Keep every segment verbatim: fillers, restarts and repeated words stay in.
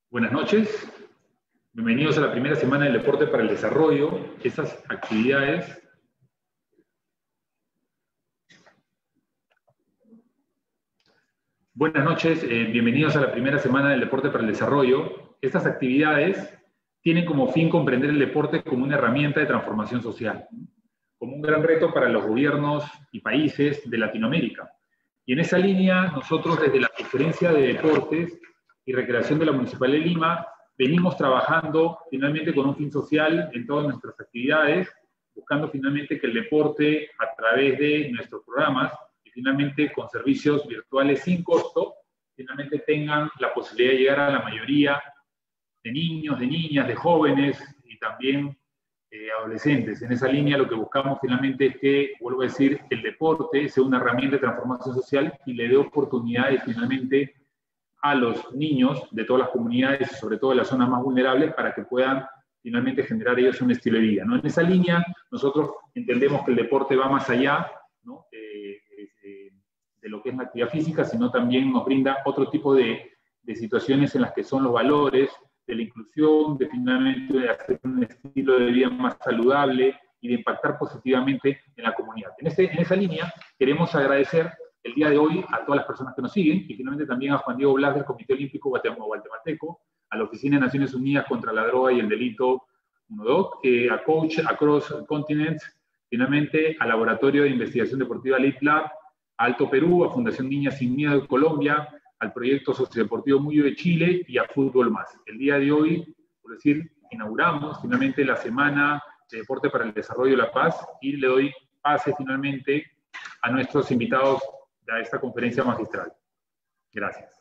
Buenas noches, bienvenidos a la primera semana del Deporte para el Desarrollo. Estas actividades Buenas noches, eh, bienvenidos a la primera semana del Deporte para el Desarrollo. Estas actividades tienen como fin comprender el deporte como una herramienta de transformación social, como un gran reto para los gobiernos y países de Latinoamérica. Y en esa línea, nosotros desde la Conferencia de Deportes y Recreación de la Municipalidad de Lima venimos trabajando finalmente con un fin social en todas nuestras actividades, buscando finalmente que el deporte a través de nuestros programas y finalmente con servicios virtuales sin costo, finalmente tengan la posibilidad de llegar a la mayoría de niños, de niñas, de jóvenes y también eh, adolescentes. En esa línea lo que buscamos finalmente es que, vuelvo a decir, el deporte sea una herramienta de transformación social y le dé oportunidades finalmente a los niños de todas las comunidades y sobre todo de las zonas más vulnerables para que puedan finalmente generar ellos un estilo de vida, ¿no? En esa línea nosotros entendemos que el deporte va más allá, ¿no? eh, eh, de lo que es la actividad física, sino también nos brinda otro tipo de, de situaciones en las que son los valores de la inclusión, de finalmente de hacer un estilo de vida más saludable y de impactar positivamente en la comunidad. En, este, en esa línea queremos agradecer el día de hoy a todas las personas que nos siguen y finalmente también a Juan Diego Blas del Comité Olímpico Guatemalteco, a la Oficina de Naciones Unidas contra la Droga y el Delito UNODOC, eh, a Coach Across Continents, finalmente al Laboratorio de Investigación Deportiva Lead Lab, a Alto Perú, a Fundación Niñas Sin Miedo de Colombia, al Proyecto Sociodeportivo Muyo de Chile y a Fútbol Más. El día de hoy, por decir, inauguramos finalmente la Semana de Deporte para el Desarrollo de la Paz y le doy pase finalmente a nuestros invitados a esta conferencia magistral. Gracias.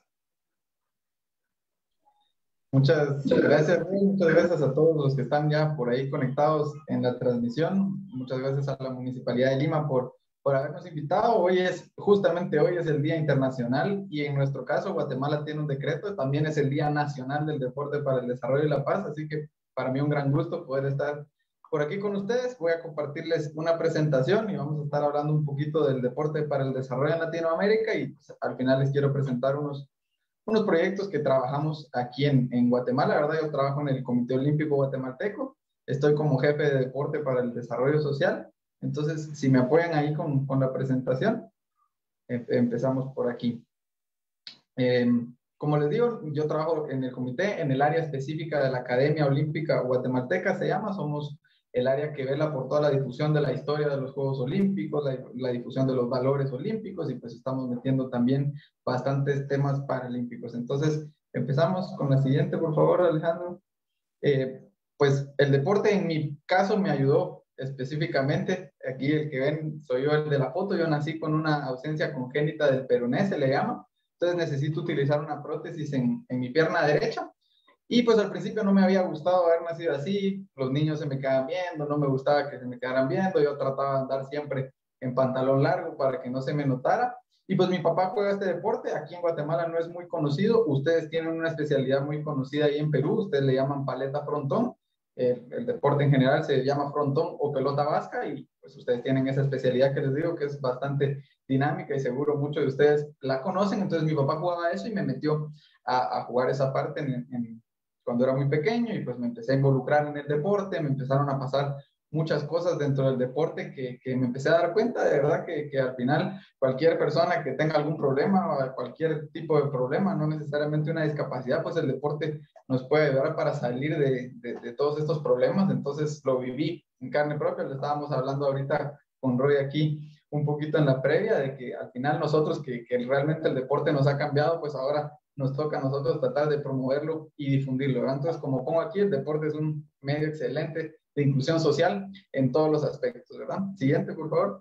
Muchas gracias, muchas gracias a todos los que están ya por ahí conectados en la transmisión. Muchas gracias a la Municipalidad de Lima por, por habernos invitado. Hoy es, justamente hoy es el Día Internacional y en nuestro caso Guatemala tiene un decreto, también es el Día Nacional del Deporte para el Desarrollo y la Paz, así que para mí un gran gusto poder estar por aquí con ustedes. Voy a compartirles una presentación y vamos a estar hablando un poquito del deporte para el desarrollo en Latinoamérica y pues, al final les quiero presentar unos, unos proyectos que trabajamos aquí en, en Guatemala. La verdad, yo trabajo en el Comité Olímpico Guatemalteco, estoy como jefe de deporte para el desarrollo social. Entonces, si me apoyan ahí con, con la presentación, em, empezamos por aquí. Eh, como les digo, yo trabajo en el comité, en el área específica de la Academia Olímpica Guatemalteca, se llama, somos el área que vela por toda la difusión de la historia de los Juegos Olímpicos, la, la difusión de los valores olímpicos y pues estamos metiendo también bastantes temas paralímpicos. Entonces, empezamos con la siguiente, por favor, Alejandro. Eh, pues el deporte en mi caso me ayudó específicamente. Aquí el que ven soy yo, el de la foto. Yo nací con una ausencia congénita del peroné, se le llama. Entonces necesito utilizar una prótesis en, en mi pierna derecha. Y pues al principio no me había gustado haber nacido así, los niños se me quedaban viendo, no me gustaba que se me quedaran viendo, yo trataba de andar siempre en pantalón largo para que no se me notara. Y pues mi papá juega este deporte, aquí en Guatemala no es muy conocido, ustedes tienen una especialidad muy conocida ahí en Perú, ustedes le llaman paleta frontón, eh, el deporte en general se llama frontón o pelota vasca y pues ustedes tienen esa especialidad que les digo que es bastante dinámica y seguro muchos de ustedes la conocen. Entonces mi papá jugaba eso y me metió a, a jugar esa parte en, en cuando era muy pequeño y pues me empecé a involucrar en el deporte, me empezaron a pasar muchas cosas dentro del deporte que, que me empecé a dar cuenta de verdad que, que al final cualquier persona que tenga algún problema o cualquier tipo de problema, no necesariamente una discapacidad, pues el deporte nos puede ayudar para salir de, de, de todos estos problemas. Entonces lo viví en carne propia, le estábamos hablando ahorita con Roy aquí un poquito en la previa de que al final nosotros que, que realmente el deporte nos ha cambiado, pues ahora nos toca a nosotros tratar de promoverlo y difundirlo, ¿verdad? Entonces, como pongo aquí, el deporte es un medio excelente de inclusión social en todos los aspectos, ¿verdad? Siguiente, por favor.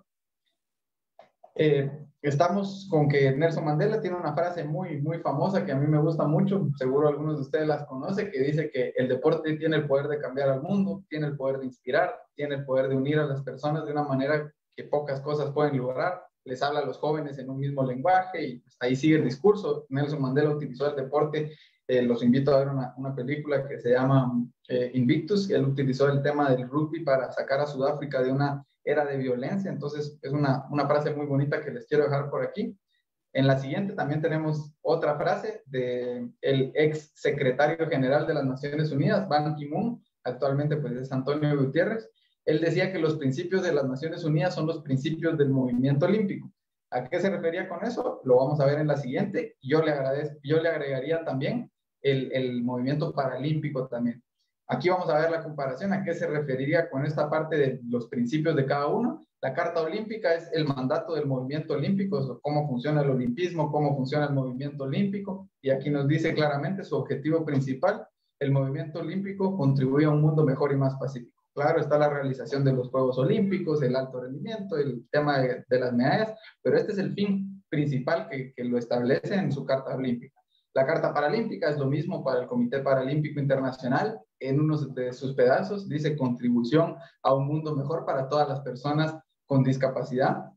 Eh, estamos con que Nelson Mandela tiene una frase muy, muy famosa que a mí me gusta mucho, seguro algunos de ustedes las conocen, que dice que el deporte tiene el poder de cambiar al mundo, tiene el poder de inspirar, tiene el poder de unir a las personas de una manera que pocas cosas pueden lograr. Les habla a los jóvenes en un mismo lenguaje y pues, ahí sigue el discurso. Nelson Mandela utilizó el deporte, eh, los invito a ver una, una película que se llama eh, Invictus, él utilizó el tema del rugby para sacar a Sudáfrica de una era de violencia. Entonces es una, una frase muy bonita que les quiero dejar por aquí. En la siguiente también tenemos otra frase del ex secretario general de las Naciones Unidas, Ban Ki-moon, actualmente pues es Antonio Gutiérrez. Él decía que los principios de las Naciones Unidas son los principios del movimiento olímpico. ¿A qué se refería con eso? Lo vamos a ver en la siguiente. Yo le, agradezco, yo le agregaría también el, el movimiento paralímpico también. Aquí vamos a ver la comparación, a qué se referiría con esta parte de los principios de cada uno. La Carta Olímpica es el mandato del movimiento olímpico, cómo funciona el olimpismo, cómo funciona el movimiento olímpico, y aquí nos dice claramente su objetivo principal: el movimiento olímpico contribuye a un mundo mejor y más pacífico. Claro, está la realización de los Juegos Olímpicos, el alto rendimiento, el tema de, de las medallas, pero este es el fin principal que, que lo establece en su Carta Olímpica. La Carta Paralímpica es lo mismo para el Comité Paralímpico Internacional. En uno de sus pedazos dice contribución a un mundo mejor para todas las personas con discapacidad.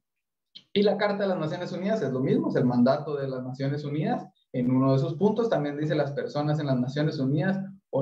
Y la Carta de las Naciones Unidas es lo mismo, es el mandato de las Naciones Unidas. En uno de sus puntos también dice las personas en las Naciones Unidas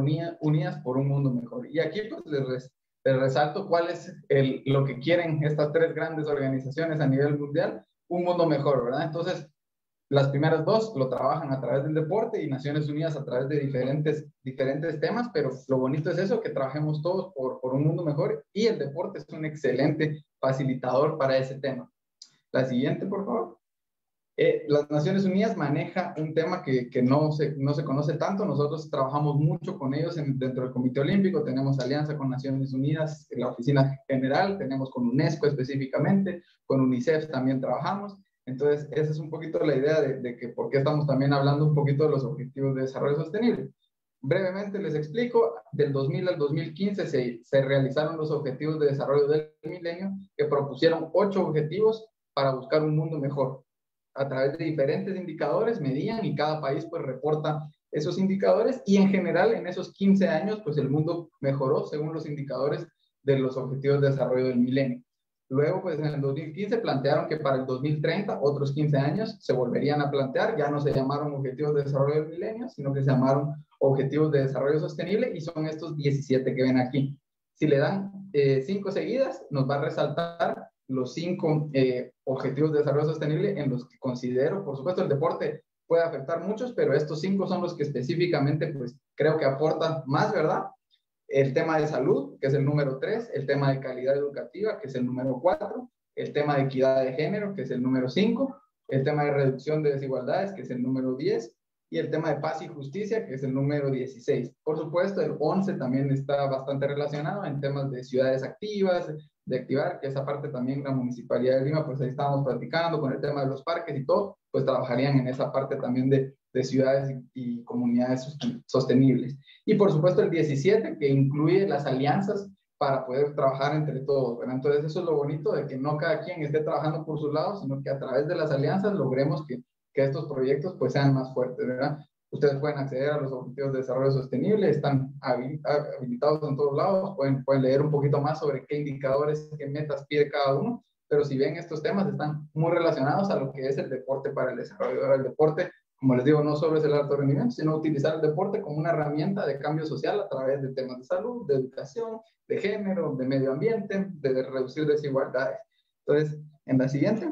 unidas por un mundo mejor. Y aquí pues les, res, les resalto cuál es el, lo que quieren estas tres grandes organizaciones a nivel mundial: un mundo mejor, ¿verdad? Entonces, las primeras dos lo trabajan a través del deporte y Naciones Unidas a través de diferentes, diferentes temas, pero lo bonito es eso, que trabajemos todos por, por un mundo mejor, y el deporte es un excelente facilitador para ese tema. La siguiente, por favor. Eh, las Naciones Unidas maneja un tema que, que no, se, no se conoce tanto. Nosotros trabajamos mucho con ellos en, dentro del Comité Olímpico, tenemos alianza con Naciones Unidas en la oficina general, tenemos con UNESCO específicamente, con UNICEF también trabajamos. Entonces, esa es un poquito la idea de, de que por qué estamos también hablando un poquito de los Objetivos de Desarrollo Sostenible. Brevemente les explico, del dos mil al dos mil quince se, se realizaron los Objetivos de Desarrollo del Milenio, que propusieron ocho objetivos para buscar un mundo mejor. A través de diferentes indicadores medían y cada país pues reporta esos indicadores, y en general en esos quince años pues el mundo mejoró según los indicadores de los Objetivos de Desarrollo del Milenio. Luego, pues en el dos mil quince plantearon que para el dos mil treinta, otros quince años, se volverían a plantear. Ya no se llamaron Objetivos de Desarrollo del Milenio, sino que se llamaron Objetivos de Desarrollo Sostenible, y son estos diecisiete que ven aquí. Si le dan eh, cinco seguidas, nos va a resaltar los cinco eh, Objetivos de Desarrollo Sostenible en los que considero, por supuesto, el deporte puede afectar muchos, pero estos cinco son los que específicamente, pues, creo que aportan más, ¿verdad? El tema de salud, que es el número tres, el tema de calidad educativa, que es el número cuatro, el tema de equidad de género, que es el número cinco, el tema de reducción de desigualdades, que es el número diez, y el tema de paz y justicia, que es el número dieciséis. Por supuesto, el once también está bastante relacionado en temas de ciudades activas, de activar, que esa parte también la Municipalidad de Lima, pues ahí estábamos platicando con el tema de los parques y todo, pues trabajarían en esa parte también de, de ciudades y, y comunidades sostenibles. Y por supuesto el diecisiete, que incluye las alianzas para poder trabajar entre todos, ¿verdad? Entonces eso es lo bonito de que no cada quien esté trabajando por su lado, sino que a través de las alianzas logremos que, que estos proyectos pues sean más fuertes, ¿verdad? Ustedes pueden acceder a los Objetivos de Desarrollo Sostenible, están habilitados en todos lados, pueden, pueden leer un poquito más sobre qué indicadores, qué metas pide cada uno, pero si ven estos temas están muy relacionados a lo que es el deporte para el desarrollo. El deporte, como les digo, no solo es el alto rendimiento, sino utilizar el deporte como una herramienta de cambio social a través de temas de salud, de educación, de género, de medio ambiente, de reducir desigualdades. Entonces, en la siguiente.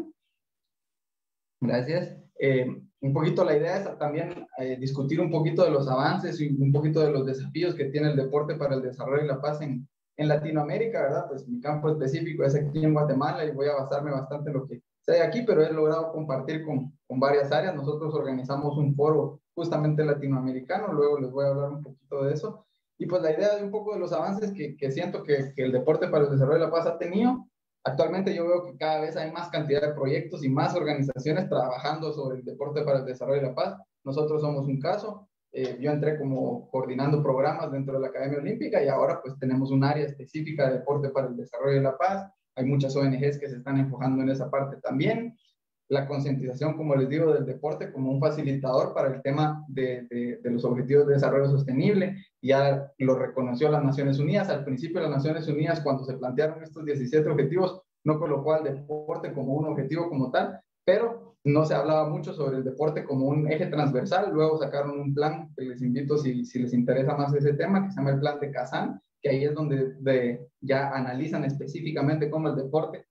Gracias. Eh, un poquito la idea es también eh, discutir un poquito de los avances y un poquito de los desafíos que tiene el deporte para el desarrollo y la paz en, en Latinoamérica, ¿verdad? Pues mi campo específico es aquí en Guatemala y voy a basarme bastante en lo que sé aquí, pero he logrado compartir con, con varias áreas. Nosotros organizamos un foro justamente latinoamericano, luego les voy a hablar un poquito de eso. Y pues la idea de un poco de los avances que, que siento que, que el deporte para el desarrollo y la paz ha tenido. Actualmente yo veo que cada vez hay más cantidad de proyectos y más organizaciones trabajando sobre el deporte para el desarrollo y la paz. Nosotros somos un caso. Eh, yo entré como coordinando programas dentro de la Academia Olímpica y ahora pues tenemos un área específica de deporte para el desarrollo y la paz. Hay muchas O N Ges que se están enfocando en esa parte también. La concientización, como les digo, del deporte como un facilitador para el tema de, de, de los Objetivos de Desarrollo Sostenible. Ya lo reconoció las Naciones Unidas. Al principio las Naciones Unidas, cuando se plantearon estos diecisiete objetivos, no colocó al deporte como un objetivo como tal, pero no se hablaba mucho sobre el deporte como un eje transversal. Luego sacaron un plan que les invito, si, si les interesa más ese tema, que se llama el Plan de Kazán, que ahí es donde de, ya analizan específicamente cómo el deporte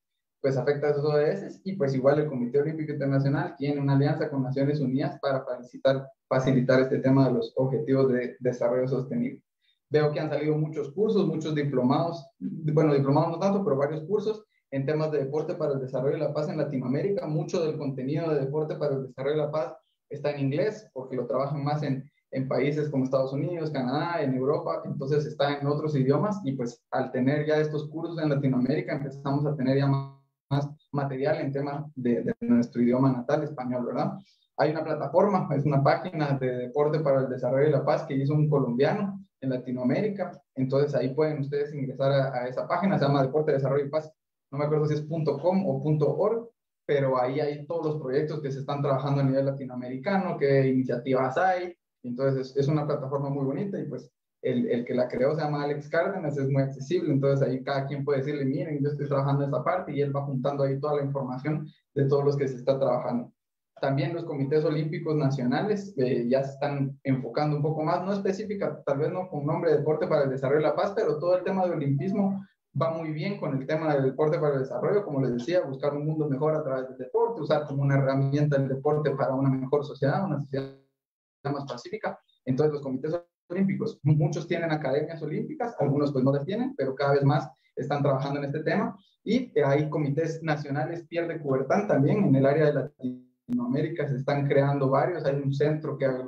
pues afecta a esos O D S, y pues igual el Comité Olímpico Internacional tiene una alianza con Naciones Unidas para facilitar, facilitar este tema de los objetivos de desarrollo sostenible. Veo que han salido muchos cursos, muchos diplomados, bueno, diplomados no tanto, pero varios cursos en temas de deporte para el desarrollo y la paz en Latinoamérica. Mucho del contenido de deporte para el desarrollo y la paz está en inglés, porque lo trabajan más en, en países como Estados Unidos, Canadá, en Europa, entonces está en otros idiomas, y pues al tener ya estos cursos en Latinoamérica empezamos a tener ya más, más material en temas de, de nuestro idioma natal, español, ¿verdad? Hay una plataforma, es una página de deporte para el desarrollo y la paz que hizo un colombiano en Latinoamérica, entonces ahí pueden ustedes ingresar a, a esa página, se llama Deporte, Desarrollo y Paz, no me acuerdo si es .com o .org, pero ahí hay todos los proyectos que se están trabajando a nivel latinoamericano, qué iniciativas hay, entonces es, es una plataforma muy bonita, y pues el, el que la creó se llama Alex Cárdenas, es muy accesible, entonces ahí cada quien puede decirle, miren, yo estoy trabajando en esta parte, y él va juntando ahí toda la información de todos los que se está trabajando. También los comités olímpicos nacionales eh, ya se están enfocando un poco más, no específica, tal vez no con nombre de deporte para el desarrollo y la paz, pero todo el tema de olimpismo va muy bien con el tema del deporte para el desarrollo, como les decía, buscar un mundo mejor a través del deporte, usar como una herramienta el deporte para una mejor sociedad, una sociedad más pacífica. Entonces los comités olímpicos, muchos tienen academias olímpicas, algunos pues no las tienen, pero cada vez más están trabajando en este tema, y hay comités nacionales Pierre de Coubertin también en el área de Latinoamérica, se están creando varios, hay un centro que,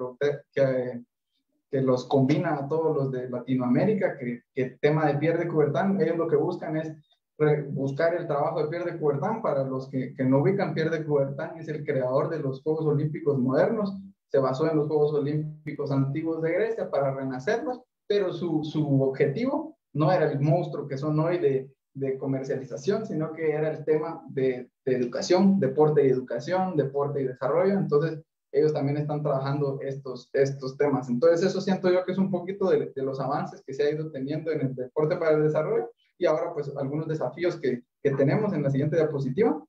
que que los combina a todos los de Latinoamérica, que, que el tema de Pierre de Coubertin, ellos lo que buscan es buscar el trabajo de Pierre de Coubertin. Para los que, que no ubican, Pierre de Coubertin es el creador de los Juegos Olímpicos modernos, se basó en los Juegos Olímpicos antiguos de Grecia para renacerlos, pero su, su objetivo no era el monstruo que son hoy de, de comercialización, sino que era el tema de, de educación, deporte y educación, deporte y desarrollo. Entonces, ellos también están trabajando estos, estos temas. Entonces, eso siento yo que es un poquito de, de los avances que se ha ido teniendo en el deporte para el desarrollo, y ahora pues algunos desafíos que, que tenemos en la siguiente diapositiva.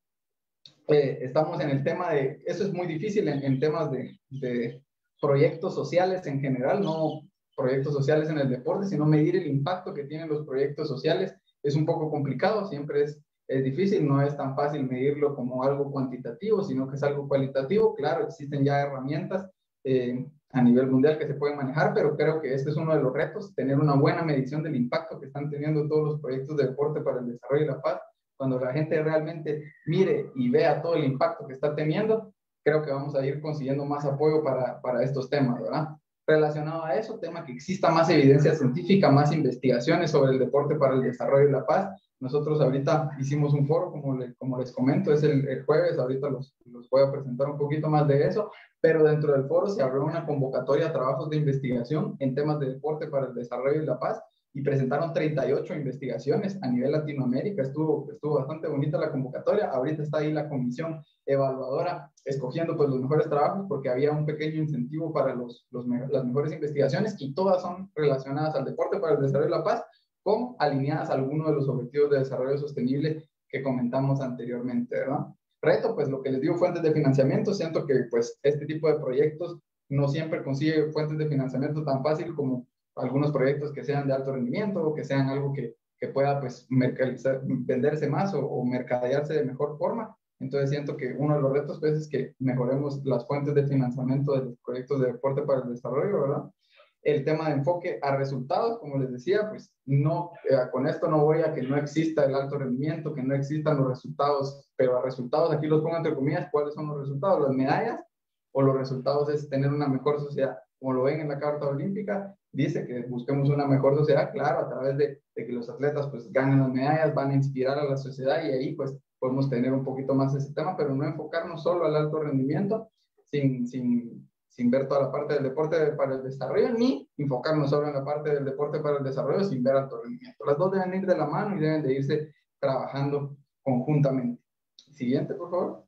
Eh, estamos en el tema de, eso es muy difícil en, en temas de, de proyectos sociales en general, no proyectos sociales en el deporte, sino medir el impacto que tienen los proyectos sociales es un poco complicado, siempre es es difícil, no es tan fácil medirlo como algo cuantitativo, sino que es algo cualitativo. Claro, existen ya herramientas eh, a nivel mundial que se pueden manejar, pero creo que este es uno de los retos, tener una buena medición del impacto que están teniendo todos los proyectos de deporte para el desarrollo y la paz. Cuando la gente realmente mire y vea todo el impacto que está teniendo, creo que vamos a ir consiguiendo más apoyo para, para estos temas, ¿verdad? Relacionado a eso, tema que exista más evidencia científica, más investigaciones sobre el deporte para el desarrollo y la paz. Nosotros ahorita hicimos un foro, como, le, como les comento, es el, el jueves, ahorita los, los voy a presentar un poquito más de eso, pero dentro del foro se abrió una convocatoria a trabajos de investigación en temas de deporte para el desarrollo y la paz, y presentaron treinta y ocho investigaciones a nivel Latinoamérica. Estuvo, estuvo bastante bonita la convocatoria. Ahorita está ahí la comisión evaluadora escogiendo pues los mejores trabajos, porque había un pequeño incentivo para los, los, las mejores investigaciones, y todas son relacionadas al deporte para el desarrollo y la paz, con alineadas a algunos de los objetivos de desarrollo sostenible que comentamos anteriormente, ¿verdad? Reto, pues lo que les digo, fuentes de financiamiento. Siento que pues este tipo de proyectos no siempre consigue fuentes de financiamiento tan fácil como algunos proyectos que sean de alto rendimiento, o que sean algo que, que pueda pues mercadizar, venderse más, o, o mercadearse de mejor forma. Entonces siento que uno de los retos pues es que mejoremos las fuentes de financiamiento de los proyectos de deporte para el desarrollo, ¿verdad? El tema de enfoque a resultados, como les decía, pues no, eh, con esto no voy a que no exista el alto rendimiento, que no existan los resultados, pero a resultados, aquí los pongo entre comillas, ¿cuáles son los resultados? ¿Las medallas? ¿O los resultados es tener una mejor sociedad? Como lo ven en la Carta Olímpica, dice que busquemos una mejor sociedad, claro, a través de, de que los atletas pues ganen las medallas, van a inspirar a la sociedad, y ahí pues podemos tener un poquito más ese tema, pero no enfocarnos solo al alto rendimiento, sin, sin, sin ver toda la parte del deporte para el desarrollo, ni enfocarnos solo en la parte del deporte para el desarrollo sin ver alto rendimiento. Las dos deben ir de la mano y deben de irse trabajando conjuntamente. Siguiente, por favor.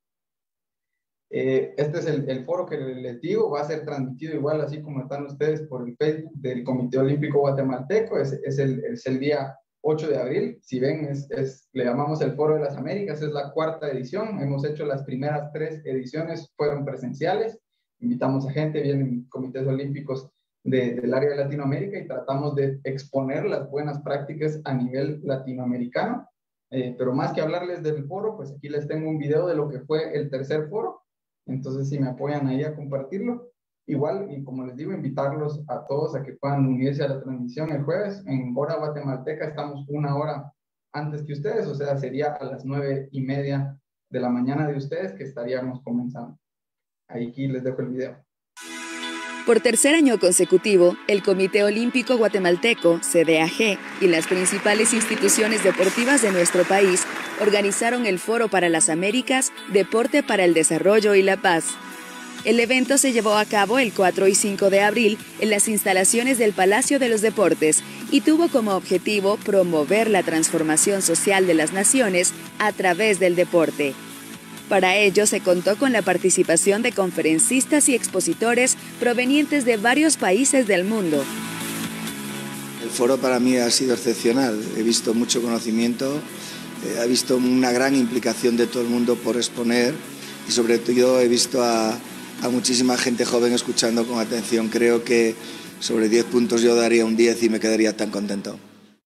Eh, este es el, el foro que les digo, va a ser transmitido igual, así como están ustedes, por el Facebook del Comité Olímpico Guatemalteco. Es, es, el, es el día ocho de abril. Si ven, es, es, le llamamos el Foro de las Américas, es la cuarta edición. Hemos hecho las primeras tres ediciones, fueron presenciales. Invitamos a gente, vienen comités olímpicos de, del área de Latinoamérica, y tratamos de exponer las buenas prácticas a nivel latinoamericano. Eh, pero más que hablarles del foro, pues aquí les tengo un video de lo que fue el tercer foro. Entonces, si me apoyan ahí a compartirlo. Igual, y como les digo, invitarlos a todos a que puedan unirse a la transmisión el jueves. En hora guatemalteca estamos una hora antes que ustedes, o sea, sería a las nueve y media de la mañana de ustedes que estaríamos comenzando. Ahí aquí les dejo el video. Por tercer año consecutivo, el Comité Olímpico Guatemalteco, C D A G, y las principales instituciones deportivas de nuestro país organizaron el Foro para las Américas, Deporte para el Desarrollo y la Paz. El evento se llevó a cabo el cuatro y cinco de abril en las instalaciones del Palacio de los Deportes y tuvo como objetivo promover la transformación social de las naciones a través del deporte. Para ello se contó con la participación de conferencistas y expositores provenientes de varios países del mundo. El foro para mí ha sido excepcional. He visto mucho conocimiento, eh, he visto una gran implicación de todo el mundo por exponer y sobre todo he visto a, a muchísima gente joven escuchando con atención. Creo que sobre diez puntos yo daría un diez y me quedaría tan contento.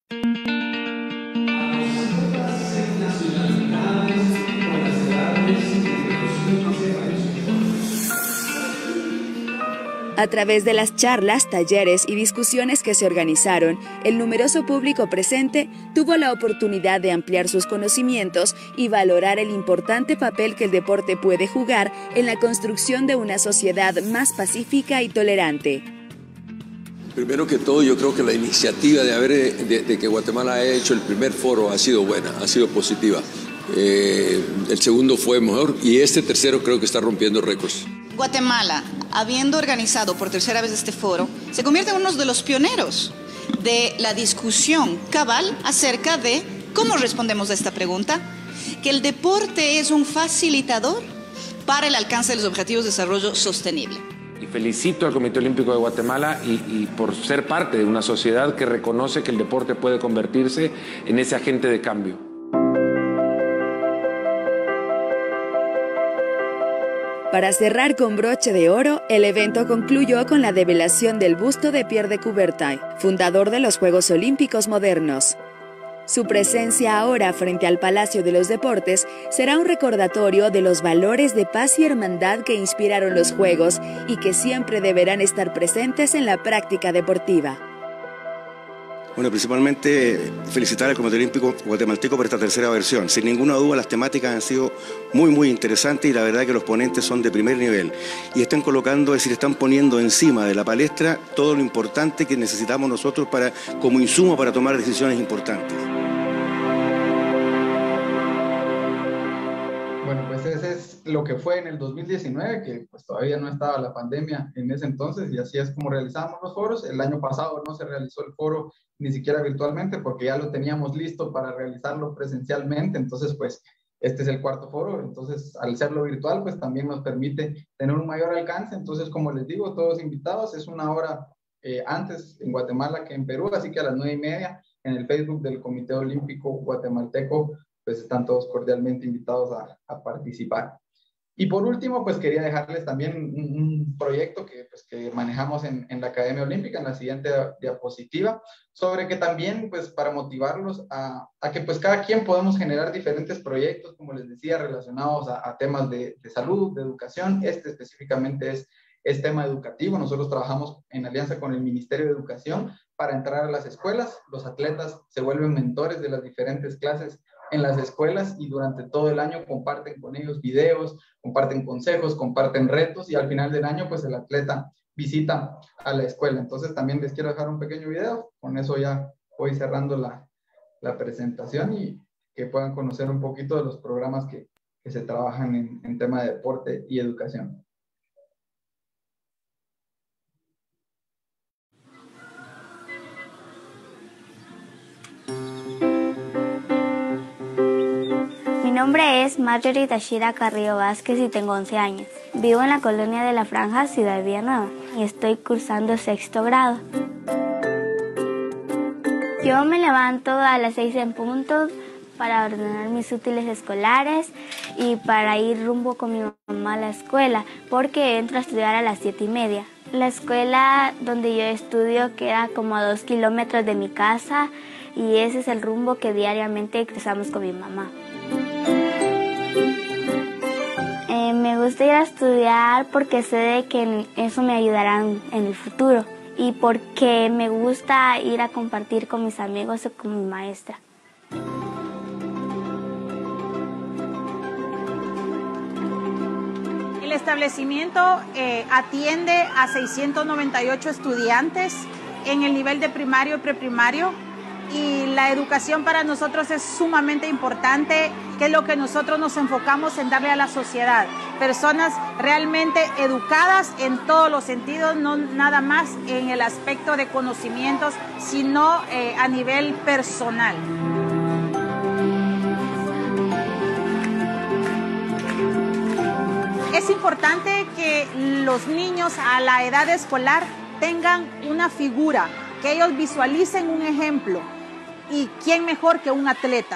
A través de las charlas, talleres y discusiones que se organizaron, el numeroso público presente tuvo la oportunidad de ampliar sus conocimientos y valorar el importante papel que el deporte puede jugar en la construcción de una sociedad más pacífica y tolerante. Primero que todo, yo creo que la iniciativa de, haber, de, de que Guatemala haya hecho el primer foro ha sido buena, ha sido positiva. Eh, el segundo fue mejor y este tercero creo que está rompiendo récords. Guatemala, habiendo organizado por tercera vez este foro, se convierte en uno de los pioneros de la discusión cabal acerca de cómo respondemos a esta pregunta, que el deporte es un facilitador para el alcance de los objetivos de desarrollo sostenible. Y felicito al Comité Olímpico de Guatemala y, y por ser parte de una sociedad que reconoce que el deporte puede convertirse en ese agente de cambio. Para cerrar con broche de oro, el evento concluyó con la develación del busto de Pierre de Coubertin, fundador de los Juegos Olímpicos modernos. Su presencia ahora frente al Palacio de los Deportes será un recordatorio de los valores de paz y hermandad que inspiraron los Juegos y que siempre deberán estar presentes en la práctica deportiva. Bueno, principalmente felicitar al Comité Olímpico Guatemalteco por esta tercera versión. Sin ninguna duda las temáticas han sido muy muy interesantes y la verdad que los ponentes son de primer nivel y están colocando, es decir, están poniendo encima de la palestra todo lo importante que necesitamos nosotros para, como insumo para tomar decisiones importantes. Bueno, pues ese es lo que fue en el dos mil diecinueve, que pues todavía no estaba la pandemia en ese entonces y así es como realizamos los foros. El año pasado no se realizó el foro ni siquiera virtualmente porque ya lo teníamos listo para realizarlo presencialmente, entonces pues este es el cuarto foro, entonces al serlo virtual pues también nos permite tener un mayor alcance. Entonces, como les digo, todos invitados, es una hora eh, antes en Guatemala que en Perú, así que a las nueve y media en el Facebook del Comité Olímpico Guatemalteco pues están todos cordialmente invitados a, a participar. Y por último, pues quería dejarles también un, un proyecto que, pues, que manejamos en, en la Academia Olímpica, en la siguiente diapositiva, sobre que también, pues, para motivarlos a, a que, pues, cada quien podemos generar diferentes proyectos, como les decía, relacionados a, a temas de, de salud, de educación. Este específicamente es, es tema educativo. Nosotros trabajamos en alianza con el Ministerio de Educación para entrar a las escuelas. Los atletas se vuelven mentores de las diferentes clases en las escuelas y durante todo el año comparten con ellos videos, comparten consejos, comparten retos y al final del año pues el atleta visita a la escuela. Entonces también les quiero dejar un pequeño video, con eso ya voy cerrando la, la presentación y que puedan conocer un poquito de los programas que, que se trabajan en, en tema de deporte y educación. Mi nombre es Marjorie Tashira Carrillo Vázquez y tengo once años. Vivo en la colonia de La Franja, Ciudad de Villanueva, y estoy cursando sexto grado. Yo me levanto a las seis en punto para ordenar mis útiles escolares y para ir rumbo con mi mamá a la escuela, porque entro a estudiar a las siete y media. La escuela donde yo estudio queda como a dos kilómetros de mi casa. y ese es el rumbo que diariamente cruzamos con mi mamá. Eh, me gusta ir a estudiar porque sé de que eso me ayudará en el futuro y porque me gusta ir a compartir con mis amigos o con mi maestra. El establecimiento eh, atiende a seiscientos noventa y ocho estudiantes en el nivel de primario y preprimario, y la educación para nosotros es sumamente importante, que es lo que nosotros nos enfocamos en darle a la sociedad. Personas realmente educadas en todos los sentidos, no nada más en el aspecto de conocimientos, sino eh, a nivel personal. Es importante que los niños a la edad escolar tengan una figura, que ellos visualicen un ejemplo. ¿Y quién mejor que un atleta?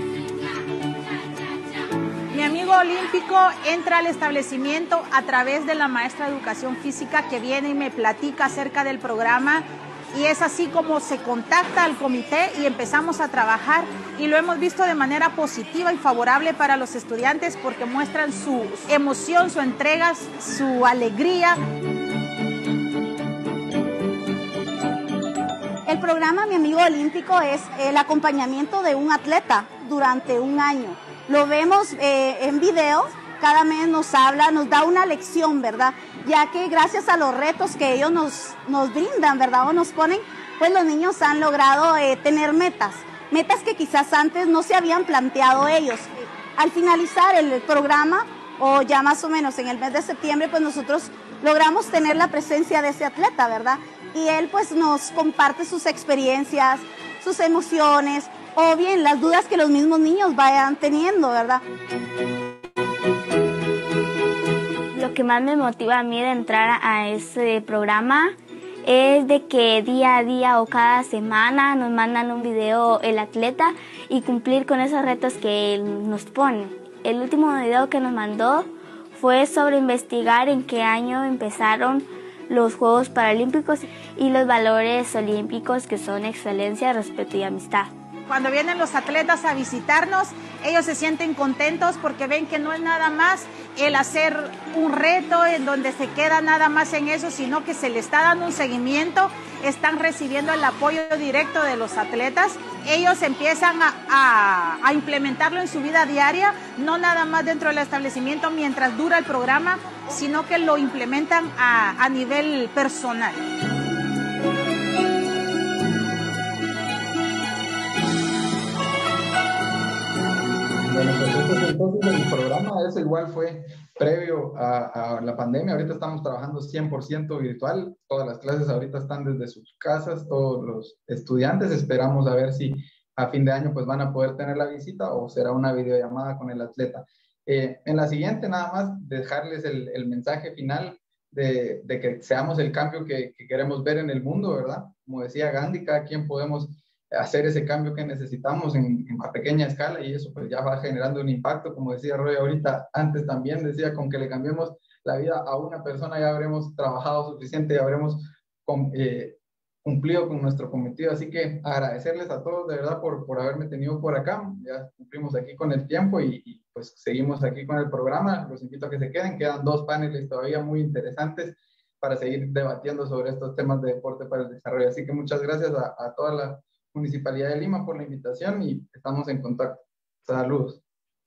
Mi amigo olímpico entra al establecimiento a través de la maestra de educación física que viene y me platica acerca del programa, y es así como se contacta al comité y empezamos a trabajar, y lo hemos visto de manera positiva y favorable para los estudiantes porque muestran su emoción, su entrega, su alegría. El programa Mi Amigo Olímpico es el acompañamiento de un atleta durante un año. Lo vemos eh, en video, cada mes nos habla, nos da una lección, ¿verdad? Ya que gracias a los retos que ellos nos, nos brindan, ¿verdad? O nos ponen, pues los niños han logrado eh, tener metas, metas que quizás antes no se habían planteado ellos. Al finalizar el programa, o ya más o menos en el mes de septiembre, pues nosotros logramos tener la presencia de ese atleta, ¿verdad? Y él pues nos comparte sus experiencias, sus emociones, o bien las dudas que los mismos niños vayan teniendo, ¿verdad? Lo que más me motiva a mí de entrar a ese programa es de que día a día o cada semana nos mandan un video el atleta y cumplir con esos retos que él nos pone. El último video que nos mandó fue sobre investigar en qué año empezaron los Juegos Paralímpicos y los valores olímpicos, que son excelencia, respeto y amistad. Cuando vienen los atletas a visitarnos, ellos se sienten contentos porque ven que no es nada más el hacer un reto en donde se queda nada más en eso, sino que se le está dando un seguimiento, están recibiendo el apoyo directo de los atletas. Ellos empiezan a, a, a implementarlo en su vida diaria, no nada más dentro del establecimiento mientras dura el programa, sino que lo implementan a, a nivel personal. Bueno, pues entonces el programa ese igual fue previo a, a la pandemia. Ahorita estamos trabajando cien por ciento virtual. Todas las clases ahorita están desde sus casas, todos los estudiantes. Esperamos a ver si a fin de año pues van a poder tener la visita o será una videollamada con el atleta. Eh, en la siguiente nada más dejarles el, el mensaje final de, de que seamos el cambio que, que queremos ver en el mundo, ¿verdad? Como decía Gandhi, cada quien podemos hacer ese cambio que necesitamos en, en a pequeña escala, y eso pues ya va generando un impacto. Como decía Roy ahorita, antes también decía, con que le cambiemos la vida a una persona ya habremos trabajado suficiente, ya habremos con, eh, cumplido con nuestro cometido. Así que agradecerles a todos de verdad por, por haberme tenido por acá. Ya cumplimos aquí con el tiempo y, y pues seguimos aquí con el programa. Los invito a que se queden, quedan dos paneles todavía muy interesantes para seguir debatiendo sobre estos temas de deporte para el desarrollo. Así que muchas gracias a, a toda la Municipalidad de Lima por la invitación y estamos en contacto. Saludos.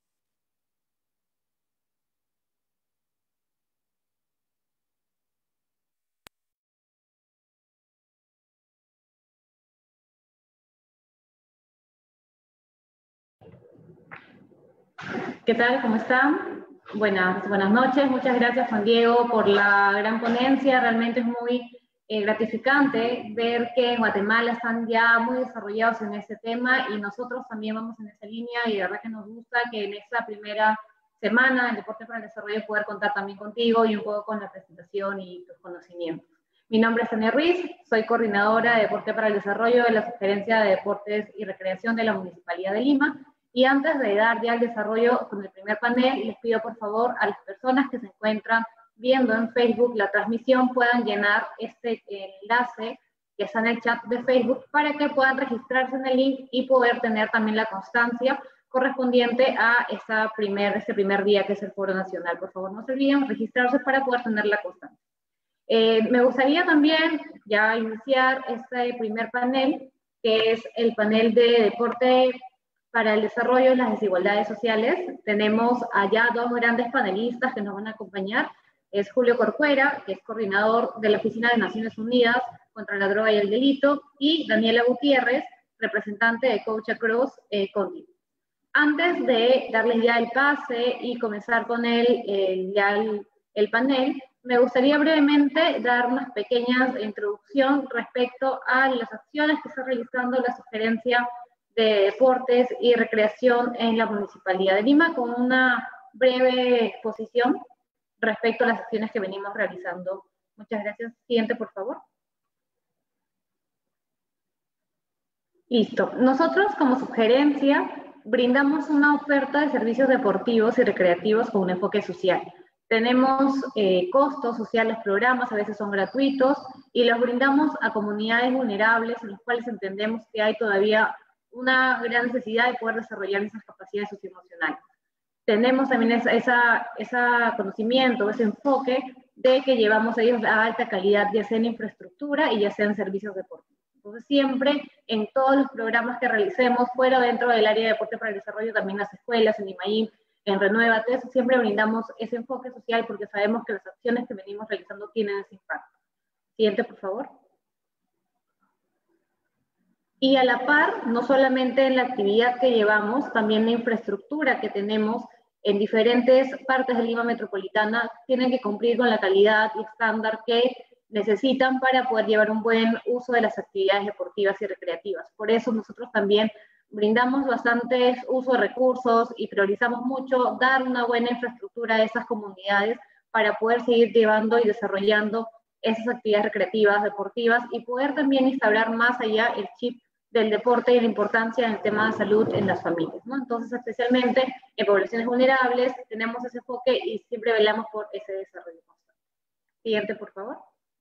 ¿Qué tal? ¿Cómo están? Buenas, buenas noches. Muchas gracias, Juan Diego, por la gran ponencia. Realmente es muy Eh, gratificante ver que en Guatemala están ya muy desarrollados en este tema y nosotros también vamos en esa línea, y de verdad que nos gusta que en esta primera semana del Deporte para el Desarrollo poder contar también contigo y un poco con la presentación y tus conocimientos. Mi nombre es Tania Ruiz, soy coordinadora de Deporte para el Desarrollo de la Sugerencia de Deportes y Recreación de la Municipalidad de Lima, y antes de dar ya el desarrollo con el primer panel, les pido por favor a las personas que se encuentran viendo en Facebook la transmisión puedan llenar este enlace que está en el chat de Facebook, para que puedan registrarse en el link y poder tener también la constancia correspondiente a esta primer, este primer día que es el Foro Nacional. Por favor, no se olviden registrarse para poder tener la constancia. Eh, me gustaría también ya iniciar este primer panel, que es el panel de deporte para el desarrollo de las desigualdades sociales. Tenemos allá dos grandes panelistas que nos van a acompañar. Es Julio Corcuera, que es coordinador de la Oficina de Naciones Unidas contra la Droga y el Delito, y Daniela Gutiérrez, representante de Coach Across eh, Conti. Antes de darles ya el pase y comenzar con el, el, ya el, el panel, me gustaría brevemente dar una pequeña introducción respecto a las acciones que está realizando la Sugerencia de Deportes y Recreación en la Municipalidad de Lima, con una breve exposición respecto a las acciones que venimos realizando. Muchas gracias. Siguiente, por favor. Listo. Nosotros, como sugerencia, brindamos una oferta de servicios deportivos y recreativos con un enfoque social. Tenemos eh, costos sociales, programas, a veces son gratuitos, y los brindamos a comunidades vulnerables en las cuales entendemos que hay todavía una gran necesidad de poder desarrollar esas capacidades socioemocionales. Tenemos también ese esa, esa conocimiento, ese enfoque de que llevamos a ellos a alta calidad, ya sea en infraestructura y ya sea en servicios deportivos. Entonces siempre en todos los programas que realicemos, fuera dentro del área de deporte para el desarrollo, también las escuelas, en IMAIM, en Renuévate, siempre brindamos ese enfoque social porque sabemos que las acciones que venimos realizando tienen ese impacto. Siguiente, por favor. Y a la par, no solamente en la actividad que llevamos, también la infraestructura que tenemos en diferentes partes de Lima Metropolitana tienen que cumplir con la calidad y estándar que necesitan para poder llevar un buen uso de las actividades deportivas y recreativas. Por eso nosotros también brindamos bastantes uso de recursos y priorizamos mucho dar una buena infraestructura a esas comunidades para poder seguir llevando y desarrollando esas actividades recreativas, deportivas, y poder también instaurar más allá el chip del deporte y la importancia del tema de salud en las familias, ¿no? Entonces, especialmente en poblaciones vulnerables, tenemos ese enfoque y siempre velamos por ese desarrollo constante. Siguiente, por favor.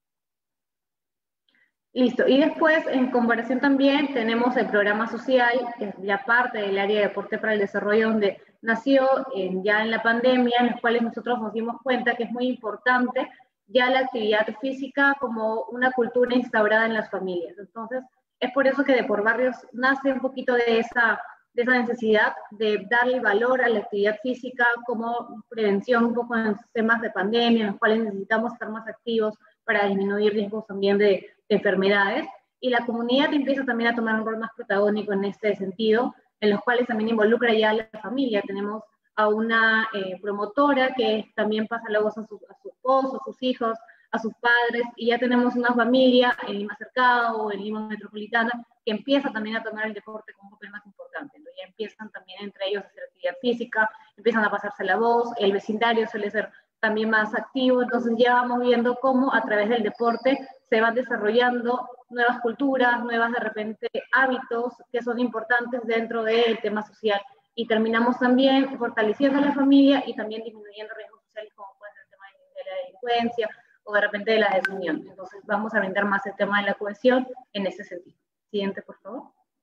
Listo, y después, en comparación también, tenemos el programa social, que es ya parte del área de deporte para el desarrollo, donde nació en, ya en la pandemia, en los cuales nosotros nos dimos cuenta que es muy importante ya la actividad física como una cultura instaurada en las familias. Entonces, es por eso que de Por Barrios nace un poquito de esa, de esa necesidad de darle valor a la actividad física como prevención un poco en temas de pandemia, en los cuales necesitamos estar más activos para disminuir riesgos también de de enfermedades, y la comunidad empieza también a tomar un rol más protagónico en este sentido, en los cuales también involucra ya a la familia. Tenemos a una eh, promotora que también pasa luego a su, a su esposo, a sus hijos, a sus padres, y ya tenemos una familia en Lima Cercado o en Lima Metropolitana que empieza también a tomar el deporte como un papel más importante, ¿no? Ya empiezan también entre ellos a hacer actividad física, empiezan a pasarse la voz, el vecindario suele ser también más activo, entonces ya vamos viendo cómo a través del deporte se van desarrollando nuevas culturas, nuevas de repente hábitos que son importantes dentro del tema social, y terminamos también fortaleciendo a la familia y también disminuyendo riesgos sociales como puede ser el tema de la delincuencia o de repente de la desunión. Entonces vamos a brindar más el tema de la cohesión en ese sentido. Siguiente, por favor.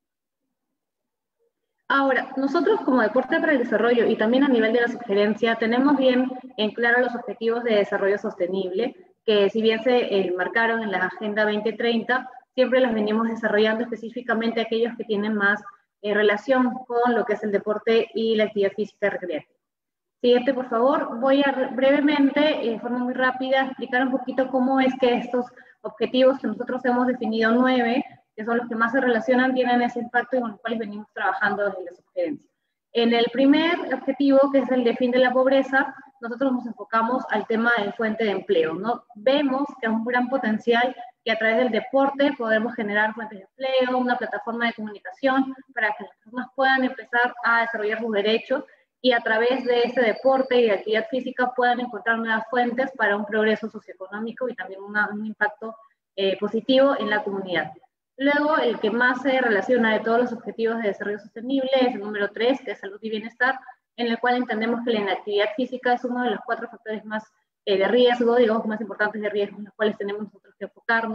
Ahora, nosotros como Deporte para el Desarrollo y también a nivel de la sugerencia tenemos bien en claro los objetivos de desarrollo sostenible, que si bien se eh, marcaron en la Agenda veinte treinta, siempre los venimos desarrollando específicamente aquellos que tienen más eh, relación con lo que es el deporte y la actividad física recreativa. Siguiente, por favor. Voy a brevemente, de forma muy rápida, explicar un poquito cómo es que estos objetivos que nosotros hemos definido, nueve, que son los que más se relacionan, tienen ese impacto y con los cuales venimos trabajando desde la sugerencia. En el primer objetivo, que es el de fin de la pobreza, nosotros nos enfocamos al tema de fuente de empleo, ¿no? Vemos que hay un gran potencial que a través del deporte podemos generar fuentes de empleo, una plataforma de comunicación para que las personas puedan empezar a desarrollar sus derechos y a través de ese deporte y de actividad física puedan encontrar nuevas fuentes para un progreso socioeconómico y también una, un impacto eh, positivo en la comunidad. Luego, el que más se relaciona de todos los objetivos de desarrollo sostenible es el número tres, que es salud y bienestar, en el cual entendemos que la inactividad física es uno de los cuatro factores más eh, de riesgo, digamos, más importantes de riesgo, en los cuales tenemos nosotros que enfocarnos,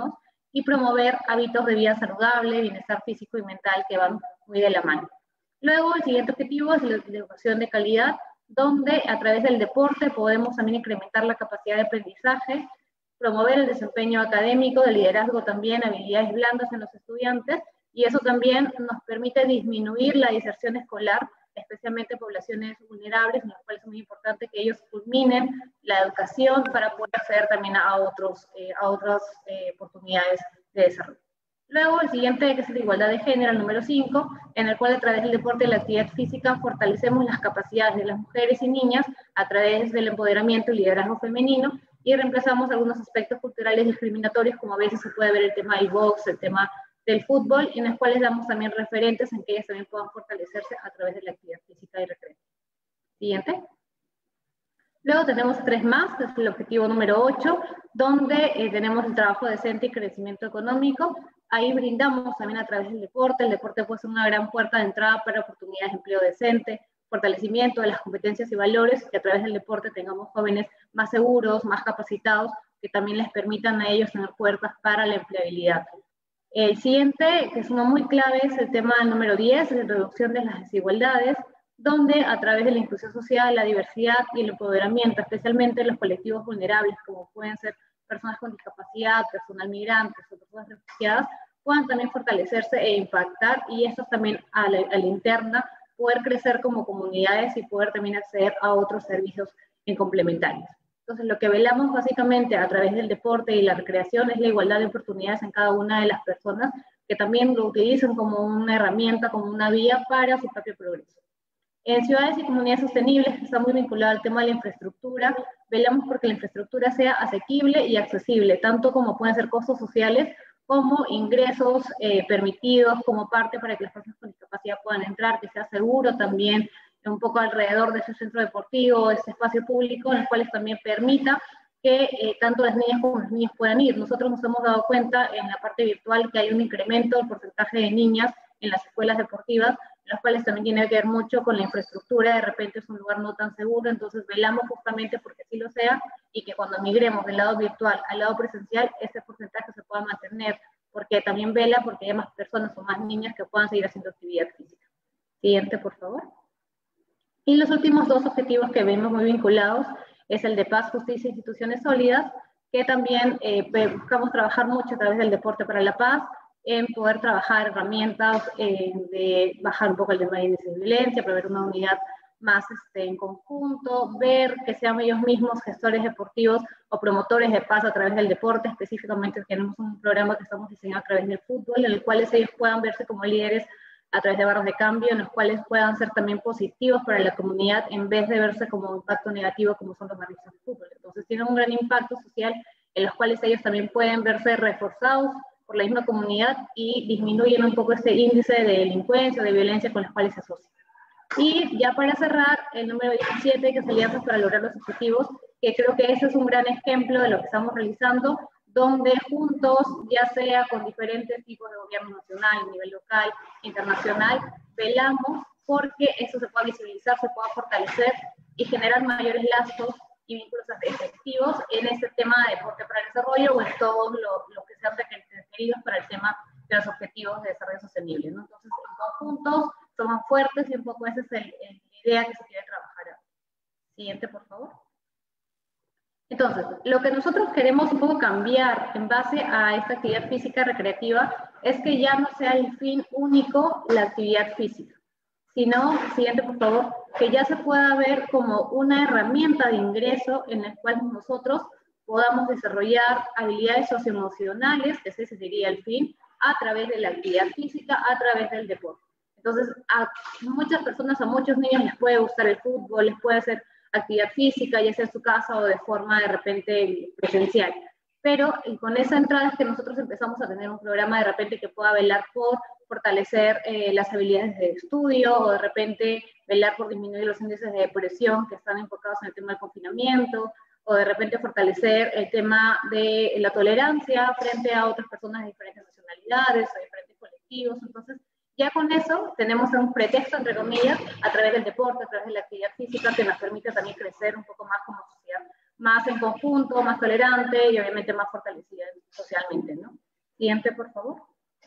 y promover hábitos de vida saludable, bienestar físico y mental que van muy de la mano. Luego, el siguiente objetivo es la educación de calidad, donde a través del deporte podemos también incrementar la capacidad de aprendizaje, promover el desempeño académico, de liderazgo también, habilidades blandas en los estudiantes, y eso también nos permite disminuir la deserción escolar, especialmente poblaciones vulnerables, en las cuales es muy importante que ellos culminen la educación para poder acceder también a, otros, eh, a otras eh, oportunidades de desarrollo. Luego, el siguiente, que es la igualdad de género, el número cinco, en el cual a través del deporte y la actividad física fortalecemos las capacidades de las mujeres y niñas a través del empoderamiento y liderazgo femenino, y reemplazamos algunos aspectos culturales discriminatorios, como a veces se puede ver el tema del box, el tema del fútbol, en los cuales damos también referentes en que ellas también puedan fortalecerse a través de la actividad física y recreativa. Siguiente. Luego tenemos tres más, que es el objetivo número ocho, donde eh, tenemos el trabajo decente y crecimiento económico. Ahí brindamos también a través del deporte. El deporte puede ser una gran puerta de entrada para oportunidades de empleo decente, fortalecimiento de las competencias y valores, que a través del deporte tengamos jóvenes más seguros, más capacitados, que también les permitan a ellos tener puertas para la empleabilidad. El siguiente, que es uno muy clave, es el tema número diez, la reducción de las desigualdades, donde a través de la inclusión social, la diversidad y el empoderamiento, especialmente los colectivos vulnerables, como pueden ser personas con discapacidad, personal migrante o personas refugiadas, puedan también fortalecerse e impactar, y eso también a la, a la interna, poder crecer como comunidades y poder también acceder a otros servicios en complementarios. Entonces, lo que velamos básicamente a través del deporte y la recreación es la igualdad de oportunidades en cada una de las personas, que también lo utilizan como una herramienta, como una vía para su propio progreso. En ciudades y comunidades sostenibles, que está muy vinculado al tema de la infraestructura, velamos porque la infraestructura sea asequible y accesible, tanto como pueden ser costos sociales, como ingresos eh, permitidos como parte para que las personas con discapacidad puedan entrar, que sea seguro también, un poco alrededor de ese centro deportivo, ese espacio público, en los cuales también permita que eh, tanto las niñas como los niños puedan ir. Nosotros nos hemos dado cuenta en la parte virtual que hay un incremento del porcentaje de niñas en las escuelas deportivas, las cuales también tiene que ver mucho con la infraestructura. De repente es un lugar no tan seguro, entonces velamos justamente porque sí lo sea, y que cuando migremos del lado virtual al lado presencial, ese porcentaje se pueda mantener, porque también vela porque hay más personas o más niñas que puedan seguir haciendo actividad física. Siguiente, por favor. Y los últimos dos objetivos que vemos muy vinculados es el de paz, justicia e instituciones sólidas, que también eh, buscamos trabajar mucho a través del deporte para la paz, en poder trabajar herramientas eh, de bajar un poco el tema de índice de violencia, prever una unidad más este, en conjunto, ver que sean ellos mismos gestores deportivos o promotores de paz a través del deporte. Específicamente tenemos un programa que estamos diseñando a través del fútbol, en el cual ellos puedan verse como líderes a través de barras de cambio, en los cuales puedan ser también positivos para la comunidad, en vez de verse como un impacto negativo como son los barrios de fútbol. Entonces tienen un gran impacto social, en los cuales ellos también pueden verse reforzados por la misma comunidad y disminuyen un poco ese índice de delincuencia, de violencia con los cuales se asocian. Y ya para cerrar, el número diecisiete, que es Alianzas para lograr los objetivos, que creo que ese es un gran ejemplo de lo que estamos realizando, donde juntos, ya sea con diferentes tipos de gobierno nacional, a nivel local, internacional, velamos porque eso se pueda visibilizar, se pueda fortalecer y generar mayores lazos y vínculos efectivos en este tema de deporte para el desarrollo o en todos lo, lo que sean requeridos para el tema de los objetivos de desarrollo sostenible, ¿no? Entonces, en conjuntos, somos fuertes y un poco esa es el, el, la idea que se quiere trabajar. Siguiente, por favor. Entonces, lo que nosotros queremos un poco cambiar en base a esta actividad física recreativa es que ya no sea el fin único la actividad física, sino, siguiente por favor, que ya se pueda ver como una herramienta de ingreso en la cual nosotros podamos desarrollar habilidades socioemocionales, ese sería el fin, a través de la actividad física, a través del deporte. Entonces, a muchas personas, a muchos niños les puede gustar el fútbol, les puede hacer actividad física, ya sea en su casa o de forma de repente presencial. Pero con esa entrada es que nosotros empezamos a tener un programa de repente que pueda velar por fortalecer eh, las habilidades de estudio o de repente velar por disminuir los índices de depresión que están enfocados en el tema del confinamiento o de repente fortalecer el tema de la tolerancia frente a otras personas de diferentes nacionalidades o diferentes colectivos. Entonces, ya con eso tenemos un pretexto, entre comillas, a través del deporte, a través de la actividad física, que nos permite también crecer un poco más como sociedad, más en conjunto, más tolerante y obviamente más fortalecida socialmente, ¿no? Siguiente, por favor.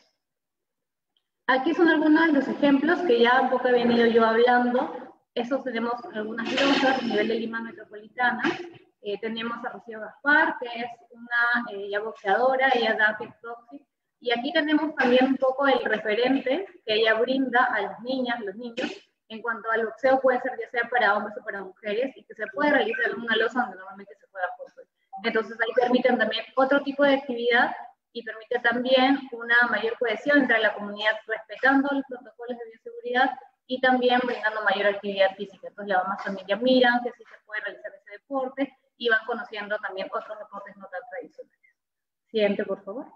Aquí son algunos de los ejemplos que ya un poco he venido yo hablando. Eso tenemos algunas losas a nivel de Lima Metropolitana. Eh, tenemos a Rocío Gaspar, que es una eh, ya boxeadora, ella da kickboxing. Y aquí tenemos también un poco el referente que ella brinda a las niñas, los niños, en cuanto al boxeo puede ser ya sea para hombres o para mujeres, y que se puede realizar en una losa donde normalmente se juega fútbol. Entonces ahí permiten también otro tipo de actividad y permite también una mayor cohesión entre la comunidad, respetando los protocolos de bioseguridad y también brindando mayor actividad física. Entonces las mamás también ya miran que sí se puede realizar ese deporte y van conociendo también otros deportes no tan tradicionales. Siguiente, por favor.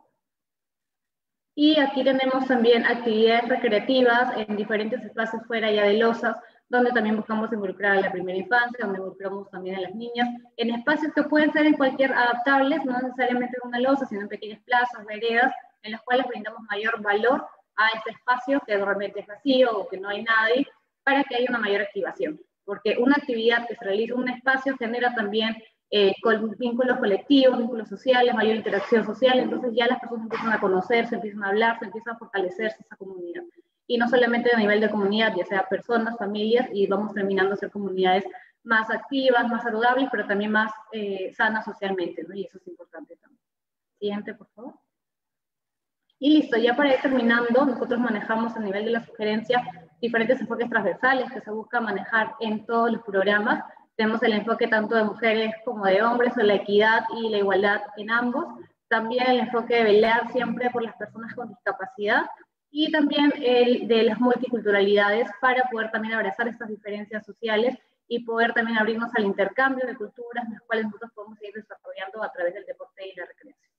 Y aquí tenemos también actividades recreativas en diferentes espacios fuera ya de losas, donde también buscamos involucrar a la primera infancia, donde involucramos también a las niñas, en espacios que pueden ser en cualquier adaptables, no necesariamente en una losa, sino en pequeñas plazas, veredas, en las cuales brindamos mayor valor a ese espacio que realmente es vacío o que no hay nadie, para que haya una mayor activación. Porque una actividad que se realiza en un espacio genera también eh, con vínculos colectivos, vínculos sociales, mayor interacción social, entonces ya las personas empiezan a conocerse, empiezan a hablar, se empieza a fortalecerse esa comunidad. Y no solamente a nivel de comunidad, ya sea personas, familias, y vamos terminando a ser comunidades más activas, más saludables, pero también más eh, sanas socialmente, ¿no? Y eso es importante también. Siguiente, por favor. Y listo, ya para ir terminando, nosotros manejamos a nivel de la sugerencia diferentes enfoques transversales que se busca manejar en todos los programas. Tenemos el enfoque tanto de mujeres como de hombres, o la equidad y la igualdad en ambos. También el enfoque de velar siempre por las personas con discapacidad, y también el de las multiculturalidades para poder también abrazar estas diferencias sociales y poder también abrirnos al intercambio de culturas, las cuales nosotros podemos ir desarrollando a través del deporte y la recreación.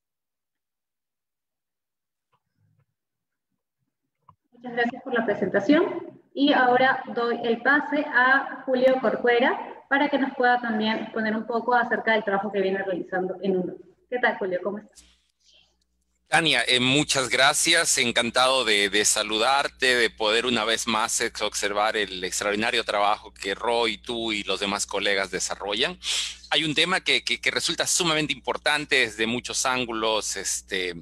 Muchas gracias por la presentación y ahora doy el pase a Julio Corcuera para que nos pueda también exponer un poco acerca del trabajo que viene realizando en UNO. ¿Qué tal, Julio? ¿Cómo estás? Tania, eh, muchas gracias, encantado de, de saludarte, de poder una vez más observar el extraordinario trabajo que Roy, tú y los demás colegas desarrollan. Hay un tema que, que, que resulta sumamente importante desde muchos ángulos este,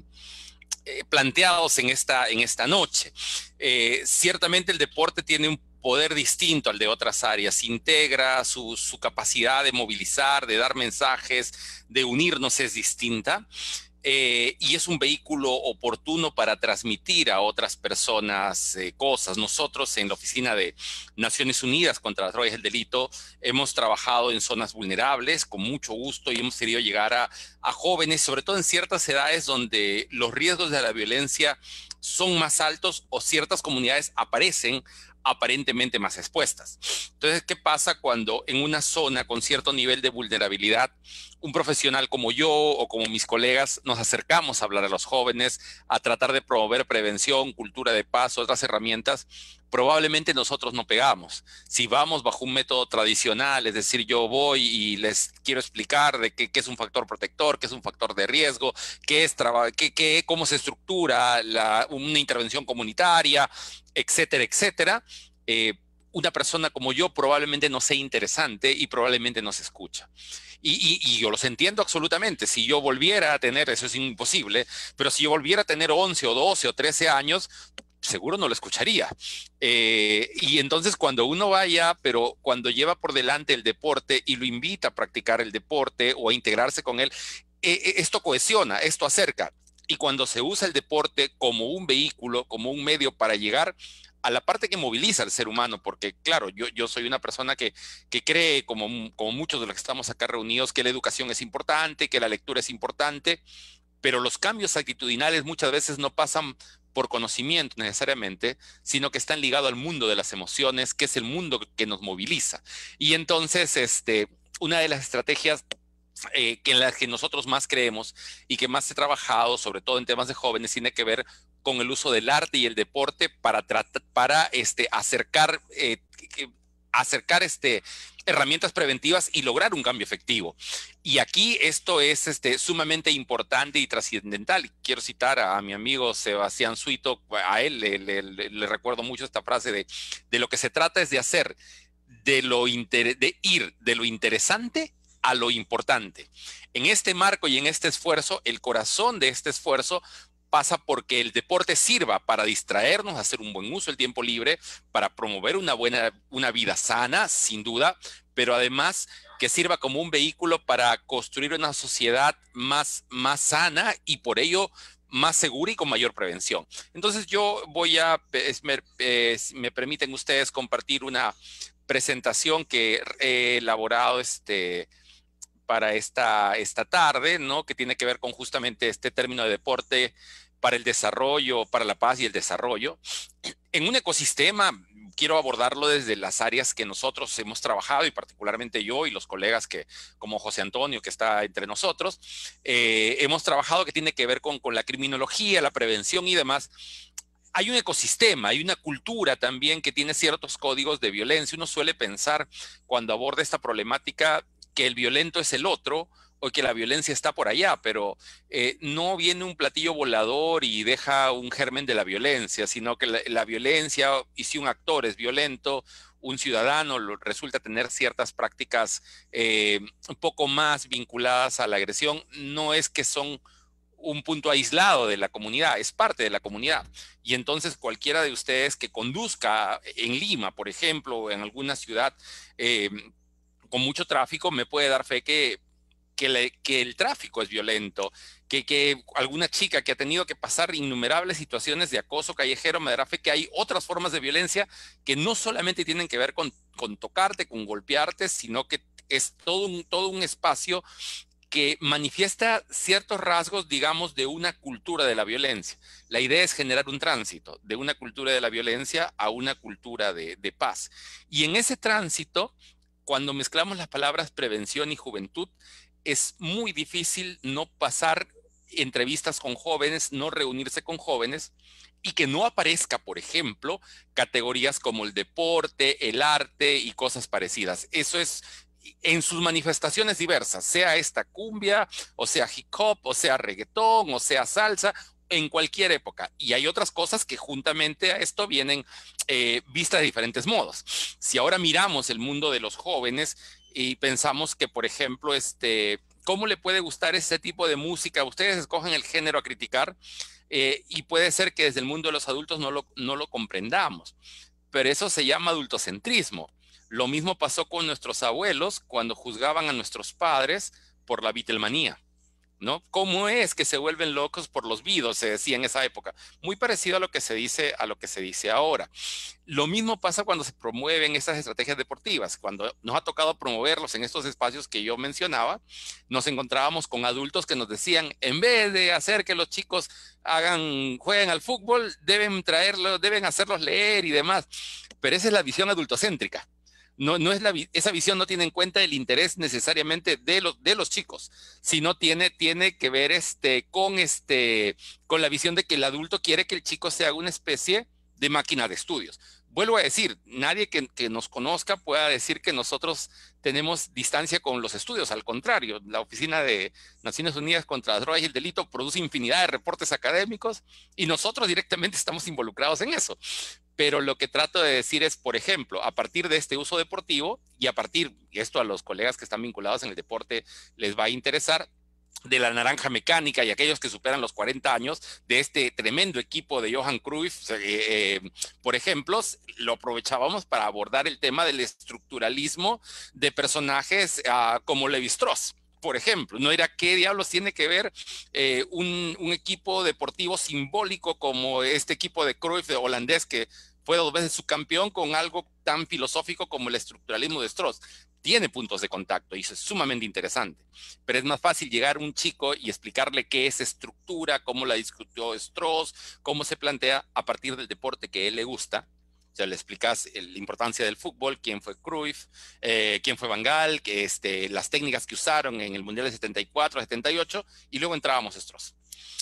eh, planteados en esta, en esta noche. Eh, ciertamente el deporte tiene un poder distinto al de otras áreas, integra su, su capacidad de movilizar, de dar mensajes, de unirnos es distinta. Eh, y es un vehículo oportuno para transmitir a otras personas eh, cosas. Nosotros en la Oficina de Naciones Unidas contra las Drogas y el Delito hemos trabajado en zonas vulnerables con mucho gusto y hemos querido llegar a, a jóvenes, sobre todo en ciertas edades donde los riesgos de la violencia son más altos o ciertas comunidades aparecen aparentemente más expuestas. Entonces, ¿qué pasa cuando en una zona con cierto nivel de vulnerabilidad, un profesional como yo o como mis colegas nos acercamos a hablar a los jóvenes, a tratar de promover prevención, cultura de paz, otras herramientas? Probablemente nosotros no pegamos. Si vamos bajo un método tradicional, es decir, yo voy y les quiero explicar de qué, qué es un factor protector, qué es un factor de riesgo, qué es qué, qué, cómo se estructura la, una intervención comunitaria, etcétera, etcétera, eh, una persona como yo probablemente no sea interesante y probablemente no se escucha. Y, y, y yo los entiendo absolutamente. Si yo volviera a tener, eso es imposible, pero si yo volviera a tener once o doce o trece años, seguro no lo escucharía. Eh, y entonces cuando uno vaya, pero cuando lleva por delante el deporte y lo invita a practicar el deporte o a integrarse con él, eh, esto cohesiona, esto acerca. Y cuando se usa el deporte como un vehículo, como un medio para llegar a la parte que moviliza al ser humano, porque claro, yo, yo soy una persona que, que cree, como, como muchos de los que estamos acá reunidos, que la educación es importante, que la lectura es importante, pero los cambios actitudinales muchas veces no pasan por conocimiento necesariamente, sino que están ligados al mundo de las emociones, que es el mundo que nos moviliza. Y entonces, este, una de las estrategias eh, que en las que nosotros más creemos y que más he trabajado, sobre todo en temas de jóvenes, tiene que ver con el uso del arte y el deporte para, para este, acercar, eh, acercar este, herramientas preventivas y lograr un cambio efectivo. Y aquí esto es este, sumamente importante y trascendental. Quiero citar a, a mi amigo Sebastián Suito, a él le, le, le, le recuerdo mucho esta frase de, de lo que se trata es de hacer, de, lo inter, de ir de lo interesante a lo importante. En este marco y en este esfuerzo, el corazón de este esfuerzo pasa porque el deporte sirva para distraernos, hacer un buen uso del tiempo libre, para promover una buena, una vida sana, sin duda, pero además que sirva como un vehículo para construir una sociedad más, más sana y por ello más segura y con mayor prevención. Entonces yo voy a, me, me permiten ustedes compartir una presentación que he elaborado este, para esta, esta tarde, ¿no? Que tiene que ver con justamente este término de deporte para el desarrollo, para la paz y el desarrollo. En un ecosistema, quiero abordarlo desde las áreas que nosotros hemos trabajado y particularmente yo y los colegas que, como José Antonio, que está entre nosotros, eh, hemos trabajado que tiene que ver con, con la criminología, la prevención y demás. Hay un ecosistema, hay una cultura también que tiene ciertos códigos de violencia. Uno suele pensar cuando aborda esta problemática que el violento es el otro o que la violencia está por allá, pero eh, no viene un platillo volador y deja un germen de la violencia, sino que la, la violencia, y si un actor es violento, un ciudadano lo, resulta tener ciertas prácticas eh, un poco más vinculadas a la agresión, no es que son un punto aislado de la comunidad, es parte de la comunidad. Y entonces cualquiera de ustedes que conduzca en Lima, por ejemplo, o en alguna ciudad eh, con mucho tráfico, me puede dar fe que Que, le, que el tráfico es violento, que, que alguna chica que ha tenido que pasar innumerables situaciones de acoso callejero me dará fe que hay otras formas de violencia que no solamente tienen que ver con, con tocarte, con golpearte, sino que es todo un, todo un espacio que manifiesta ciertos rasgos, digamos, de una cultura de la violencia. La idea es generar un tránsito de una cultura de la violencia a una cultura de, de paz. Y en ese tránsito, cuando mezclamos las palabras prevención y juventud, es muy difícil no pasar entrevistas con jóvenes, no reunirse con jóvenes y que no aparezca, por ejemplo, categorías como el deporte, el arte y cosas parecidas. Eso es en sus manifestaciones diversas, sea esta cumbia, o sea hip hop, o sea reggaetón, o sea salsa, en cualquier época. Y hay otras cosas que juntamente a esto vienen eh, vistas de diferentes modos. Si ahora miramos el mundo de los jóvenes y pensamos que, por ejemplo, este, ¿cómo le puede gustar este tipo de música? Ustedes escogen el género a criticar eh, y puede ser que desde el mundo de los adultos no lo, no lo comprendamos. Pero eso se llama adultocentrismo. Lo mismo pasó con nuestros abuelos cuando juzgaban a nuestros padres por la Beatlemanía, ¿no? ¿Cómo es que se vuelven locos por los Beatles? Se decía en esa época. Muy parecido a lo que se dice, a lo que se dice ahora. Lo mismo pasa cuando se promueven esas estrategias deportivas. Cuando nos ha tocado promoverlos en estos espacios que yo mencionaba, nos encontrábamos con adultos que nos decían, en vez de hacer que los chicos hagan, jueguen al fútbol, deben traerlos, deben hacerlos leer y demás. Pero esa es la visión adultocéntrica. No, no es la, esa visión no tiene en cuenta el interés necesariamente de los, de los chicos, sino tiene, tiene que ver este, con, este, con la visión de que el adulto quiere que el chico sea una especie de máquina de estudios. Vuelvo a decir, nadie que, que nos conozca pueda decir que nosotros tenemos distancia con los estudios. Al contrario, la Oficina de Naciones Unidas contra las Drogas y el Delito produce infinidad de reportes académicos y nosotros directamente estamos involucrados en eso. Pero lo que trato de decir es, por ejemplo, a partir de este uso deportivo y a partir, y esto a los colegas que están vinculados en el deporte les va a interesar, de la naranja mecánica y aquellos que superan los cuarenta años, de este tremendo equipo de Johan Cruyff, eh, eh, por ejemplo, lo aprovechábamos para abordar el tema del estructuralismo de personajes uh, como Levi-Strauss. Por ejemplo, no era qué diablos tiene que ver eh, un, un equipo deportivo simbólico como este equipo de Cruyff de holandés que fue dos veces subcampeón con algo tan filosófico como el estructuralismo de Strauss. Tiene puntos de contacto y eso es sumamente interesante, pero es más fácil llegar a un chico y explicarle qué es estructura, cómo la discutió Strauss, cómo se plantea a partir del deporte que a él le gusta. O sea, le explicas la importancia del fútbol, quién fue Cruyff, eh, quién fue Van Gaal, que, este, las técnicas que usaron en el Mundial de setenta y cuatro, setenta y ocho, y luego entrábamos a Strauss.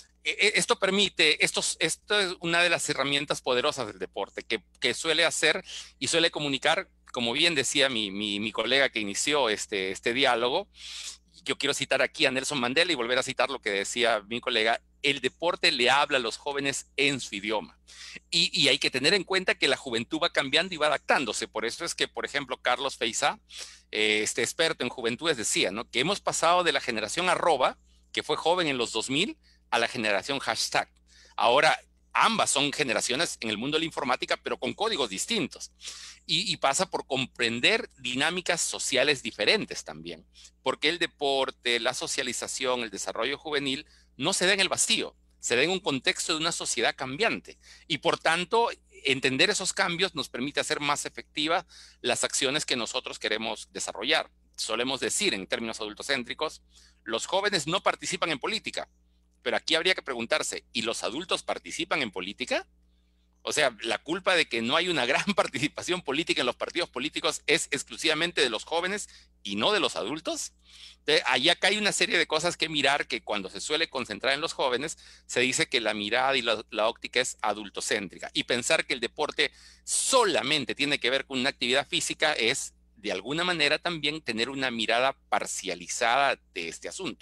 Esto permite, esto, esto es una de las herramientas poderosas del deporte, que, que suele hacer y suele comunicar, como bien decía mi, mi, mi colega que inició este, este diálogo. Yo quiero citar aquí a Nelson Mandela y volver a citar lo que decía mi colega. El deporte le habla a los jóvenes en su idioma. Y, y hay que tener en cuenta que la juventud va cambiando y va adaptándose. Por eso es que, por ejemplo, Carlos Feizá, eh, este experto en juventudes, decía, ¿no?, que hemos pasado de la generación arroba, que fue joven en los dos mil, a la generación hashtag. Ahora, ambas son generaciones en el mundo de la informática, pero con códigos distintos. Y, y pasa por comprender dinámicas sociales diferentes también. Porque el deporte, la socialización, el desarrollo juvenil no se da en el vacío, se da en un contexto de una sociedad cambiante. Y por tanto, entender esos cambios nos permite hacer más efectivas las acciones que nosotros queremos desarrollar. Solemos decir en términos adultocéntricos, los jóvenes no participan en política. Pero aquí habría que preguntarse, ¿y los adultos participan en política? O sea, la culpa de que no hay una gran participación política en los partidos políticos es exclusivamente de los jóvenes y no de los adultos. Entonces, ahí acá hay una serie de cosas que mirar, que cuando se suele concentrar en los jóvenes, se dice que la mirada y la, la óptica es adultocéntrica. Y pensar que el deporte solamente tiene que ver con una actividad física es, de alguna manera, también tener una mirada parcializada de este asunto.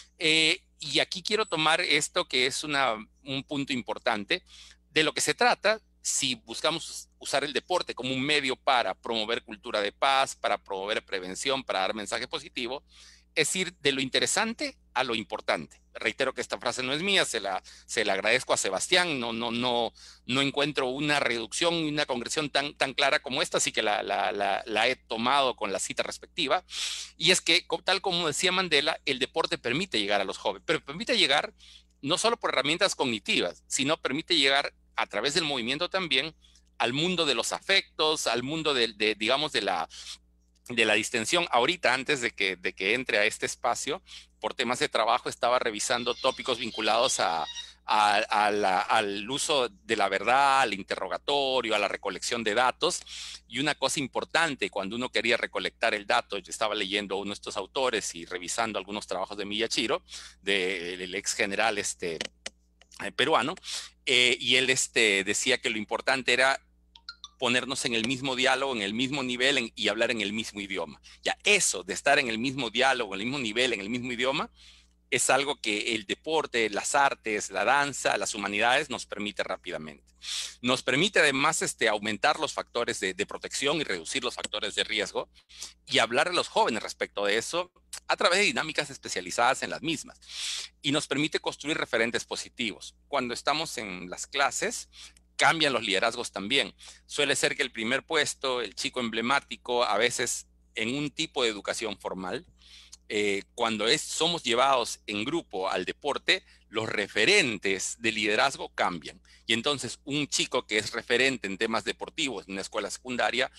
Eh, y aquí quiero tomar esto que es una, un punto importante. De lo que se trata, si buscamos usar el deporte como un medio para promover cultura de paz, para promover prevención, para dar mensaje positivo, es ir de lo interesante a lo importante. Reitero que esta frase no es mía, se la, se la agradezco a Sebastián, no, no, no, no encuentro una reducción y una concreción tan, tan clara como esta, así que la, la, la, la he tomado con la cita respectiva. Y es que, tal como decía Mandela, el deporte permite llegar a los jóvenes, pero permite llegar no solo por herramientas cognitivas, sino permite llegar a través del movimiento también al mundo de los afectos, al mundo de, de digamos, de la, de la distensión. Ahorita, antes de que, de que entre a este espacio, por temas de trabajo, estaba revisando tópicos vinculados a, a, a la, al uso de la verdad, al interrogatorio, a la recolección de datos. Y una cosa importante, cuando uno quería recolectar el dato, yo estaba leyendo uno de estos autores y revisando algunos trabajos de Miyashiro, del de, ex general este, eh, peruano, eh, y él este, decía que lo importante era ponernos en el mismo diálogo, en el mismo nivel en, y hablar en el mismo idioma. Ya eso de estar en el mismo diálogo, en el mismo nivel, en el mismo idioma, es algo que el deporte, las artes, la danza, las humanidades nos permite rápidamente. Nos permite además este, aumentar los factores de, de protección y reducir los factores de riesgo y hablar a los jóvenes respecto de eso a través de dinámicas especializadas en las mismas. Y nos permite construir referentes positivos. Cuando estamos en las clases, cambian los liderazgos también. Suele ser que el primer puesto, el chico emblemático, a veces en un tipo de educación formal, Eh, cuando es, somos llevados en grupo al deporte, los referentes de liderazgo cambian. Y entonces un chico que es referente en temas deportivos en una escuela secundaria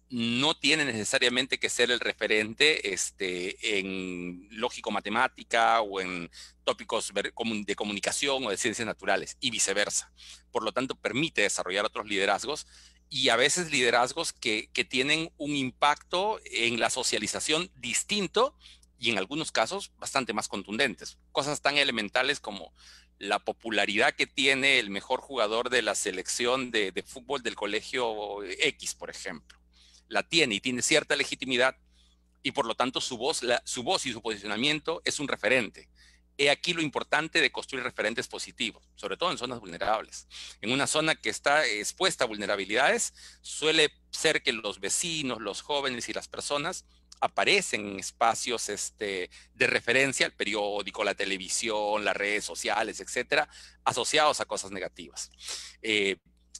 no tiene necesariamente que ser el referente este, en lógico-matemática o en tópicos de comunicación o de ciencias naturales y viceversa. Por lo tanto, permite desarrollar otros liderazgos y a veces liderazgos que, que tienen un impacto en la socialización distinto y en algunos casos bastante más contundentes. Cosas tan elementales como la popularidad que tiene el mejor jugador de la selección de, de fútbol del colegio X, por ejemplo. La tiene y tiene cierta legitimidad y por lo tanto su voz, la, su voz y su posicionamiento es un referente. He aquí lo importante de construir referentes positivos, sobre todo en zonas vulnerables. En una zona que está expuesta a vulnerabilidades, suele ser que los vecinos, los jóvenes y las personas aparecen en espacios este, de referencia, el periódico, la televisión, las redes sociales, etcétera, asociados a cosas negativas. Eh,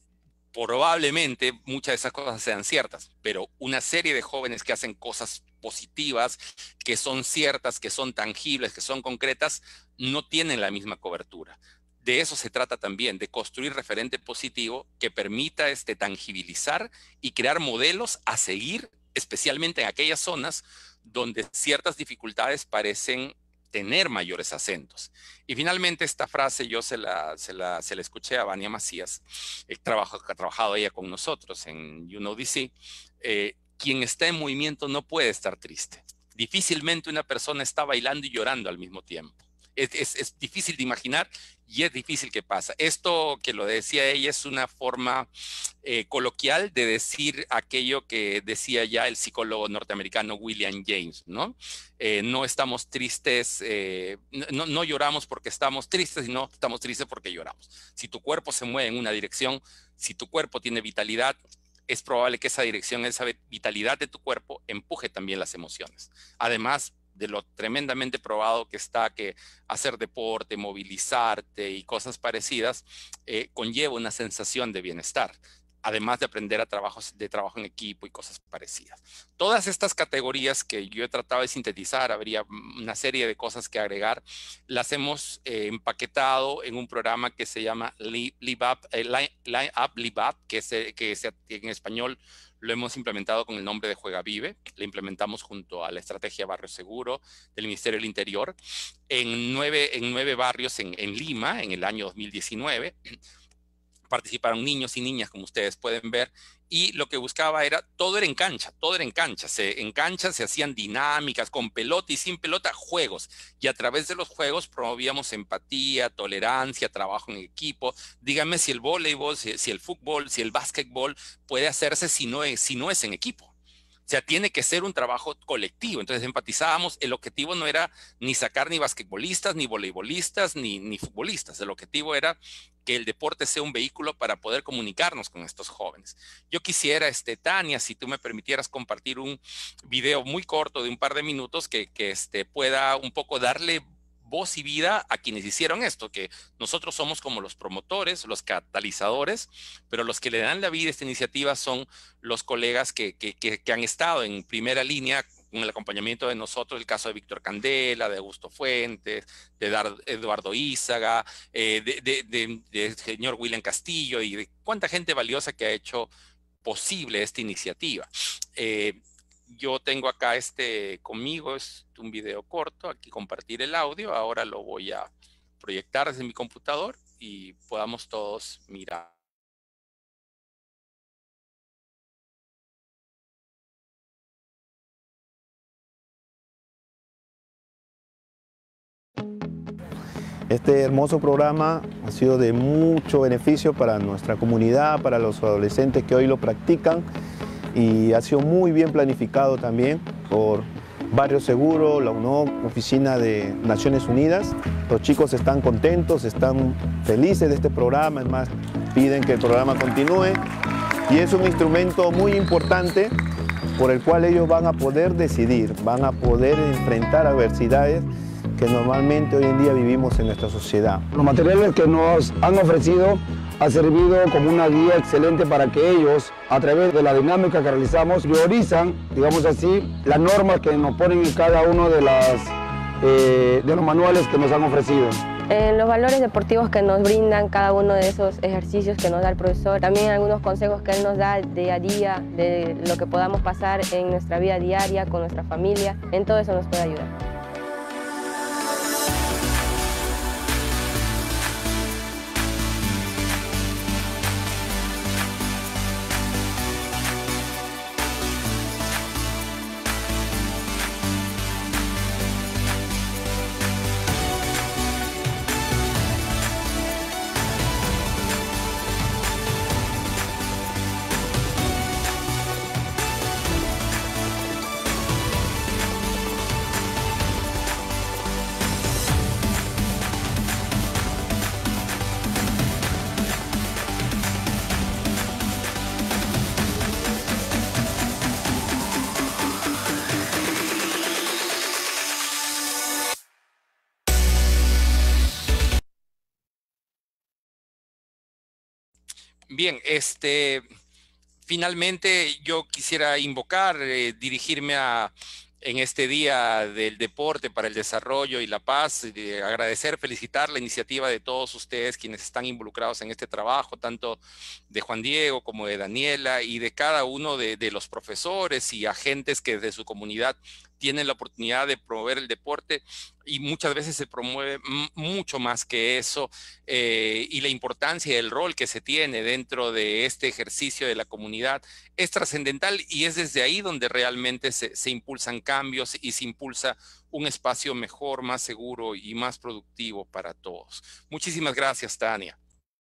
probablemente muchas de esas cosas sean ciertas, pero una serie de jóvenes que hacen cosas positivas, que son ciertas, que son tangibles, que son concretas, no tienen la misma cobertura. De eso se trata también, de construir referente positivo que permita este, tangibilizar y crear modelos a seguir, especialmente en aquellas zonas donde ciertas dificultades parecen tener mayores acentos. Y finalmente esta frase yo se la, se la, se la escuché a Vania Macías, eh, trabajo, ha trabajado ella con nosotros en U N O D C, eh, quien está en movimiento no puede estar triste. Difícilmente una persona está bailando y llorando al mismo tiempo. Es, es, es difícil de imaginar y es difícil que pasa. Esto que lo decía ella es una forma eh, coloquial de decir aquello que decía ya el psicólogo norteamericano William James, ¿no? Eh, no estamos tristes, eh, no, no lloramos porque estamos tristes, sino estamos tristes porque lloramos. Si tu cuerpo se mueve en una dirección, si tu cuerpo tiene vitalidad, es probable que esa dirección, esa vitalidad de tu cuerpo empuje también las emociones. Además, de lo tremendamente probado que está que hacer deporte, movilizarte y cosas parecidas, eh, conlleva una sensación de bienestar, además de aprender a trabajos de trabajo en equipo y cosas parecidas. Todas estas categorías que yo he tratado de sintetizar, habría una serie de cosas que agregar, las hemos eh, empaquetado en un programa que se llama Live Up, eh, Line, Line Up, Live Up, que, se, que se, en español lo hemos implementado con el nombre de Juega Vive. Lo implementamos junto a la estrategia Barrio Seguro del Ministerio del Interior en nueve, en nueve barrios en, en Lima en el año dos mil diecinueve. Participaron niños y niñas, como ustedes pueden ver, y lo que buscaba era, todo era en cancha, todo era en cancha. Se, en cancha se hacían dinámicas, con pelota y sin pelota, juegos. Y a través de los juegos promovíamos empatía, tolerancia, trabajo en equipo. Díganme si el voleibol, si, si el fútbol, si el básquetbol puede hacerse si no es, si no es en equipo. O sea, tiene que ser un trabajo colectivo. Entonces empatizábamos. El objetivo no era ni sacar ni basquetbolistas, ni voleibolistas, ni, ni futbolistas. El objetivo era que el deporte sea un vehículo para poder comunicarnos con estos jóvenes. Yo quisiera, este, Tania, si tú me permitieras compartir un video muy corto de un par de minutos que, que este, pueda un poco darle voz y vida a quienes hicieron esto, que nosotros somos como los promotores, los catalizadores, pero los que le dan la vida a esta iniciativa son los colegas que, que, que, que han estado en primera línea con el acompañamiento de nosotros, el caso de Víctor Candela, de Augusto Fuentes, de Dar, Eduardo Ízaga, eh, de, de, de, de señor William Castillo y de cuánta gente valiosa que ha hecho posible esta iniciativa. Eh, Yo tengo acá este conmigo, es un video corto, aquí compartir el audio, ahora lo voy a proyectar desde mi computador y podamos todos mirar. Este hermoso programa ha sido de mucho beneficio para nuestra comunidad, para los adolescentes que hoy lo practican, y ha sido muy bien planificado también por Barrio Seguro, la U N O, Oficina de Naciones Unidas. Los chicos están contentos, están felices de este programa, además piden que el programa continúe, y es un instrumento muy importante por el cual ellos van a poder decidir, van a poder enfrentar adversidades que normalmente hoy en día vivimos en nuestra sociedad. Los materiales que nos han ofrecido ha servido como una guía excelente para que ellos, a través de la dinámica que realizamos, priorizan, digamos así, las normas que nos ponen en cada uno de, las, eh, de los manuales que nos han ofrecido. En los valores deportivos que nos brindan cada uno de esos ejercicios que nos da el profesor, también algunos consejos que él nos da día a día, de lo que podamos pasar en nuestra vida diaria, con nuestra familia, en todo eso nos puede ayudar. Bien, este, finalmente yo quisiera invocar, eh, dirigirme a, en este día del deporte para el desarrollo y la paz, eh, agradecer, felicitar la iniciativa de todos ustedes quienes están involucrados en este trabajo, tanto de Juan Diego como de Daniela y de cada uno de, de los profesores y agentes que desde su comunidad tienen la oportunidad de promover el deporte, y muchas veces se promueve mucho más que eso, eh, y la importancia y el rol que se tiene dentro de este ejercicio de la comunidad es trascendental, y es desde ahí donde realmente se, se impulsan cambios y se impulsa un espacio mejor, más seguro y más productivo para todos. Muchísimas gracias, Tania.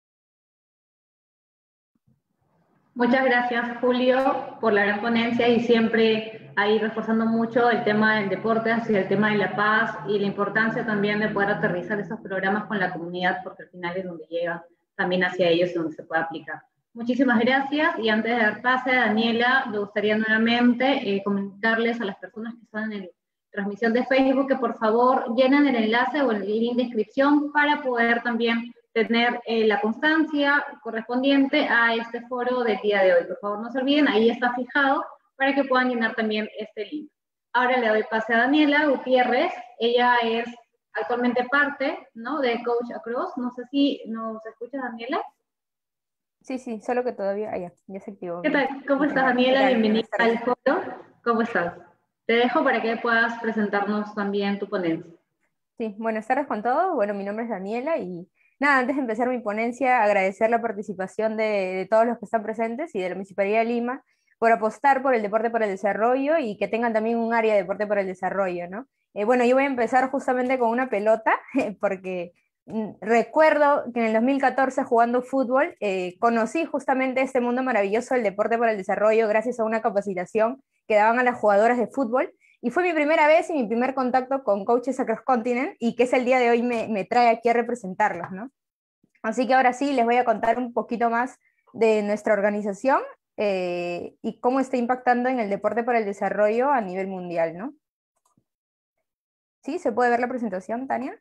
Muchas gracias, Julio, por la gran ponencia y siempre ahí reforzando mucho el tema del deporte hacia el tema de la paz y la importancia también de poder aterrizar esos programas con la comunidad, porque al final es donde llega también hacia ellos y donde se puede aplicar. Muchísimas gracias, y antes de dar pase a Daniela, me gustaría nuevamente eh, comunicarles a las personas que están en el, transmisión de Facebook, que por favor llenen el enlace o el link de inscripción para poder también tener eh, la constancia correspondiente a este foro del día de hoy. Por favor, no se olviden, ahí está fijado para que puedan llenar también este link. Ahora le doy pase a Daniela Gutiérrez. Ella es actualmente parte, ¿no?, de Coach Across. No sé si nos escucha, Daniela. Sí, sí, solo que todavía, ah, ya, ya se activó. ¿Qué tal? ¿Cómo estás, Daniela? Bienvenida al foro. ¿Cómo estás? Te dejo para que puedas presentarnos también tu ponencia. Sí, buenas tardes con todos. Bueno, mi nombre es Daniela y nada, antes de empezar mi ponencia, agradecer la participación de, de todos los que están presentes y de la Municipalidad de Lima por apostar por el deporte para el desarrollo y que tengan también un área de deporte para el desarrollo, ¿no? Eh, bueno, yo voy a empezar justamente con una pelota, porque mm, recuerdo que en el dos mil catorce jugando fútbol, eh, conocí justamente este mundo maravilloso del deporte para el desarrollo gracias a una capacitación que daban a las jugadoras de fútbol, y fue mi primera vez y mi primer contacto con Coaches Across Continent, y que es el día de hoy me, me trae aquí a representarlos, ¿no? Así que ahora sí, les voy a contar un poquito más de nuestra organización, Eh, y cómo está impactando en el deporte para el desarrollo a nivel mundial, ¿no? ¿Sí? ¿Se puede ver la presentación, Tania?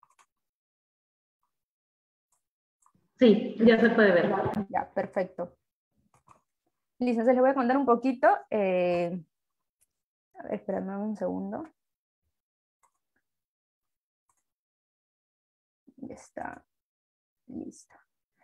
Sí, ya se puede ver. Ya, perfecto. Listo, entonces les voy a contar un poquito. Eh, a ver, espérame un segundo. Ya está. Listo.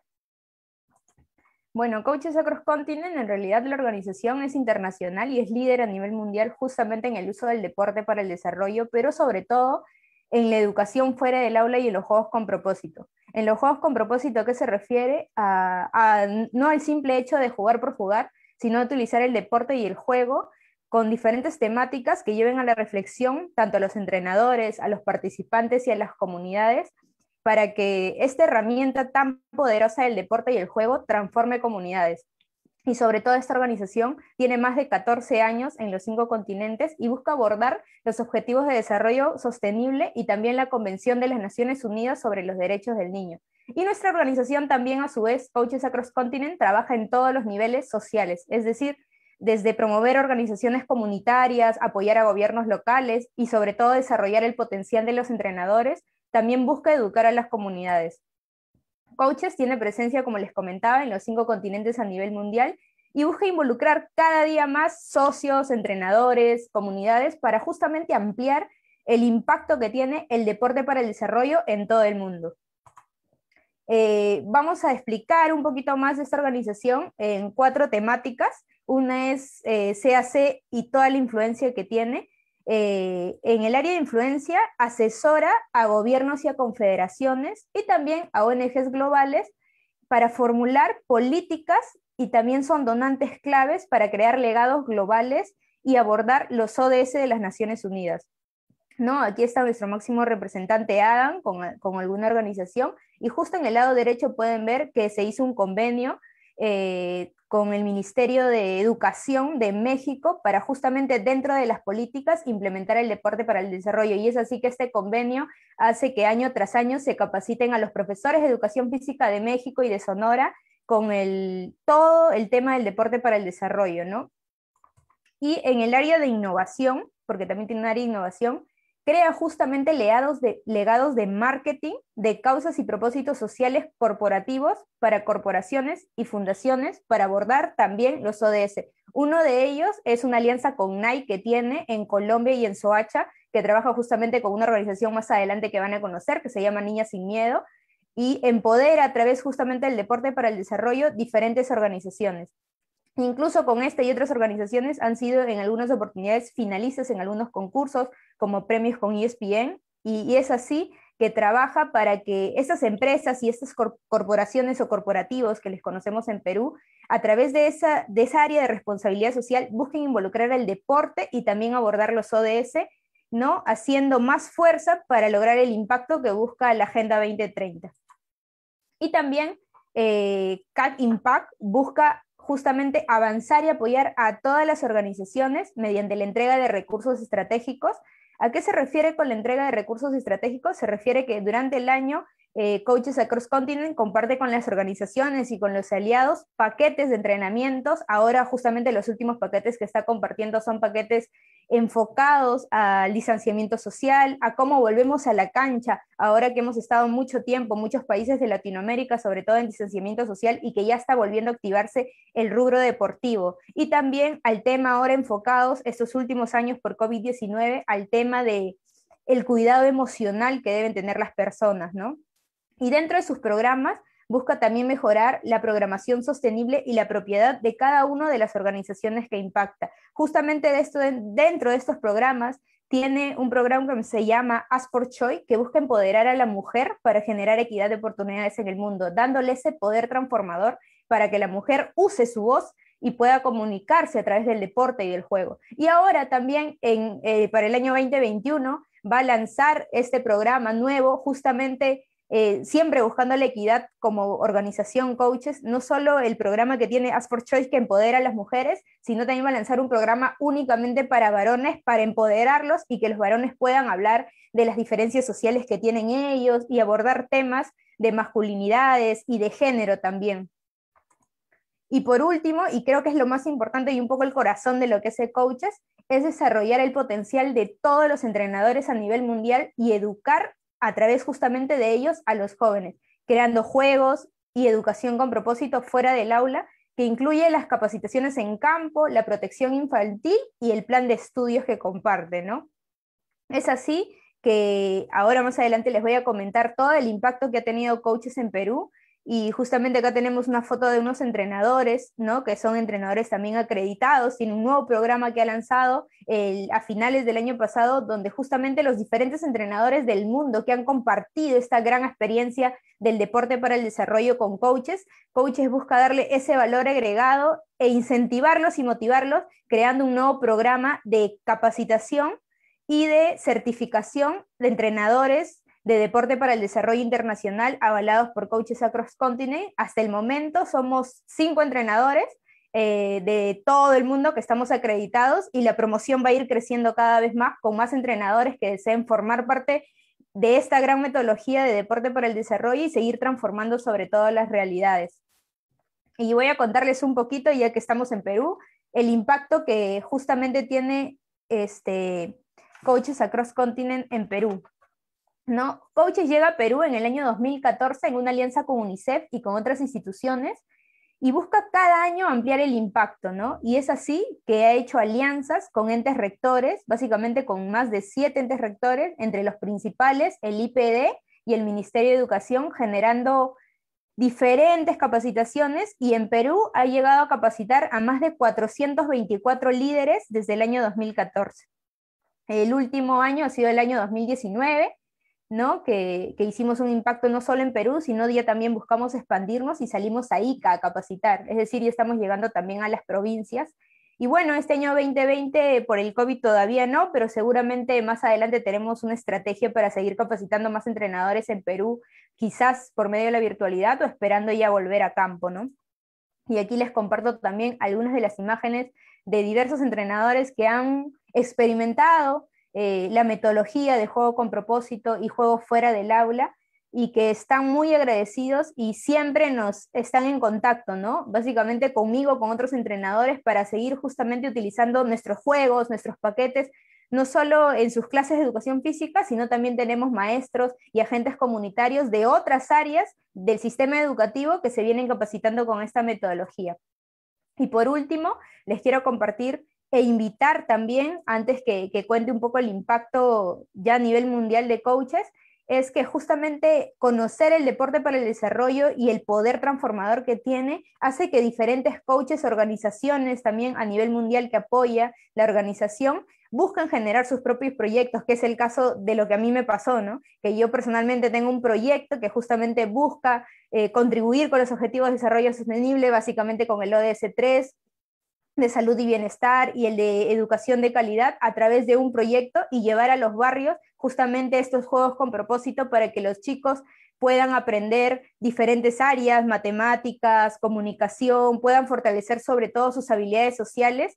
Bueno, Coaches Across Continent, en realidad la organización es internacional y es líder a nivel mundial justamente en el uso del deporte para el desarrollo, pero sobre todo en la educación fuera del aula y en los juegos con propósito. En los juegos con propósito, ¿a qué se refiere? A, a, no al simple hecho de jugar por jugar, sino a utilizar el deporte y el juego con diferentes temáticas que lleven a la reflexión tanto a los entrenadores, a los participantes y a las comunidades, para que esta herramienta tan poderosa del deporte y el juego transforme comunidades. Y sobre todo esta organización tiene más de catorce años en los cinco continentes y busca abordar los objetivos de desarrollo sostenible y también la Convención de las Naciones Unidas sobre los Derechos del Niño. Y nuestra organización también, a su vez, Coaches Across Continent, trabaja en todos los niveles sociales, es decir, desde promover organizaciones comunitarias, apoyar a gobiernos locales y sobre todo desarrollar el potencial de los entrenadores. También busca educar a las comunidades. Coaches tiene presencia, como les comentaba, en los cinco continentes a nivel mundial y busca involucrar cada día más socios, entrenadores, comunidades para justamente ampliar el impacto que tiene el deporte para el desarrollo en todo el mundo. Eh, vamos a explicar un poquito más de esta organización en cuatro temáticas. Una es eh, C A C y toda la influencia que tiene. Eh, en el área de influencia asesora a gobiernos y a confederaciones y también a O N Ges globales para formular políticas, y también son donantes claves para crear legados globales y abordar los O D S de las Naciones Unidas, ¿no? Aquí está nuestro máximo representante Adam con, con alguna organización, y justo en el lado derecho pueden ver que se hizo un convenio eh, con el Ministerio de Educación de México para justamente dentro de las políticas implementar el deporte para el desarrollo, y es así que este convenio hace que año tras año se capaciten a los profesores de educación física de México y de Sonora con el, todo el tema del deporte para el desarrollo, ¿no? Y en el área de innovación, porque también tiene un área de innovación, crea justamente legados de, legados de marketing de causas y propósitos sociales corporativos para corporaciones y fundaciones para abordar también los O D S. Uno de ellos es una alianza con Nike que tiene en Colombia y en Soacha, que trabaja justamente con una organización más adelante que van a conocer, que se llama Niñas Sin Miedo, y empodera a través justamente del deporte para el desarrollo diferentes organizaciones. Incluso con esta y otras organizaciones han sido en algunas oportunidades finalistas en algunos concursos, como premios con E S P N, y, y es así que trabaja para que estas empresas y estas cor corporaciones o corporativos que les conocemos en Perú, a través de esa, de esa área de responsabilidad social, busquen involucrar el deporte y también abordar los O D S, ¿no? Haciendo más fuerza para lograr el impacto que busca la Agenda veinte treinta. Y también eh, C A C Impact busca justamente avanzar y apoyar a todas las organizaciones mediante la entrega de recursos estratégicos. ¿A qué se refiere con la entrega de recursos estratégicos? Se refiere que durante el año eh, Coaches Across Continent comparte con las organizaciones y con los aliados paquetes de entrenamientos. Ahora justamente los últimos paquetes que está compartiendo son paquetes enfocados al distanciamiento social, a cómo volvemos a la cancha, ahora que hemos estado mucho tiempo, muchos países de Latinoamérica, sobre todo en distanciamiento social, y que ya está volviendo a activarse el rubro deportivo. Y también al tema ahora enfocados estos últimos años por COVID diecinueve, al tema de el cuidado emocional que deben tener las personas, ¿no? Y dentro de sus programas, busca también mejorar la programación sostenible y la propiedad de cada una de las organizaciones que impacta. Justamente de esto, dentro de estos programas, tiene un programa que se llama Ask for Choice, que busca empoderar a la mujer para generar equidad de oportunidades en el mundo, dándole ese poder transformador para que la mujer use su voz y pueda comunicarse a través del deporte y del juego. Y ahora también, en, eh, para el año veinte veintiuno, va a lanzar este programa nuevo, justamente Eh, siempre buscando la equidad como organización Coaches, no solo el programa que tiene Ask for Choice que empodera a las mujeres, sino también va a lanzar un programa únicamente para varones, para empoderarlos y que los varones puedan hablar de las diferencias sociales que tienen ellos y abordar temas de masculinidades y de género también. Y por último, y creo que es lo más importante y un poco el corazón de lo que es el Coaches, es desarrollar el potencial de todos los entrenadores a nivel mundial y educar a través justamente de ellos a los jóvenes, creando juegos y educación con propósito fuera del aula, que incluye las capacitaciones en campo, la protección infantil y el plan de estudios que comparte, ¿no? Es así que ahora más adelante les voy a comentar todo el impacto que ha tenido Coaches en Perú, y justamente acá tenemos una foto de unos entrenadores, ¿no? Que son entrenadores también acreditados, tiene un nuevo programa que ha lanzado el, a finales del año pasado, donde justamente los diferentes entrenadores del mundo que han compartido esta gran experiencia del deporte para el desarrollo con Coaches, Coaches busca darle ese valor agregado e incentivarlos y motivarlos, creando un nuevo programa de capacitación y de certificación de entrenadores de deporte para el desarrollo internacional avalados por Coaches Across Continent. Hasta el momento somos cinco entrenadores eh, de todo el mundo que estamos acreditados, y la promoción va a ir creciendo cada vez más con más entrenadores que deseen formar parte de esta gran metodología de deporte para el desarrollo y seguir transformando sobre todo las realidades. Y voy a contarles un poquito, ya que estamos en Perú, el impacto que justamente tiene este, Coaches Across Continent en Perú. ¿No? Coaches llega a Perú en el año dos mil catorce en una alianza con UNICEF y con otras instituciones, y busca cada año ampliar el impacto, ¿no? Y es así que ha hecho alianzas con entes rectores, básicamente con más de siete entes rectores, entre los principales, el I P D y el Ministerio de Educación, generando diferentes capacitaciones, y en Perú ha llegado a capacitar a más de cuatrocientos veinticuatro líderes desde el año dos mil catorce. El último año ha sido el año dos mil diecinueve, ¿no? Que, que hicimos un impacto no solo en Perú, sino ya también buscamos expandirnos y salimos a Ica a capacitar, es decir, ya estamos llegando también a las provincias. Y bueno, este año veinte veinte por el COVID todavía no, pero seguramente más adelante tenemos una estrategia para seguir capacitando más entrenadores en Perú, quizás por medio de la virtualidad o esperando ya volver a campo, ¿no? Y aquí les comparto también algunas de las imágenes de diversos entrenadores que han experimentado Eh, la metodología de juego con propósito y juego fuera del aula, y que están muy agradecidos y siempre nos están en contacto, ¿no? Básicamente conmigo, con otros entrenadores, para seguir justamente utilizando nuestros juegos, nuestros paquetes, no solo en sus clases de educación física, sino también tenemos maestros y agentes comunitarios de otras áreas del sistema educativo que se vienen capacitando con esta metodología. Y por último, les quiero compartir e invitar también, antes que, que cuente un poco el impacto ya a nivel mundial de Coaches, es que justamente conocer el deporte para el desarrollo y el poder transformador que tiene hace que diferentes coaches, organizaciones también a nivel mundial que apoya la organización, buscan generar sus propios proyectos, que es el caso de lo que a mí me pasó, ¿no? Que yo personalmente tengo un proyecto que justamente busca eh, contribuir con los objetivos de desarrollo sostenible, básicamente con el O D S tres, de salud y bienestar, y el de educación de calidad, a través de un proyecto, y llevar a los barrios justamente estos juegos con propósito para que los chicos puedan aprender diferentes áreas, matemáticas, comunicación, puedan fortalecer sobre todo sus habilidades sociales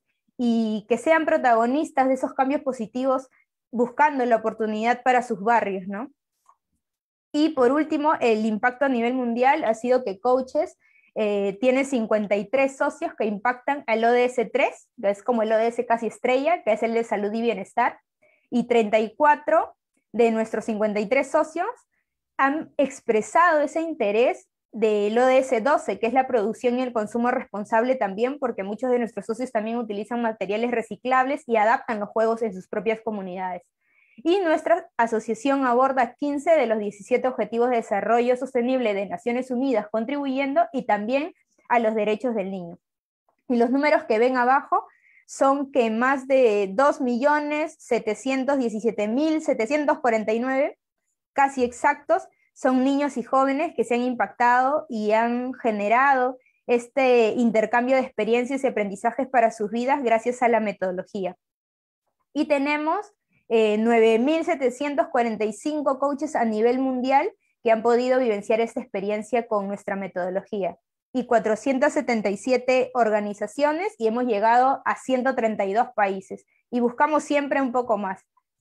y que sean protagonistas de esos cambios positivos, buscando la oportunidad para sus barrios, ¿no? Y por último, el impacto a nivel mundial ha sido que Coaches eh, tiene cincuenta y tres socios que impactan al O D S tres, que es como el O D S casi estrella, que es el de salud y bienestar, y treinta y cuatro de nuestros cincuenta y tres socios han expresado ese interés del O D S doce, que es la producción y el consumo responsable también, porque muchos de nuestros socios también utilizan materiales reciclables y adaptan los juegos en sus propias comunidades. Y nuestra asociación aborda quince de los diecisiete Objetivos de Desarrollo Sostenible de Naciones Unidas, contribuyendo y también a los derechos del niño. Y los números que ven abajo son que más de dos millones setecientos diecisiete mil setecientos cuarenta y nueve, casi exactos, son niños y jóvenes que se han impactado y han generado este intercambio de experiencias y aprendizajes para sus vidas gracias a la metodología. Y tenemos eh, nueve mil setecientos cuarenta y cinco coaches a nivel mundial que han podido vivenciar esta experiencia con nuestra metodología, y cuatrocientas setenta y siete organizaciones, y hemos llegado a ciento treinta y dos países, y buscamos siempre un poco más,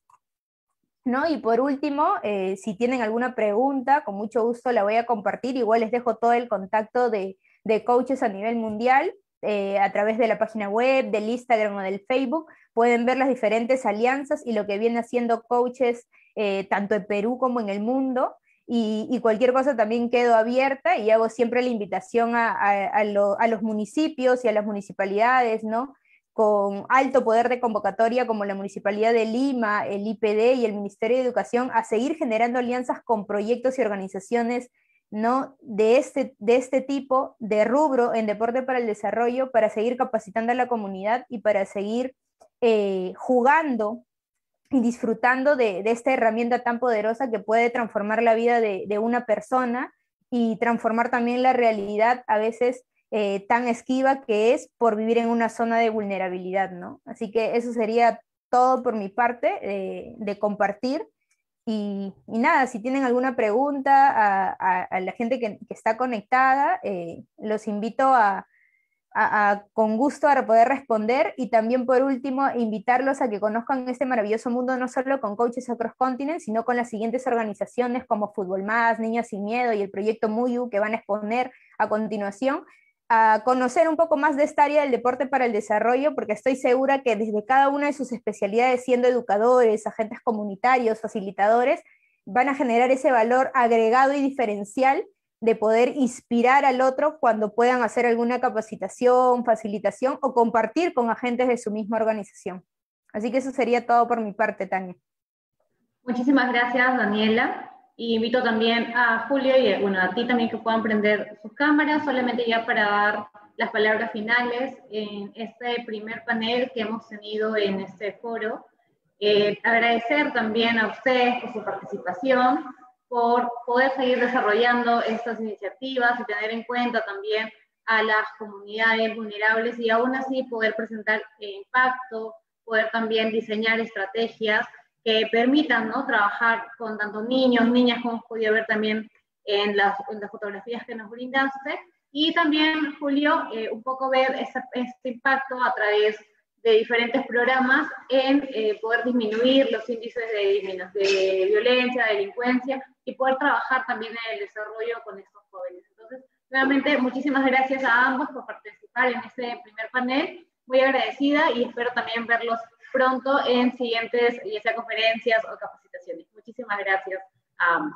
¿no? Y por último, eh, si tienen alguna pregunta, con mucho gusto la voy a compartir. Igual les dejo todo el contacto de, de coaches a nivel mundial, eh, a través de la página web, del Instagram o del Facebook. Pueden ver las diferentes alianzas y lo que viene haciendo coaches, eh, tanto en Perú como en el mundo. Y, y cualquier cosa también quedo abierta, y hago siempre la invitación a, a, a, lo, a los municipios y a las municipalidades, ¿no?, con alto poder de convocatoria como la Municipalidad de Lima, el I P D y el Ministerio de Educación, a seguir generando alianzas con proyectos y organizaciones, ¿no?, de, este, de este tipo, de rubro en deporte para el desarrollo, para seguir capacitando a la comunidad y para seguir eh, jugando y disfrutando de, de esta herramienta tan poderosa que puede transformar la vida de, de una persona y transformar también la realidad a veces eh, tan esquiva que es por vivir en una zona de vulnerabilidad, ¿no? Así que eso sería todo por mi parte, eh, de compartir. Y, y nada, si tienen alguna pregunta a, a, a la gente que, que está conectada, eh, los invito a, A, a, con gusto a poder responder, y también por último invitarlos a que conozcan este maravilloso mundo no solo con Coaches Across Continent, sino con las siguientes organizaciones como Fútbol Más, Niños Sin Miedo y el proyecto Muyu, que van a exponer a continuación, a conocer un poco más de esta área del deporte para el desarrollo, porque estoy segura que desde cada una de sus especialidades, siendo educadores, agentes comunitarios, facilitadores, van a generar ese valor agregado y diferencial de poder inspirar al otro cuando puedan hacer alguna capacitación, facilitación o compartir con agentes de su misma organización. Así que eso sería todo por mi parte, Tania. Muchísimas gracias, Daniela. Y invito también a Julio y bueno, a ti también que puedan prender sus cámaras, solamente ya para dar las palabras finales en este primer panel que hemos tenido en este foro. Eh, agradecer también a ustedes por su participación, por poder seguir desarrollando estas iniciativas y tener en cuenta también a las comunidades vulnerables y aún así poder presentar eh, impacto, poder también diseñar estrategias que permitan, ¿no?, trabajar con tanto niños, niñas, como hemos podido ver también en las, en las fotografías que nos brindaste, y también, Julio, eh, un poco ver ese, este impacto a través de diferentes programas en eh, poder disminuir los índices de, de violencia, de delincuencia, y poder trabajar también en el desarrollo con estos jóvenes. Entonces, nuevamente, muchísimas gracias a ambos por participar en este primer panel. Muy agradecida y espero también verlos pronto en siguientes, ya sea conferencias o capacitaciones. Muchísimas gracias a ambos.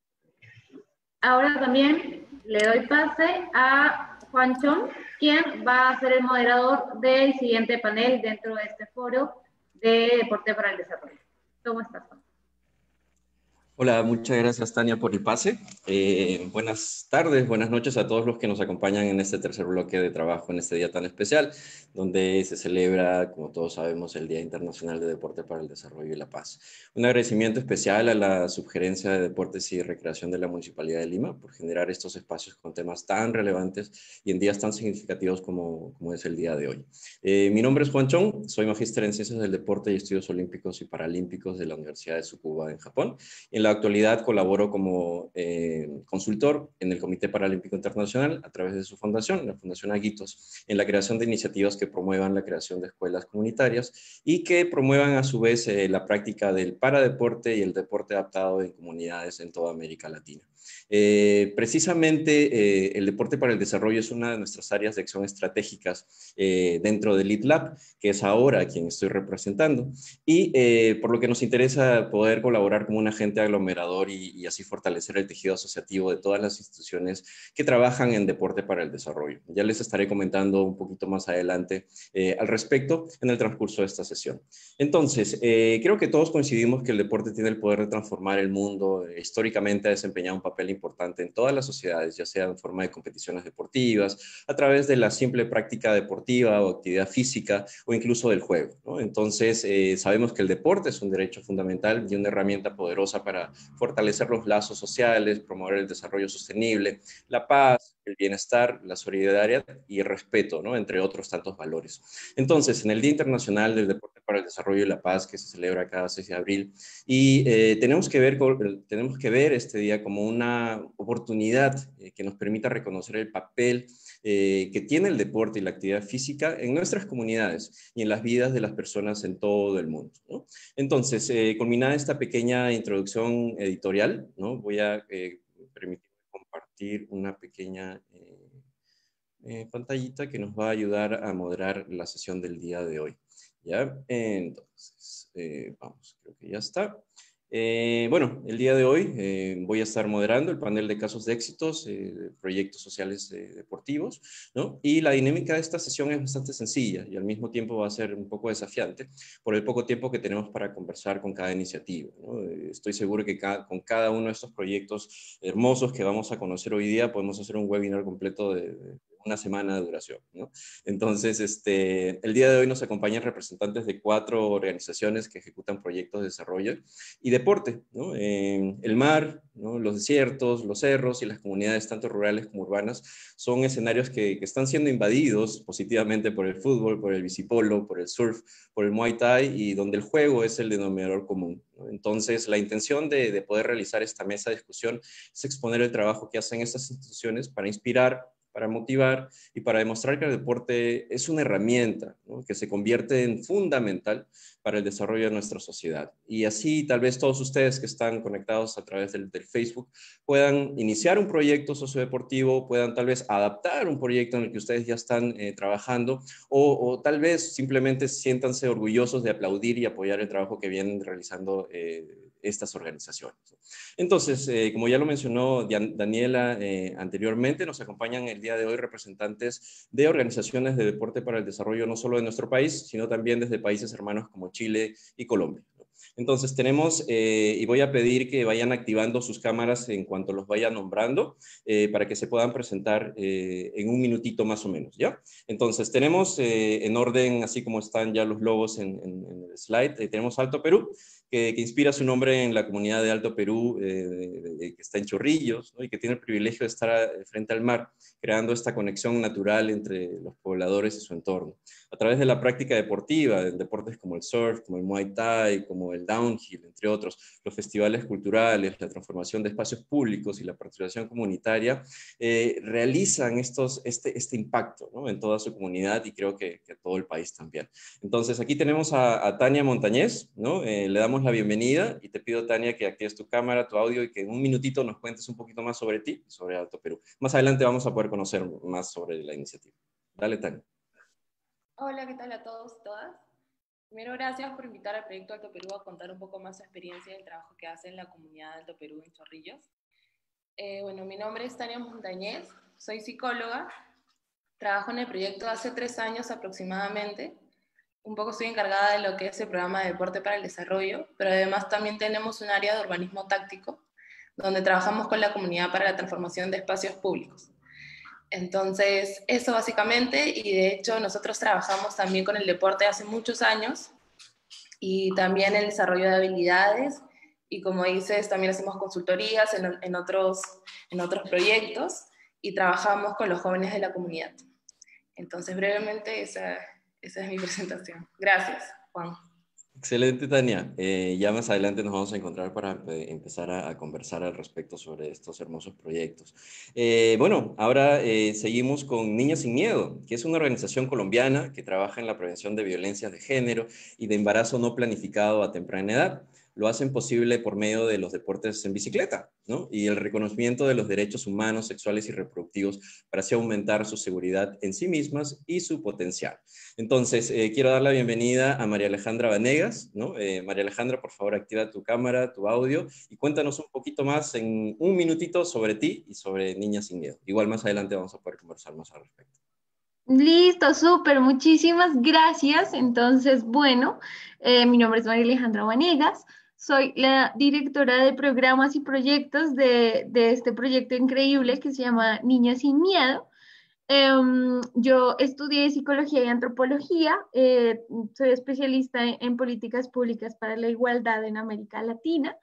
Ahora también le doy pase a Juan Chong, quien va a ser el moderador del siguiente panel dentro de este foro de Deporte para el Desarrollo. ¿Cómo estás, Juan? Hola, muchas gracias, Tania, por el pase. Eh, buenas tardes, buenas noches a todos los que nos acompañan en este tercer bloque de trabajo en este día tan especial, donde se celebra, como todos sabemos, el Día Internacional de Deporte para el Desarrollo y la Paz. Un agradecimiento especial a la Subgerencia de Deportes y Recreación de la Municipalidad de Lima por generar estos espacios con temas tan relevantes y en días tan significativos como, como es el día de hoy. Eh, mi nombre es Juan Chong, soy magíster en Ciencias del Deporte y Estudios Olímpicos y Paralímpicos de la Universidad de Tsukuba en Japón. En la actualidad colaboro como eh, consultor en el Comité Paralímpico Internacional a través de su fundación, la Fundación Aguitos, en la creación de iniciativas que promuevan la creación de escuelas comunitarias y que promuevan a su vez eh, la práctica del paradeporte y el deporte adaptado en comunidades en toda América Latina. Eh, precisamente eh, el deporte para el desarrollo es una de nuestras áreas de acción estratégicas eh, dentro del Lead Lab, que es ahora quien estoy representando, y eh, por lo que nos interesa poder colaborar como un agente aglomerador y, y así fortalecer el tejido asociativo de todas las instituciones que trabajan en deporte para el desarrollo. Ya les estaré comentando un poquito más adelante eh, al respecto en el transcurso de esta sesión. Entonces, eh, creo que todos coincidimos que el deporte tiene el poder de transformar el mundo. Eh, históricamente ha desempeñado un papel importante en todas las sociedades, ya sea en forma de competiciones deportivas, a través de la simple práctica deportiva o actividad física o incluso del juego, ¿no? Entonces, eh, sabemos que el deporte es un derecho fundamental y una herramienta poderosa para fortalecer los lazos sociales, promover el desarrollo sostenible, la paz, el bienestar, la solidaridad y el respeto, ¿no? Entre otros tantos valores. Entonces, en el Día Internacional del Deporte para el Desarrollo y la Paz, que se celebra cada seis de abril, y eh, tenemos, que ver, tenemos que ver este día como una oportunidad eh, que nos permita reconocer el papel eh, que tiene el deporte y la actividad física en nuestras comunidades y en las vidas de las personas en todo el mundo, ¿no? Entonces, eh, culminada esta pequeña introducción editorial, ¿no? Voy a eh, permitir compartir una pequeña eh, eh, pantallita que nos va a ayudar a moderar la sesión del día de hoy. ¿Ya? Entonces, eh, vamos, creo que ya está. Eh, bueno, el día de hoy eh, voy a estar moderando el panel de casos de éxitos, eh, proyectos sociales eh, deportivos, ¿no? Y la dinámica de esta sesión es bastante sencilla y al mismo tiempo va a ser un poco desafiante por el poco tiempo que tenemos para conversar con cada iniciativa, ¿no? Eh, estoy seguro que cada, con cada uno de estos proyectos hermosos que vamos a conocer hoy día podemos hacer un webinar completo de, de una semana de duración, ¿no? Entonces, este, el día de hoy nos acompañan representantes de cuatro organizaciones que ejecutan proyectos de desarrollo y deporte, ¿no? Eh, el mar, ¿no? Los desiertos, los cerros y las comunidades tanto rurales como urbanas son escenarios que, que están siendo invadidos positivamente por el fútbol, por el bicipolo, por el surf, por el muay thai y donde el juego es el denominador común, ¿no? Entonces, la intención de, de poder realizar esta mesa de discusión es exponer el trabajo que hacen estas instituciones para inspirar, para motivar y para demostrar que el deporte es una herramienta, ¿no? Que se convierte en fundamental para el desarrollo de nuestra sociedad. Y así tal vez todos ustedes que están conectados a través del, del Facebook puedan iniciar un proyecto sociodeportivo, puedan tal vez adaptar un proyecto en el que ustedes ya están eh, trabajando o, o tal vez simplemente siéntanse orgullosos de aplaudir y apoyar el trabajo que vienen realizando eh, estas organizaciones. Entonces, eh, como ya lo mencionó Daniela eh, anteriormente, nos acompañan el día de hoy representantes de organizaciones de deporte para el desarrollo no solo de nuestro país, sino también desde países hermanos como Chile y Colombia. Entonces tenemos, eh, y voy a pedir que vayan activando sus cámaras en cuanto los vaya nombrando, eh, para que se puedan presentar eh, en un minutito más o menos, ¿ya? Entonces tenemos eh, en orden, así como están ya los logos en, en, en el slide, eh, tenemos Alto Perú, que, que inspira su nombre en la comunidad de Alto Perú, eh, de, de, que está en Chorrillos, ¿no? Y que tiene el privilegio de estar a, frente al mar, creando esta conexión natural entre los pobladores y su entorno. A través de la práctica deportiva, de deportes como el surf, como el muay thai, como el downhill, entre otros, los festivales culturales, la transformación de espacios públicos y la participación comunitaria, eh, realizan estos, este, este impacto, ¿no? En toda su comunidad y creo que, que todo el país también. Entonces aquí tenemos a, a Tania Montañez, ¿no? Eh, le damos la bienvenida y te pido, Tania, que actives tu cámara, tu audio y que en un minutito nos cuentes un poquito más sobre ti y sobre Alto Perú. Más adelante vamos a poder conocer más sobre la iniciativa. Dale, Tania. Hola, ¿qué tal a todos y todas? Primero, gracias por invitar al Proyecto Alto Perú a contar un poco más su experiencia y el trabajo que hace en la comunidad de Alto Perú en Chorrillos. Eh, bueno, mi nombre es Tania Montañez, soy psicóloga, trabajo en el proyecto hace tres años aproximadamente. Un poco estoy encargada de lo que es el programa de Deporte para el Desarrollo, pero además también tenemos un área de urbanismo táctico, donde trabajamos con la comunidad para la transformación de espacios públicos. Entonces, eso básicamente, y de hecho nosotros trabajamos también con el deporte hace muchos años, y también el desarrollo de habilidades, y como dices, también hacemos consultorías en, en, otros, en otros proyectos, y trabajamos con los jóvenes de la comunidad. Entonces, brevemente, esa, esa es mi presentación. Gracias, Juan. Excelente, Tania. Eh, ya más adelante nos vamos a encontrar para eh, empezar a, a conversar al respecto sobre estos hermosos proyectos. Eh, bueno, ahora eh, seguimos con Niños Sin Miedo, que es una organización colombiana que trabaja en la prevención de violencias de género y de embarazo no planificado a temprana edad. lo hacen posible por medio de los deportes en bicicleta, ¿no? Y el reconocimiento de los derechos humanos, sexuales y reproductivos para así aumentar su seguridad en sí mismas y su potencial. Entonces, eh, quiero dar la bienvenida a María Alejandra Vanegas, ¿no? Eh, María Alejandra, por favor, activa tu cámara, tu audio y cuéntanos un poquito más en un minutito sobre ti y sobre Niñas Sin Miedo. Igual más adelante vamos a poder conversar más al respecto. Listo, súper, muchísimas gracias. Entonces, bueno, eh, mi nombre es María Alejandra Vanegas, soy la directora de programas y proyectos de, de este proyecto increíble que se llama Niñas Sin Miedo. Um, yo estudié psicología y antropología, eh, soy especialista en, en políticas públicas para la igualdad en América Latina.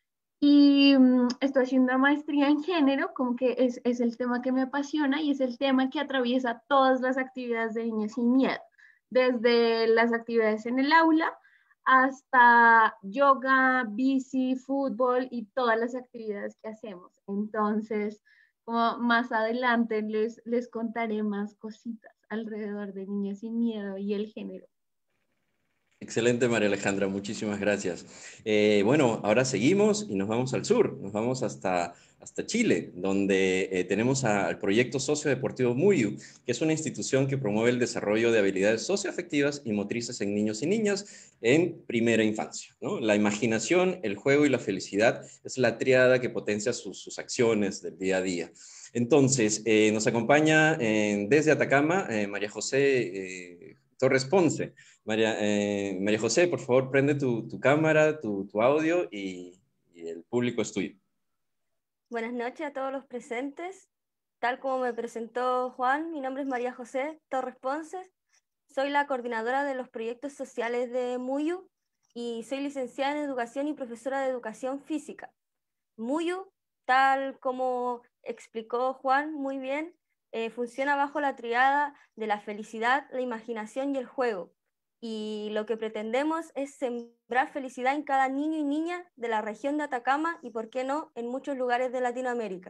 Y um, estoy haciendo una maestría en género, como que es, es el tema que me apasiona y es el tema que atraviesa todas las actividades de Niñas Sin Miedo, desde las actividades en el aula hasta yoga, bici, fútbol y todas las actividades que hacemos. Entonces, como más adelante les, les contaré más cositas alrededor de Niñas Sin Miedo y el género. Excelente, María Alejandra, muchísimas gracias. Eh, bueno, ahora seguimos y nos vamos al sur, nos vamos hasta, hasta Chile, donde eh, tenemos a, al proyecto sociodeportivo Muyu, que es una institución que promueve el desarrollo de habilidades socioafectivas y motrices en niños y niñas en primera infancia, ¿no? La imaginación, el juego y la felicidad es la tríada que potencia sus, sus acciones del día a día. Entonces, eh, nos acompaña eh, desde Atacama eh, María José eh, Torres Ponce. María, eh, María José, por favor, prende tu, tu cámara, tu, tu audio y, y el público es tuyo. Buenas noches a todos los presentes. Tal como me presentó Juan, mi nombre es María José Torres Ponce. Soy la coordinadora de los proyectos sociales de Muyu y soy licenciada en Educación y profesora de Educación Física. Muyu, tal como explicó Juan muy bien, eh, funciona bajo la triada de la felicidad, la imaginación y el juego. Y lo que pretendemos es sembrar felicidad en cada niño y niña de la región de Atacama y, por qué no, en muchos lugares de Latinoamérica.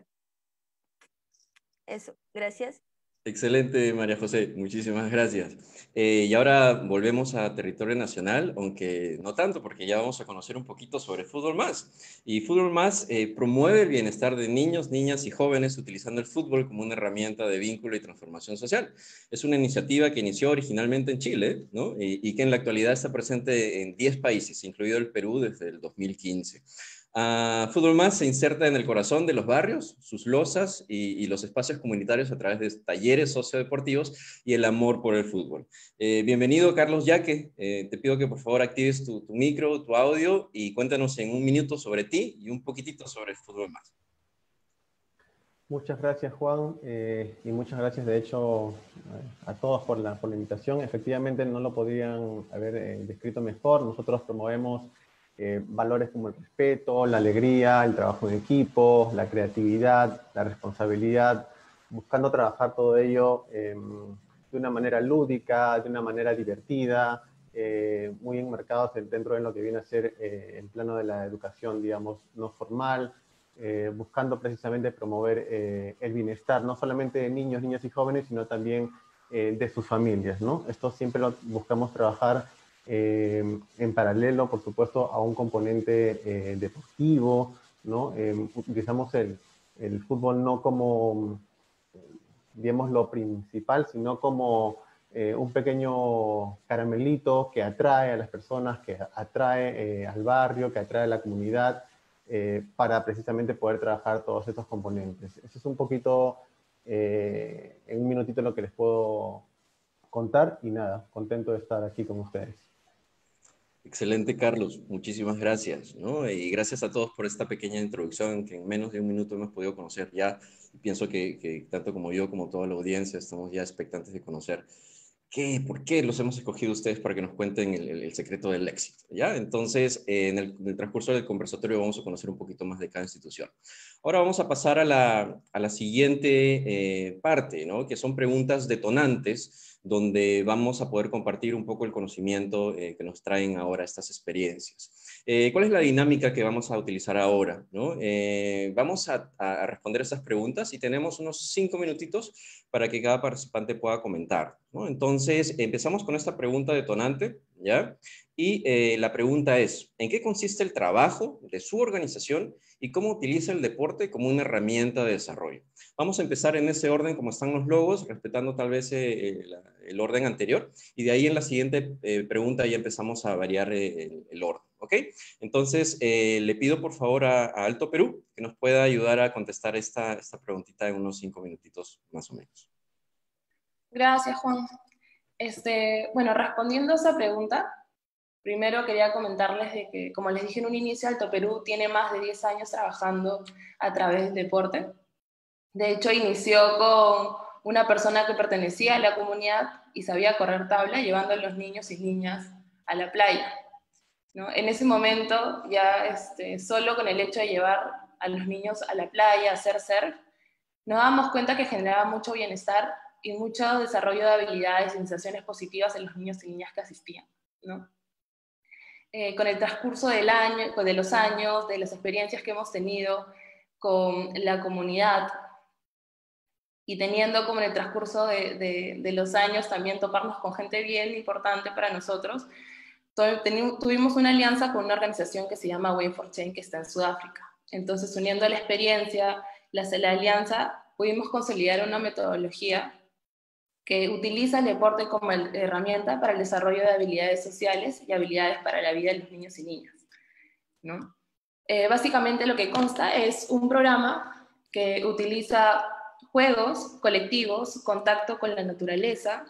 Eso, gracias. Excelente, María José, muchísimas gracias. Eh, y ahora volvemos a territorio nacional, aunque no tanto, porque ya vamos a conocer un poquito sobre Fútbol Más. Y Fútbol Más eh, promueve el bienestar de niños, niñas y jóvenes utilizando el fútbol como una herramienta de vínculo y transformación social. Es una iniciativa que inició originalmente en Chile, ¿no? y, y que en la actualidad está presente en diez países, incluido el Perú desde el dos mil quince. Uh, Fútbol Más se inserta en el corazón de los barrios, sus losas y, y los espacios comunitarios a través de talleres sociodeportivos y el amor por el fútbol. Eh, bienvenido, Carlos Yaque. Eh, te pido que por favor actives tu, tu micro, tu audio y cuéntanos en un minuto sobre ti y un poquitito sobre Fútbol Más. Muchas gracias, Juan, eh, y muchas gracias, de hecho, a todos por la, por la invitación. Efectivamente, no lo podrían haber eh, descrito mejor. Nosotros promovemos Eh, valores como el respeto, la alegría, el trabajo en equipo, la creatividad, la responsabilidad, buscando trabajar todo ello eh, de una manera lúdica, de una manera divertida, eh, muy enmarcados dentro de lo que viene a ser eh, el plano de la educación, digamos, no formal, eh, buscando precisamente promover eh, el bienestar, no solamente de niños, niñas y jóvenes, sino también eh, de sus familias, ¿no? Esto siempre lo buscamos trabajar Eh, en paralelo, por supuesto, a un componente eh, deportivo, ¿no? Eh, utilizamos el, el fútbol no como, digamos, lo principal, sino como eh, un pequeño caramelito que atrae a las personas, que atrae eh, al barrio, que atrae a la comunidad, eh, para precisamente poder trabajar todos estos componentes. Eso es un poquito, eh, en un minutito, lo que les puedo contar, y nada, contento de estar aquí con ustedes. Excelente, Carlos. Muchísimas gracias, ¿no? Y gracias a todos por esta pequeña introducción que en menos de un minuto hemos podido conocer ya. Pienso que, que tanto como yo, como toda la audiencia, estamos ya expectantes de conocer qué, por qué los hemos escogido ustedes para que nos cuenten el, el, el secreto del éxito, ¿ya? Entonces, eh, en, el, en el transcurso del conversatorio vamos a conocer un poquito más de cada institución. Ahora vamos a pasar a la, a la siguiente eh, parte, ¿no? Que son preguntas detonantes, donde vamos a poder compartir un poco el conocimiento eh, que nos traen ahora estas experiencias. Eh, ¿Cuál es la dinámica que vamos a utilizar ahora, ¿no? Eh, vamos a, a responder estas preguntas y tenemos unos cinco minutitos para que cada participante pueda comentar, ¿no? Entonces, empezamos con esta pregunta detonante, ¿ya? Y eh, la pregunta es, ¿en qué consiste el trabajo de su organización y cómo utiliza el deporte como una herramienta de desarrollo? Vamos a empezar en ese orden como están los logos, respetando tal vez eh, la, el orden anterior, y de ahí en la siguiente eh, pregunta ya empezamos a variar eh, el, el orden, ¿ok? Entonces, eh, le pido por favor a, a Alto Perú que nos pueda ayudar a contestar esta, esta preguntita en unos cinco minutitos más o menos. Gracias, Juan. Este, bueno, respondiendo a esa pregunta, primero quería comentarles de que, como les dije en un inicio, Alto Perú tiene más de diez años trabajando a través del deporte. De hecho, inició con una persona que pertenecía a la comunidad y sabía correr tabla, llevando a los niños y niñas a la playa, ¿no? En ese momento, ya este, solo con el hecho de llevar a los niños a la playa, a hacer surf, nos damos cuenta que generaba mucho bienestar y mucho desarrollo de habilidades y sensaciones positivas en los niños y niñas que asistían, ¿no? Eh, con el transcurso del año, de los años, de las experiencias que hemos tenido con la comunidad, y teniendo como en el transcurso de, de, de los años también toparnos con gente bien importante para nosotros, tuvimos una alianza con una organización que se llama Way for Change, que está en Sudáfrica. Entonces, uniendo la experiencia, la, la alianza, pudimos consolidar una metodología que utiliza el deporte como herramienta para el desarrollo de habilidades sociales y habilidades para la vida de los niños y niñas, ¿no? Eh, básicamente lo que consta es un programa que utiliza juegos colectivos, contacto con la naturaleza,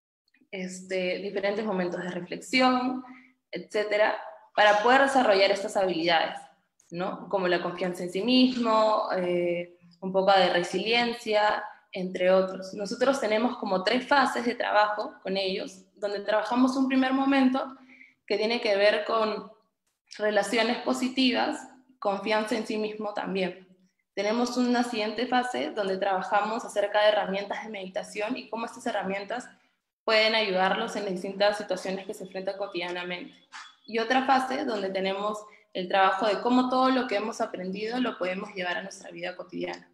este, diferentes momentos de reflexión, etcétera, para poder desarrollar estas habilidades, ¿no? Como la confianza en sí mismo, eh, un poco de resiliencia, entre otros. Nosotros tenemos como tres fases de trabajo con ellos, donde trabajamos un primer momento que tiene que ver con relaciones positivas, confianza en sí mismo también. Tenemos una siguiente fase donde trabajamos acerca de herramientas de meditación y cómo estas herramientas pueden ayudarlos en las distintas situaciones que se enfrentan cotidianamente. Y otra fase donde tenemos el trabajo de cómo todo lo que hemos aprendido lo podemos llevar a nuestra vida cotidiana,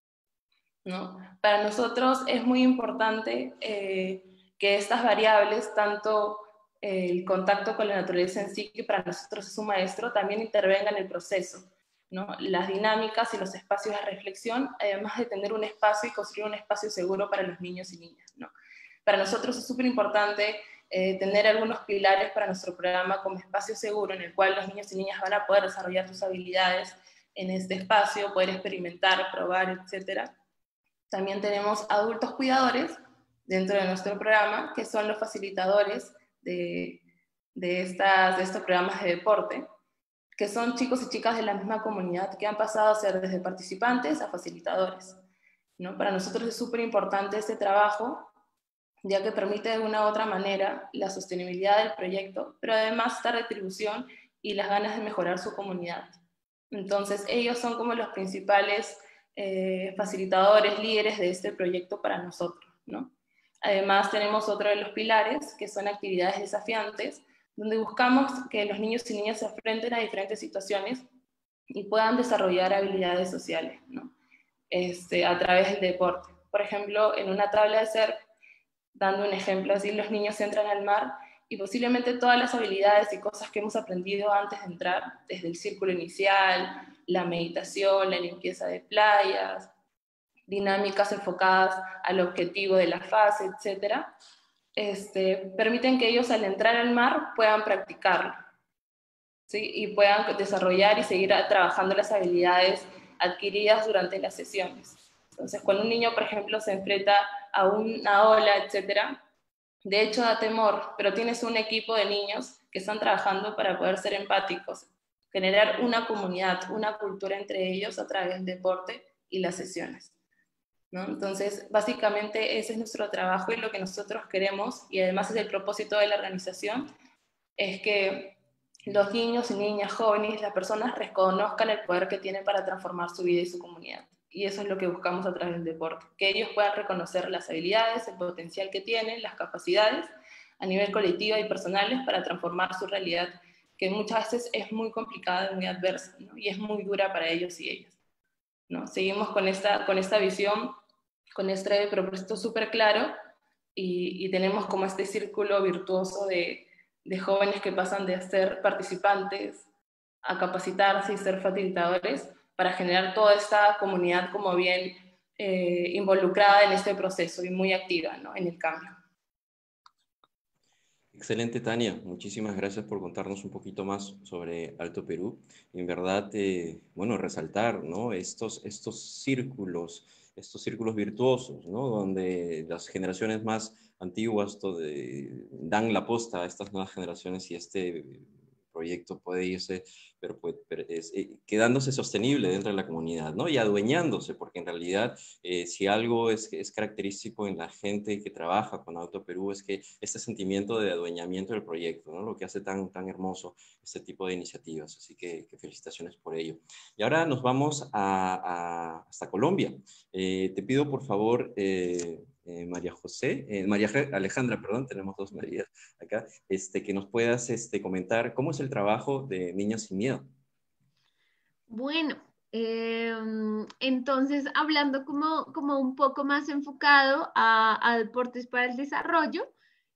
¿no? Para nosotros es muy importante eh, que estas variables, tanto eh, el contacto con la naturaleza en sí, que para nosotros es un maestro, también intervengan en el proceso, ¿no? Las dinámicas y los espacios de reflexión, además de tener un espacio y construir un espacio seguro para los niños y niñas, ¿no? Para nosotros es súper importante eh, tener algunos pilares para nuestro programa como espacio seguro en el cual los niños y niñas van a poder desarrollar sus habilidades en este espacio, poder experimentar, probar, etcétera. También tenemos adultos cuidadores dentro de nuestro programa, que son los facilitadores de, de, estas, de estos programas de deporte, que son chicos y chicas de la misma comunidad que han pasado a ser desde participantes a facilitadores, ¿no? Para nosotros es súper importante este trabajo, ya que permite de una u otra manera la sostenibilidad del proyecto, pero además esta retribución y las ganas de mejorar su comunidad. Entonces ellos son como los principales eh, facilitadores, líderes de este proyecto para nosotros, ¿no? Además tenemos otro de los pilares, que son actividades desafiantes, donde buscamos que los niños y niñas se enfrenten a diferentes situaciones y puedan desarrollar habilidades sociales, ¿no? Este, a través del deporte. Por ejemplo, en una tabla de surf, dando un ejemplo así, los niños entran al mar y posiblemente todas las habilidades y cosas que hemos aprendido antes de entrar, desde el círculo inicial, la meditación, la limpieza de playas, dinámicas enfocadas al objetivo de la fase, etcétera, este, permiten que ellos al entrar al mar puedan practicarlo, ¿sí? Y puedan desarrollar y seguir trabajando las habilidades adquiridas durante las sesiones. Entonces, cuando un niño, por ejemplo, se enfrenta a una ola, etcétera, de hecho da temor, pero tienes un equipo de niños que están trabajando para poder ser empáticos, generar una comunidad, una cultura entre ellos a través del deporte y las sesiones, ¿no? Entonces, básicamente ese es nuestro trabajo y lo que nosotros queremos, y además es el propósito de la organización, es que los niños y niñas, jóvenes, las personas reconozcan el poder que tienen para transformar su vida y su comunidad. Y eso es lo que buscamos a través del deporte, que ellos puedan reconocer las habilidades, el potencial que tienen, las capacidades a nivel colectivo y personales para transformar su realidad, que muchas veces es muy complicada y muy adversa, ¿no? Y es muy dura para ellos y ellas, ¿no? Seguimos con esta, con esta visión, con este propósito súper claro y, y tenemos como este círculo virtuoso de, de jóvenes que pasan de ser participantes a capacitarse y ser facilitadores para generar toda esta comunidad como bien eh, involucrada en este proceso y muy activa, ¿no?, en el cambio. Excelente, Tania. Muchísimas gracias por contarnos un poquito más sobre Alto Perú. En verdad, eh, bueno, resaltar, ¿no?, estos, estos círculos, estos círculos virtuosos, ¿no?, donde las generaciones más antiguas todo, eh, dan la posta a estas nuevas generaciones y este proyecto puede irse, pero, puede, pero es, eh, quedándose sostenible dentro de la comunidad, ¿no?, y adueñándose, porque en realidad eh, si algo es, es característico en la gente que trabaja con Alto Perú es que este sentimiento de adueñamiento del proyecto, ¿no?, lo que hace tan, tan hermoso este tipo de iniciativas, así que, que felicitaciones por ello. Y ahora nos vamos a, a, hasta Colombia. Eh, te pido por favor, eh, Eh, María José, eh, María Alejandra, perdón, tenemos dos Marías acá, este, que nos puedas este, comentar cómo es el trabajo de Niños Sin Miedo. Bueno, eh, entonces hablando como, como un poco más enfocado a, a Deportes para el Desarrollo,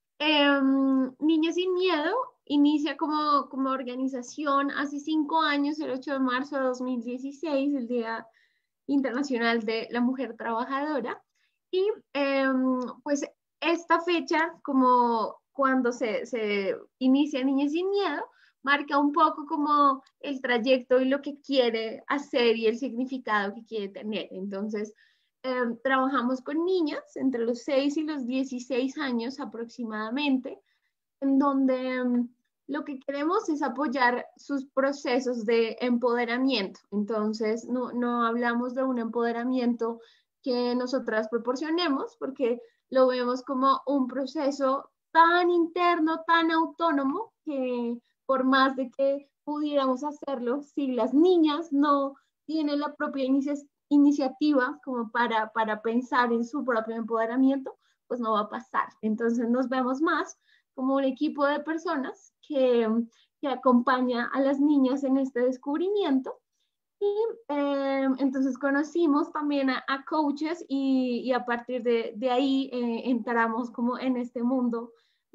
eh, Niños Sin Miedo inicia como, como organización hace cinco años, el ocho de marzo de dos mil dieciséis, el Día Internacional de la Mujer Trabajadora. Y eh, pues esta fecha, como cuando se, se inicia Niños Sin Miedo, marca un poco como el trayecto y lo que quiere hacer y el significado que quiere tener. Entonces, eh, trabajamos con niñas entre los seis y los dieciséis años aproximadamente, en donde um, lo que queremos es apoyar sus procesos de empoderamiento. Entonces, no, no hablamos de un empoderamiento que nosotras proporcionemos, porque lo vemos como un proceso tan interno, tan autónomo, que por más de que pudiéramos hacerlo, si las niñas no tienen la propia inicia iniciativa como para, para pensar en su propio empoderamiento, pues no va a pasar. Entonces nos vemos más como un equipo de personas que, que acompaña a las niñas en este descubrimiento. Y eh, entonces conocimos también a, a coaches y, y a partir de, de ahí eh, entramos como en este mundo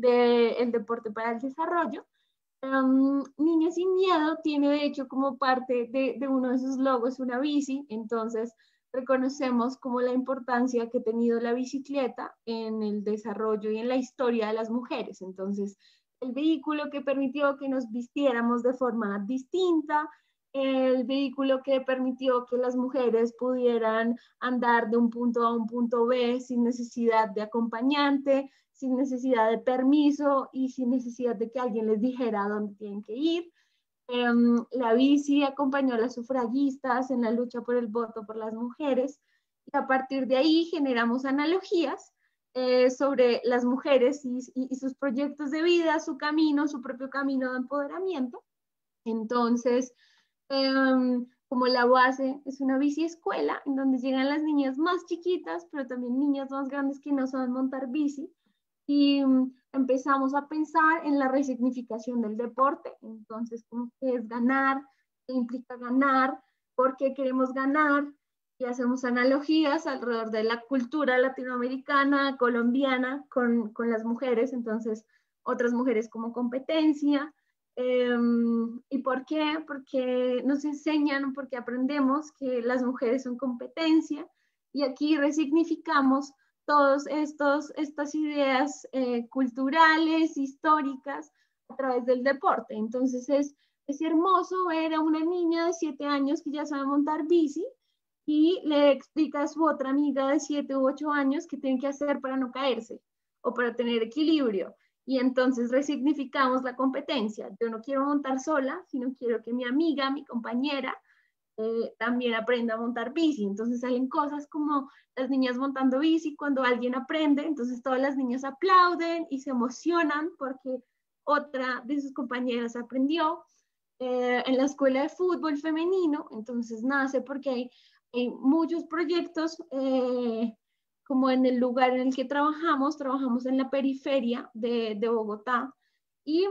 del deporte para el desarrollo. Um, Niños Sin Miedo tiene de hecho como parte de, de uno de sus logos una bici, entonces reconocemos como la importancia que ha tenido la bicicleta en el desarrollo y en la historia de las mujeres. Entonces, el vehículo que permitió que nos vistiéramos de forma distinta, el vehículo que permitió que las mujeres pudieran andar de un punto A a un punto B sin necesidad de acompañante, sin necesidad de permiso y sin necesidad de que alguien les dijera a dónde tienen que ir. Um, la bici acompañó a las sufragistas en la lucha por el voto por las mujeres y a partir de ahí generamos analogías eh, sobre las mujeres y, y, y sus proyectos de vida, su camino, su propio camino de empoderamiento. Entonces, Um, como la base es una bici escuela en donde llegan las niñas más chiquitas, pero también niñas más grandes que no saben montar bici, y um, empezamos a pensar en la resignificación del deporte. Entonces, ¿cómo que es ganar? ¿Qué implica ganar? ¿Por qué queremos ganar? Y hacemos analogías alrededor de la cultura latinoamericana, colombiana, con, con las mujeres. Entonces, otras mujeres como competencia. Um, ¿Y por qué? Porque nos enseñan, porque aprendemos que las mujeres son competencia, y aquí resignificamos todas estas ideas eh, culturales, históricas, a través del deporte. Entonces es, es hermoso ver a una niña de siete años que ya sabe montar bici y le explica a su otra amiga de siete u ocho años qué tiene que hacer para no caerse o para tener equilibrio. Y entonces resignificamos la competencia. Yo no quiero montar sola, sino quiero que mi amiga, mi compañera, eh, también aprenda a montar bici. Entonces salen cosas como las niñas montando bici cuando alguien aprende, entonces todas las niñas aplauden y se emocionan porque otra de sus compañeras aprendió. Eh, en la escuela de fútbol femenino, entonces nace porque hay, hay muchos proyectos eh, como en el lugar en el que trabajamos, trabajamos en la periferia de, de Bogotá, y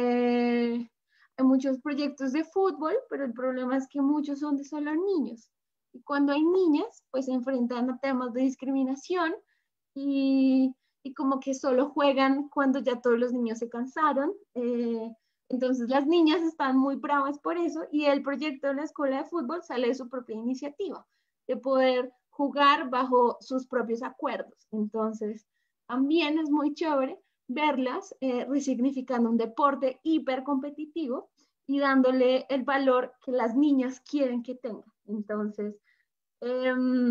eh, hay muchos proyectos de fútbol, pero el problema es que muchos son de solo niños. Y cuando hay niñas, pues se enfrentan a temas de discriminación y, y como que solo juegan cuando ya todos los niños se cansaron. Eh, entonces las niñas están muy bravas por eso y el proyecto de la escuela de fútbol sale de su propia iniciativa, de poder jugar bajo sus propios acuerdos. Entonces también es muy chévere verlas eh, resignificando un deporte hipercompetitivo y dándole el valor que las niñas quieren que tengan. Entonces, eh,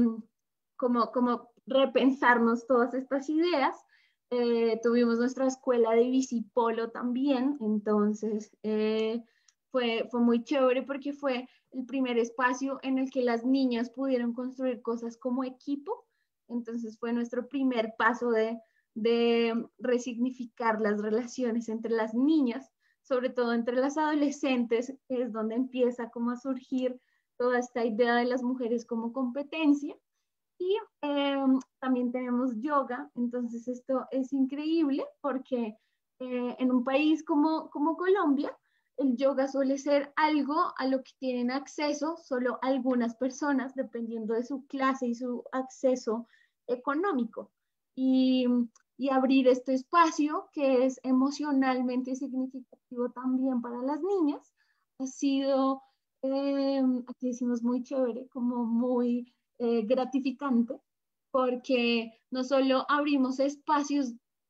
como, como repensarnos todas estas ideas. Eh, tuvimos nuestra escuela de bicipolo también, entonces eh, fue, fue muy chévere porque fue el primer espacio en el que las niñas pudieron construir cosas como equipo, entonces fue nuestro primer paso de, de resignificar las relaciones entre las niñas, sobre todo entre las adolescentes, que es donde empieza como a surgir toda esta idea de las mujeres como competencia. Y eh, también tenemos yoga, entonces esto es increíble porque eh, en un país como, como Colombia, el yoga suele ser algo a lo que tienen acceso solo algunas personas, dependiendo de su clase y su acceso económico. Y, y abrir este espacio, que es emocionalmente significativo también para las niñas, ha sido, eh, aquí decimos muy chévere, como muy eh, gratificante, porque no solo abrimos espacios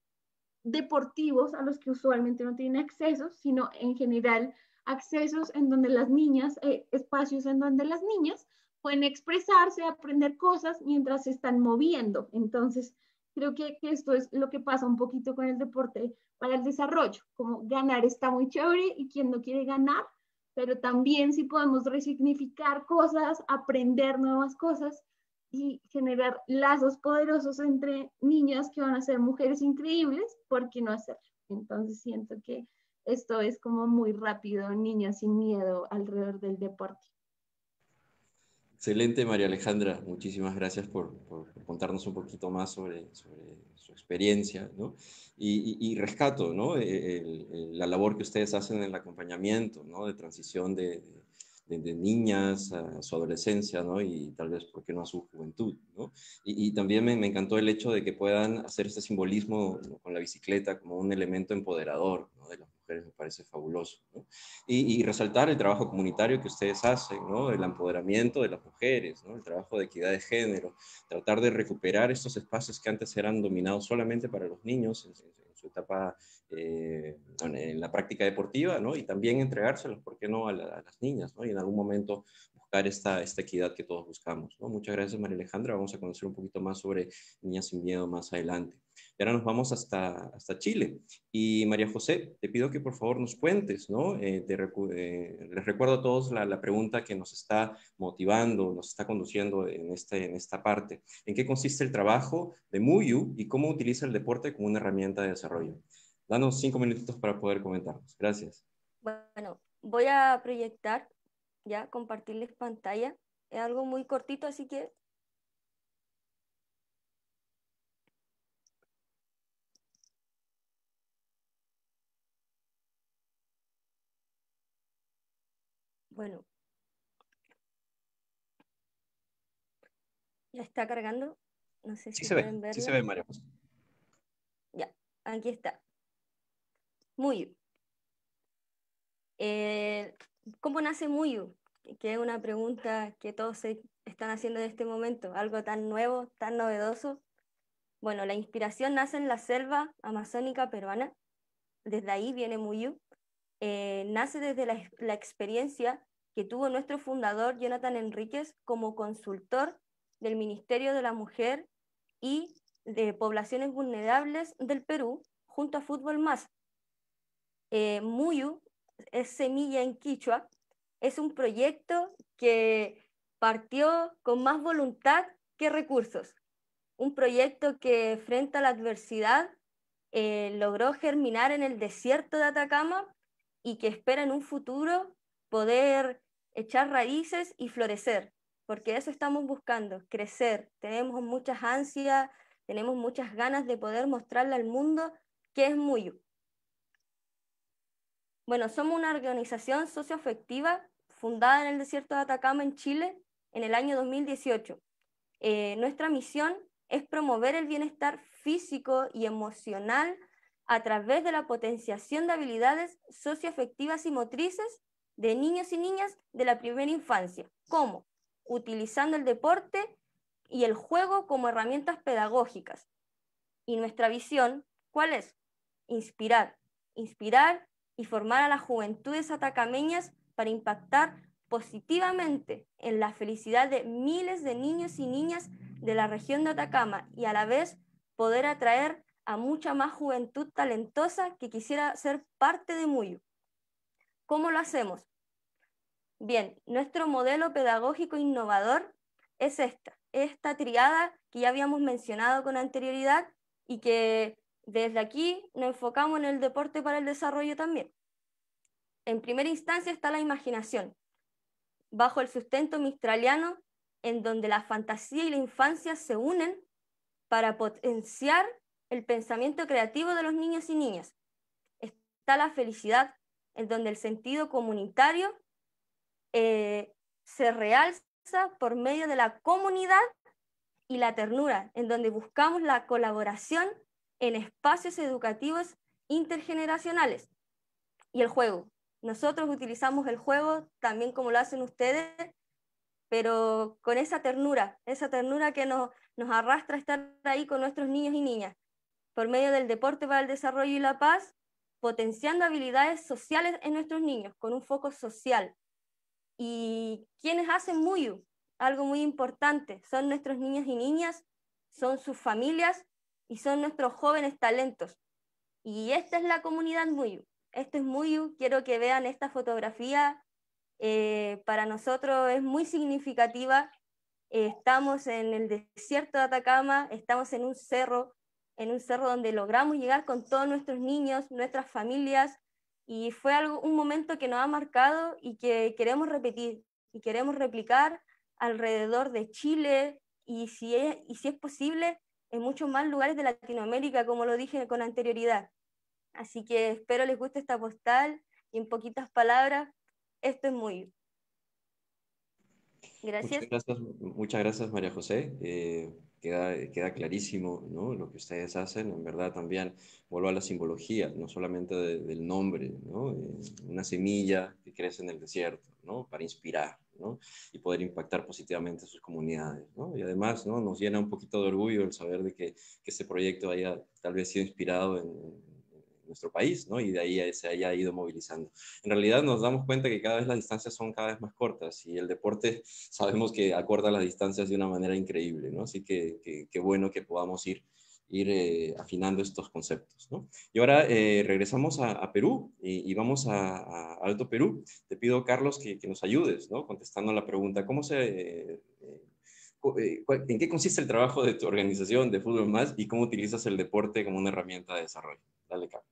deportivos a los que usualmente no tienen acceso, sino en general accesos en donde las niñas, eh, espacios en donde las niñas pueden expresarse, aprender cosas mientras se están moviendo. Entonces, creo que, que esto es lo que pasa un poquito con el deporte para el desarrollo, como ganar está muy chévere y quien no quiere ganar, pero también si podemos resignificar cosas, aprender nuevas cosas y generar lazos poderosos entre niñas que van a ser mujeres increíbles, ¿por qué no hacerlo? Entonces siento que esto es como muy rápido, niñas sin miedo alrededor del deporte. Excelente, María Alejandra. Muchísimas gracias por, por contarnos un poquito más sobre, sobre su experiencia, ¿no? Y, y, y rescato, ¿no? El, el, la labor que ustedes hacen en el acompañamiento, ¿no? De transición de, de, de niñas a su adolescencia, ¿no? Y tal vez, ¿por qué no a su juventud, ¿no? Y, y también me, me encantó el hecho de que puedan hacer este simbolismo, ¿no? Con la bicicleta como un elemento empoderador, ¿no? De las mujeres, me parece fabuloso, ¿no? Y, y resaltar el trabajo comunitario que ustedes hacen, ¿no? El empoderamiento de las mujeres, ¿no? El trabajo de equidad de género, tratar de recuperar estos espacios que antes eran dominados solamente para los niños en, en su etapa, eh, en la práctica deportiva, ¿no? Y también entregárselos, ¿por qué no?, a, la, a las niñas, ¿no? Y en algún momento buscar esta, esta equidad que todos buscamos, ¿no? Muchas gracias, María Alejandra. Vamos a conocer un poquito más sobre Niñas sin Miedo más adelante. Y ahora nos vamos hasta, hasta Chile. Y María José, te pido que por favor nos cuentes, ¿no? Eh, te recu eh, les recuerdo a todos la, la pregunta que nos está motivando, nos está conduciendo en, este, en esta parte. ¿En qué consiste el trabajo de Muyu y cómo utiliza el deporte como una herramienta de desarrollo? Danos cinco minutitos para poder comentarnos. Gracias. Bueno, voy a proyectar, ya, compartirles pantalla. Es algo muy cortito, así que... Bueno, ya está cargando. No sé si sí se pueden ve, verlo. sí se ve, María José. Ya, aquí está. Muyu. Eh, ¿Cómo nace Muyu? Que es una pregunta que todos se están haciendo en este momento. Algo tan nuevo, tan novedoso. Bueno, la inspiración nace en la selva amazónica peruana. Desde ahí viene Muyu. Eh, nace desde la, la experiencia que tuvo nuestro fundador Jonathan Enríquez como consultor del Ministerio de la Mujer y de Poblaciones Vulnerables del Perú junto a Fútbol Más. Eh, Muyu es semilla en quichua, es un proyecto que partió con más voluntad que recursos, un proyecto que frente a la adversidad eh, logró germinar en el desierto de Atacama y que espera en un futuro poder echar raíces y florecer, porque eso estamos buscando, crecer. Tenemos muchas ansias, tenemos muchas ganas de poder mostrarle al mundo qué es Muyu. Bueno, somos una organización socioafectiva fundada en el desierto de Atacama, en Chile, en el año dos mil dieciocho. Eh, nuestra misión es promover el bienestar físico y emocional a través de la potenciación de habilidades socioafectivas y motrices de niños y niñas de la primera infancia. ¿Cómo? Utilizando el deporte y el juego como herramientas pedagógicas. Y nuestra visión, ¿cuál es? Inspirar, inspirar y formar a las juventudes atacameñas para impactar positivamente en la felicidad de miles de niños y niñas de la región de Atacama y a la vez poder atraer a mucha más juventud talentosa que quisiera ser parte de Muyu. ¿Cómo lo hacemos? Bien, nuestro modelo pedagógico innovador es esta, esta triada que ya habíamos mencionado con anterioridad y que desde aquí nos enfocamos en el deporte para el desarrollo también. En primera instancia está la imaginación, bajo el sustento mistraliano, en donde la fantasía y la infancia se unen para potenciar el pensamiento creativo de los niños y niñas. Está la felicidad, en donde el sentido comunitario eh, se realza por medio de la comunidad, y la ternura, en donde buscamos la colaboración en espacios educativos intergeneracionales. Y el juego. Nosotros utilizamos el juego también como lo hacen ustedes, pero con esa ternura, esa ternura que nos, nos arrastra a estar ahí con nuestros niños y niñas, por medio del deporte para el desarrollo y la paz, potenciando habilidades sociales en nuestros niños, con un foco social. ¿Y quiénes hacen Muyu? Algo muy importante, son nuestros niños y niñas, son sus familias y son nuestros jóvenes talentos. Y esta es la comunidad Muyu. Esto es Muyu, quiero que vean esta fotografía, eh, para nosotros es muy significativa. Eh, estamos en el desierto de Atacama, estamos en un cerro, en un cerro donde logramos llegar con todos nuestros niños, nuestras familias, y fue algo, un momento que nos ha marcado y que queremos repetir, y queremos replicar alrededor de Chile, y si es, y si es posible, en muchos más lugares de Latinoamérica, como lo dije con anterioridad. Así que espero les guste esta postal, y en poquitas palabras, esto es Muyu. Gracias. Muchas gracias, muchas gracias María José. Eh, queda, queda clarísimo, ¿no?, lo que ustedes hacen. En verdad también vuelvo a la simbología, no solamente de, del nombre, ¿no? Eh, una semilla que crece en el desierto, ¿no?, para inspirar, ¿no?, y poder impactar positivamente a sus comunidades, ¿no? Y además, ¿no?, nos llena un poquito de orgullo el saber de que, que este proyecto haya tal vez sido inspirado en nuestro país, ¿no?, y de ahí se haya ido movilizando. En realidad nos damos cuenta que cada vez las distancias son cada vez más cortas, y el deporte sabemos que acorta las distancias de una manera increíble, ¿no? Así que qué bueno que podamos ir, ir eh, afinando estos conceptos, ¿no? Y ahora eh, regresamos a, a Perú, y, y vamos a, a Alto Perú. Te pido, Carlos, que, que nos ayudes, ¿no?, contestando la pregunta, ¿cómo se... Eh, eh, ¿en qué consiste el trabajo de tu organización de Fútbol Más y cómo utilizas el deporte como una herramienta de desarrollo? Dale, Carlos.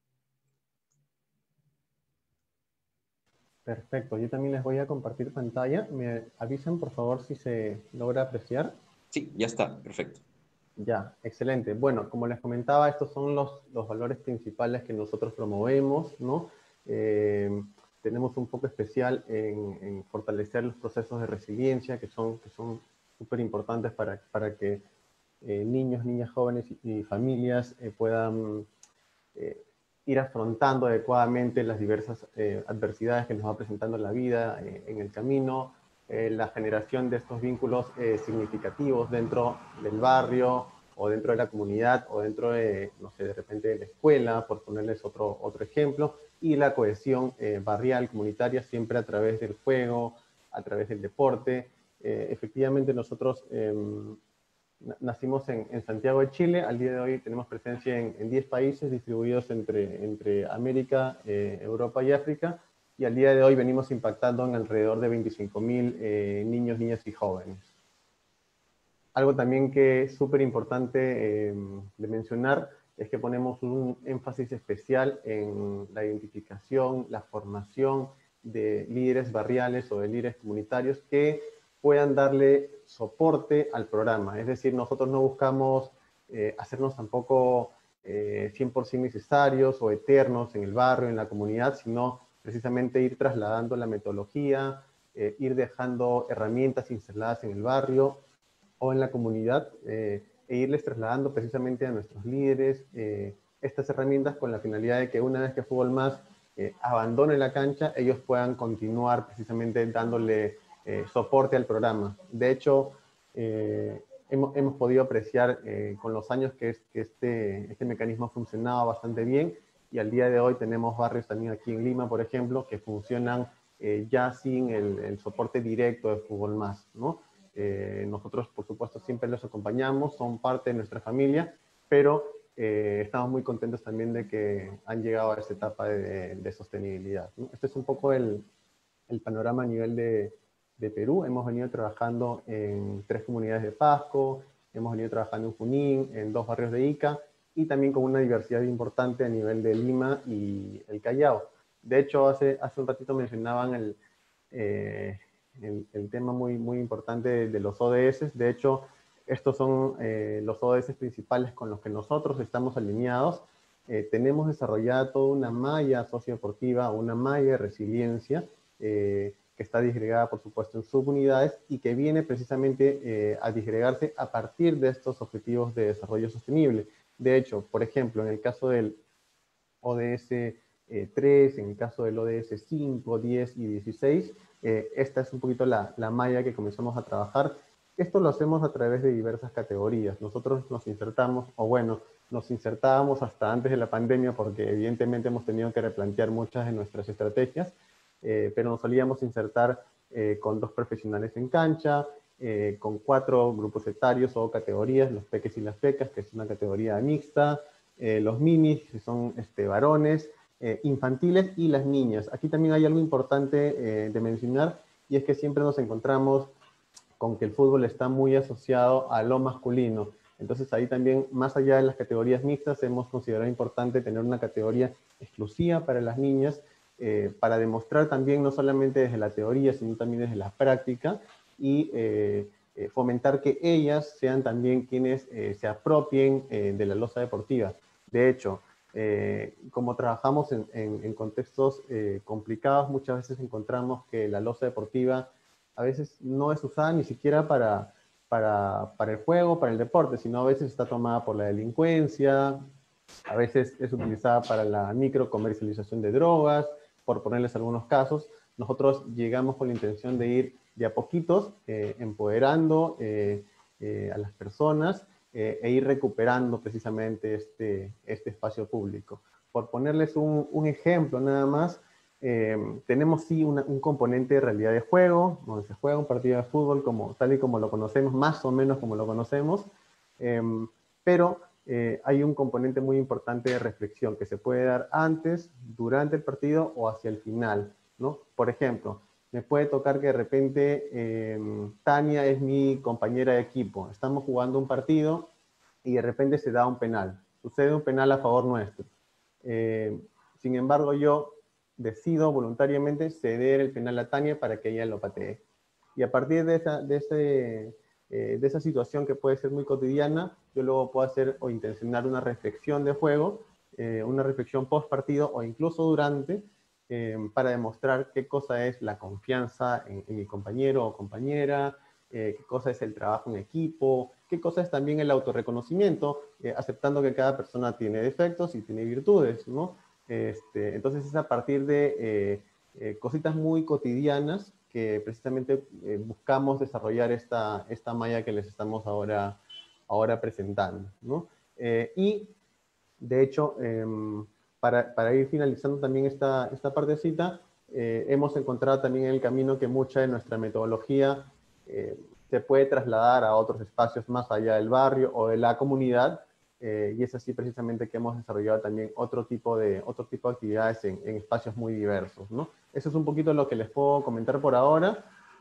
Perfecto, yo también les voy a compartir pantalla. Me avisan, por favor, si se logra apreciar. Sí, ya está, perfecto. Ya, excelente. Bueno, como les comentaba, estos son los, los valores principales que nosotros promovemos, ¿no? Eh, tenemos un foco especial en, en fortalecer los procesos de resiliencia, que son que son súper importantes para, para que eh, niños, niñas jóvenes y, y familias eh, puedan eh, ir afrontando adecuadamente las diversas eh, adversidades que nos va presentando la vida eh, en el camino, eh, la generación de estos vínculos eh, significativos dentro del barrio o dentro de la comunidad o dentro de, no sé, de repente de la escuela, por ponerles otro, otro ejemplo, y la cohesión eh, barrial, comunitaria, siempre a través del juego, a través del deporte. Eh, efectivamente nosotros eh, nacimos en, en Santiago de Chile. Al día de hoy tenemos presencia en diez países distribuidos entre, entre América, eh, Europa y África, y al día de hoy venimos impactando en alrededor de veinticinco mil eh, niños, niñas y jóvenes. Algo también que es súper importante eh, de mencionar es que ponemos un énfasis especial en la identificación, la formación de líderes barriales o de líderes comunitarios que puedan darle soporte al programa. Es decir, nosotros no buscamos eh, hacernos tampoco eh, cien por ciento necesarios o eternos en el barrio, en la comunidad, sino precisamente ir trasladando la metodología, eh, ir dejando herramientas instaladas en el barrio o en la comunidad, eh, e irles trasladando precisamente a nuestros líderes eh, estas herramientas con la finalidad de que una vez que Fútbol Más eh, abandone la cancha, ellos puedan continuar precisamente dándole eh, soporte al programa. De hecho, eh, hemos, hemos podido apreciar eh, con los años que, es, que este, este mecanismo ha funcionado bastante bien, y al día de hoy tenemos barrios también aquí en Lima, por ejemplo, que funcionan eh, ya sin el, el soporte directo de Fútbol Más, ¿no? Eh, nosotros, por supuesto, siempre los acompañamos, son parte de nuestra familia, pero eh, estamos muy contentos también de que han llegado a esta etapa de, de sostenibilidad, ¿no? Este es un poco el, el panorama a nivel de, de Perú. Hemos venido trabajando en tres comunidades de Pasco, hemos venido trabajando en Junín, en dos barrios de Ica, y también con una diversidad importante a nivel de Lima y el Callao. De hecho, hace, hace un ratito mencionaban el... Eh, El, el tema muy, muy importante de, de los O D S. De hecho, estos son eh, los O D S principales con los que nosotros estamos alineados. Eh, tenemos desarrollada toda una malla sociodeportiva, una malla de resiliencia, eh, que está disgregada, por supuesto, en subunidades y que viene precisamente eh, a disgregarse a partir de estos objetivos de desarrollo sostenible. De hecho, por ejemplo, en el caso del O D S tres, en el caso del O D S cinco, diez y dieciséis, Eh, esta es un poquito la, la malla que comenzamos a trabajar. Esto lo hacemos a través de diversas categorías. Nosotros nos insertamos, o bueno, nos insertábamos hasta antes de la pandemia porque evidentemente hemos tenido que replantear muchas de nuestras estrategias, eh, pero nos solíamos insertar eh, con dos profesionales en cancha, eh, con cuatro grupos etarios o categorías, los peques y las pecas, que es una categoría mixta, eh, los minis, que son este, varones, Eh, infantiles y las niñas. Aquí también hay algo importante eh, de mencionar, y es que siempre nos encontramos con que el fútbol está muy asociado a lo masculino. Entonces ahí también, más allá de las categorías mixtas, hemos considerado importante tener una categoría exclusiva para las niñas, eh, para demostrar también no solamente desde la teoría, sino también desde la práctica, y eh, eh, fomentar que ellas sean también quienes eh, se apropien eh, de la losa deportiva. De hecho, Eh, como trabajamos en, en, en contextos eh, complicados, muchas veces encontramos que la losa deportiva a veces no es usada ni siquiera para, para, para el juego, para el deporte, sino a veces está tomada por la delincuencia, a veces es utilizada para la microcomercialización de drogas, por ponerles algunos casos. Nosotros llegamos con la intención de ir de a poquitos eh, empoderando eh, eh, a las personas, Eh, e ir recuperando precisamente este, este espacio público. Por ponerles un, un ejemplo nada más, eh, tenemos sí una, un componente de realidad de juego, donde se juega un partido de fútbol como, tal y como lo conocemos, más o menos como lo conocemos, eh, pero eh, hay un componente muy importante de reflexión que se puede dar antes, durante el partido o hacia el final, ¿no? Por ejemplo, me puede tocar que de repente eh, Tania es mi compañera de equipo. Estamos jugando un partido y de repente se da un penal. Sucede un penal a favor nuestro. Eh, sin embargo, yo decido voluntariamente ceder el penal a Tania para que ella lo patee. Y a partir de esa, de ese, eh, de esa situación que puede ser muy cotidiana, yo luego puedo hacer o intencionar una reflexión de juego, eh, una reflexión post partido o incluso durante, Eh, para demostrar qué cosa es la confianza en, en mi compañero o compañera, eh, qué cosa es el trabajo en equipo, qué cosa es también el autorreconocimiento, eh, aceptando que cada persona tiene defectos y tiene virtudes, ¿no? Este, entonces es a partir de eh, eh, cositas muy cotidianas que precisamente eh, buscamos desarrollar esta, esta malla que les estamos ahora, ahora presentando, ¿no? Eh, y de hecho, eh, Para, para ir finalizando también esta, esta partecita, eh, hemos encontrado también en el camino que mucha de nuestra metodología eh, se puede trasladar a otros espacios más allá del barrio o de la comunidad, eh, y es así precisamente que hemos desarrollado también otro tipo de, otro tipo de actividades en, en espacios muy diversos, ¿no? Eso es un poquito lo que les puedo comentar por ahora,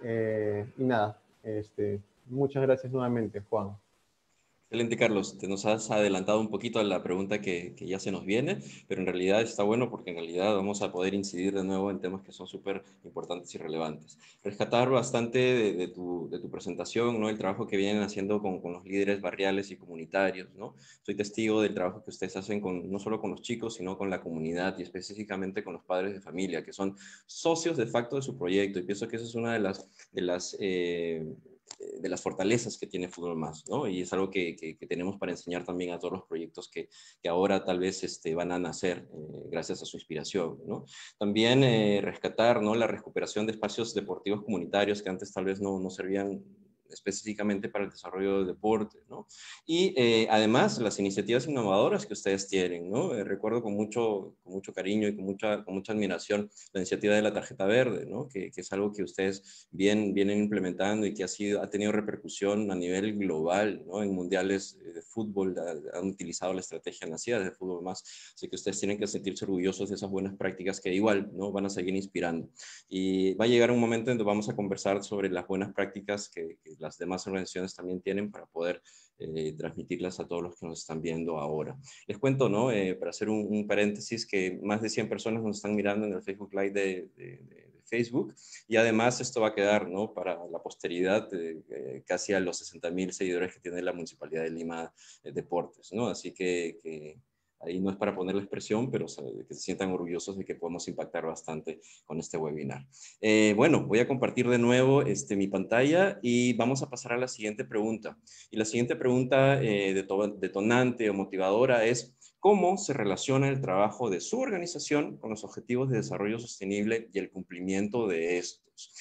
eh, y nada, este, muchas gracias nuevamente, Juan. Excelente, Carlos. Te nos has adelantado un poquito a la pregunta que, que ya se nos viene, pero en realidad está bueno porque en realidad vamos a poder incidir de nuevo en temas que son súper importantes y relevantes. Rescatar bastante de, de, tu, de tu presentación, ¿no? El trabajo que vienen haciendo con, con los líderes barriales y comunitarios, ¿no? Soy testigo del trabajo que ustedes hacen con, no solo con los chicos, sino con la comunidad y específicamente con los padres de familia, que son socios de facto de su proyecto, y pienso que esa es una de las... De las eh, de las fortalezas que tiene Fútbol Más, ¿no? Y es algo que, que, que tenemos para enseñar también a todos los proyectos que, que ahora tal vez este, van a nacer eh, gracias a su inspiración, ¿no? También eh, rescatar, ¿no?, la recuperación de espacios deportivos comunitarios que antes tal vez no, no servían específicamente para el desarrollo del deporte, ¿no? Y eh, además las iniciativas innovadoras que ustedes tienen, ¿no? Eh, recuerdo con mucho, con mucho cariño y con mucha, con mucha admiración la iniciativa de la tarjeta verde, ¿no? Que, que es algo que ustedes bien, vienen implementando y que ha, sido, ha tenido repercusión a nivel global, ¿no? En mundiales de fútbol han utilizado la estrategia nacida de Fútbol Más, así que ustedes tienen que sentirse orgullosos de esas buenas prácticas que igual, ¿no?, van a seguir inspirando. Y va a llegar un momento en donde vamos a conversar sobre las buenas prácticas que, que las demás organizaciones también tienen para poder eh, transmitirlas a todos los que nos están viendo ahora. Les cuento, ¿no?, eh, para hacer un, un paréntesis, que más de cien personas nos están mirando en el Facebook Live de, de, de, de Facebook, y además esto va a quedar, ¿no?, para la posteridad, eh, eh, casi a los sesenta mil seguidores que tiene la Municipalidad de Lima eh, Deportes, ¿no? Así que, que ahí no es para ponerles presión, pero que se sientan orgullosos de que podemos impactar bastante con este webinar. Eh, bueno, voy a compartir de nuevo este, mi pantalla y vamos a pasar a la siguiente pregunta. Y la siguiente pregunta eh, detonante o motivadora es: ¿cómo se relaciona el trabajo de su organización con los objetivos de desarrollo sostenible y el cumplimiento de estos?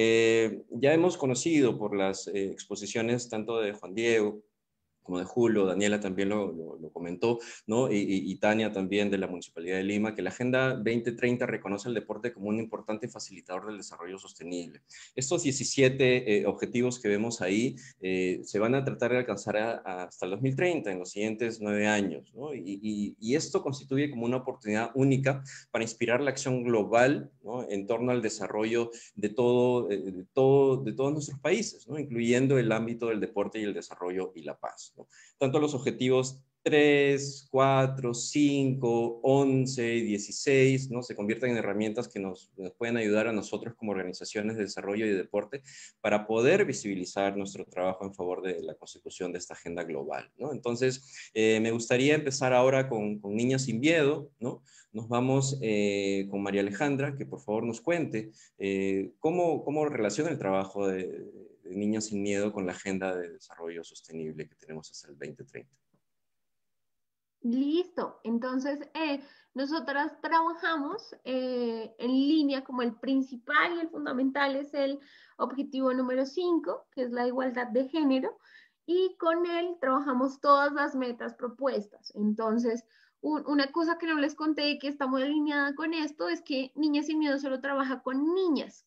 Eh, ya hemos conocido por las eh, exposiciones tanto de Juan Diego como de Julio, Daniela también lo, lo, lo comentó, ¿no? Y, y, y Tania también de la Municipalidad de Lima, que la Agenda veinte treinta reconoce el deporte como un importante facilitador del desarrollo sostenible. Estos diecisiete eh, objetivos que vemos ahí eh, se van a tratar de alcanzar a, a hasta el dos mil treinta, en los siguientes nueve años, ¿no? Y, y, y esto constituye como una oportunidad única para inspirar la acción global, ¿no?, en torno al desarrollo de, todo, de, todo, de todos nuestros países, ¿no?, incluyendo el ámbito del deporte y el desarrollo y la paz, ¿no? Tanto los objetivos tres, cuatro, cinco, once y dieciséis, ¿no?, se convierten en herramientas que nos, nos pueden ayudar a nosotros como organizaciones de desarrollo y de deporte para poder visibilizar nuestro trabajo en favor de la consecución de esta agenda global, ¿no? Entonces, eh, me gustaría empezar ahora con, con Niñas Sin Miedo, ¿no? Nos vamos eh, con María Alejandra, que por favor nos cuente eh, cómo, cómo relaciona el trabajo de, de Niñas Sin Miedo con la agenda de desarrollo sostenible que tenemos hasta el veinte treinta. Listo, entonces eh, nosotras trabajamos eh, en línea, como el principal y el fundamental es el objetivo número cinco, que es la igualdad de género, y con él trabajamos todas las metas propuestas. Entonces, un, una cosa que no les conté y que está muy alineada con esto es que Niñas Sin Miedo solo trabaja con niñas.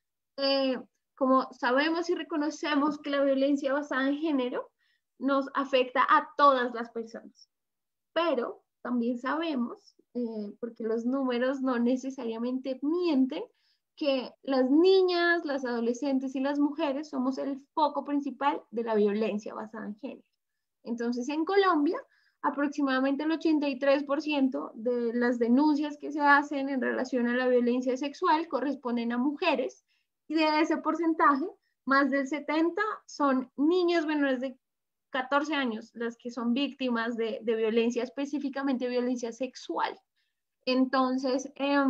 Eh, como sabemos y reconocemos que la violencia basada en género nos afecta a todas las personas. Pero también sabemos, eh, porque los números no necesariamente mienten, que las niñas, las adolescentes y las mujeres somos el foco principal de la violencia basada en género. Entonces, en Colombia, aproximadamente el ochenta y tres por ciento de las denuncias que se hacen en relación a la violencia sexual corresponden a mujeres, y de ese porcentaje, más del setenta por ciento son niños menores de catorce años las que son víctimas de, de violencia, específicamente violencia sexual. Entonces, eh,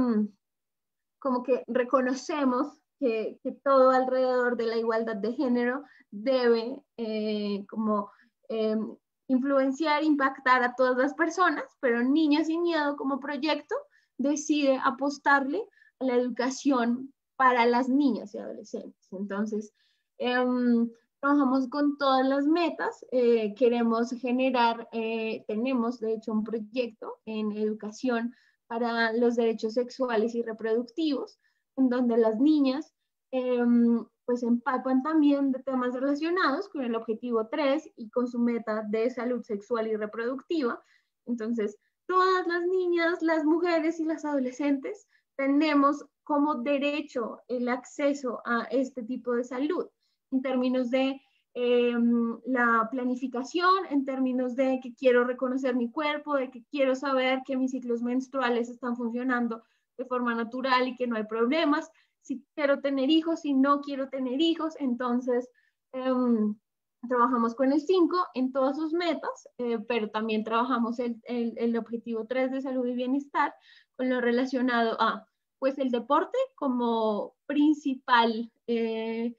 como que reconocemos que, que todo alrededor de la igualdad de género debe eh, como eh, influenciar, impactar a todas las personas, pero Niñas Sin Miedo como proyecto decide apostarle a la educación para las niñas y adolescentes. Entonces, eh, trabajamos con todas las metas, eh, queremos generar, eh, tenemos de hecho un proyecto en educación para los derechos sexuales y reproductivos, en donde las niñas eh, pues empapan también de temas relacionados con el objetivo tres y con su meta de salud sexual y reproductiva. Entonces, todas las niñas, las mujeres y las adolescentes tenemos como derecho el acceso a este tipo de salud, en términos de eh, la planificación, en términos de que quiero reconocer mi cuerpo, de que quiero saber que mis ciclos menstruales están funcionando de forma natural y que no hay problemas, si quiero tener hijos, si no quiero tener hijos. Entonces, eh, trabajamos con el cinco en todas sus metas, eh, pero también trabajamos el, el, el objetivo tres de salud y bienestar con lo relacionado a pues el deporte como principal eh,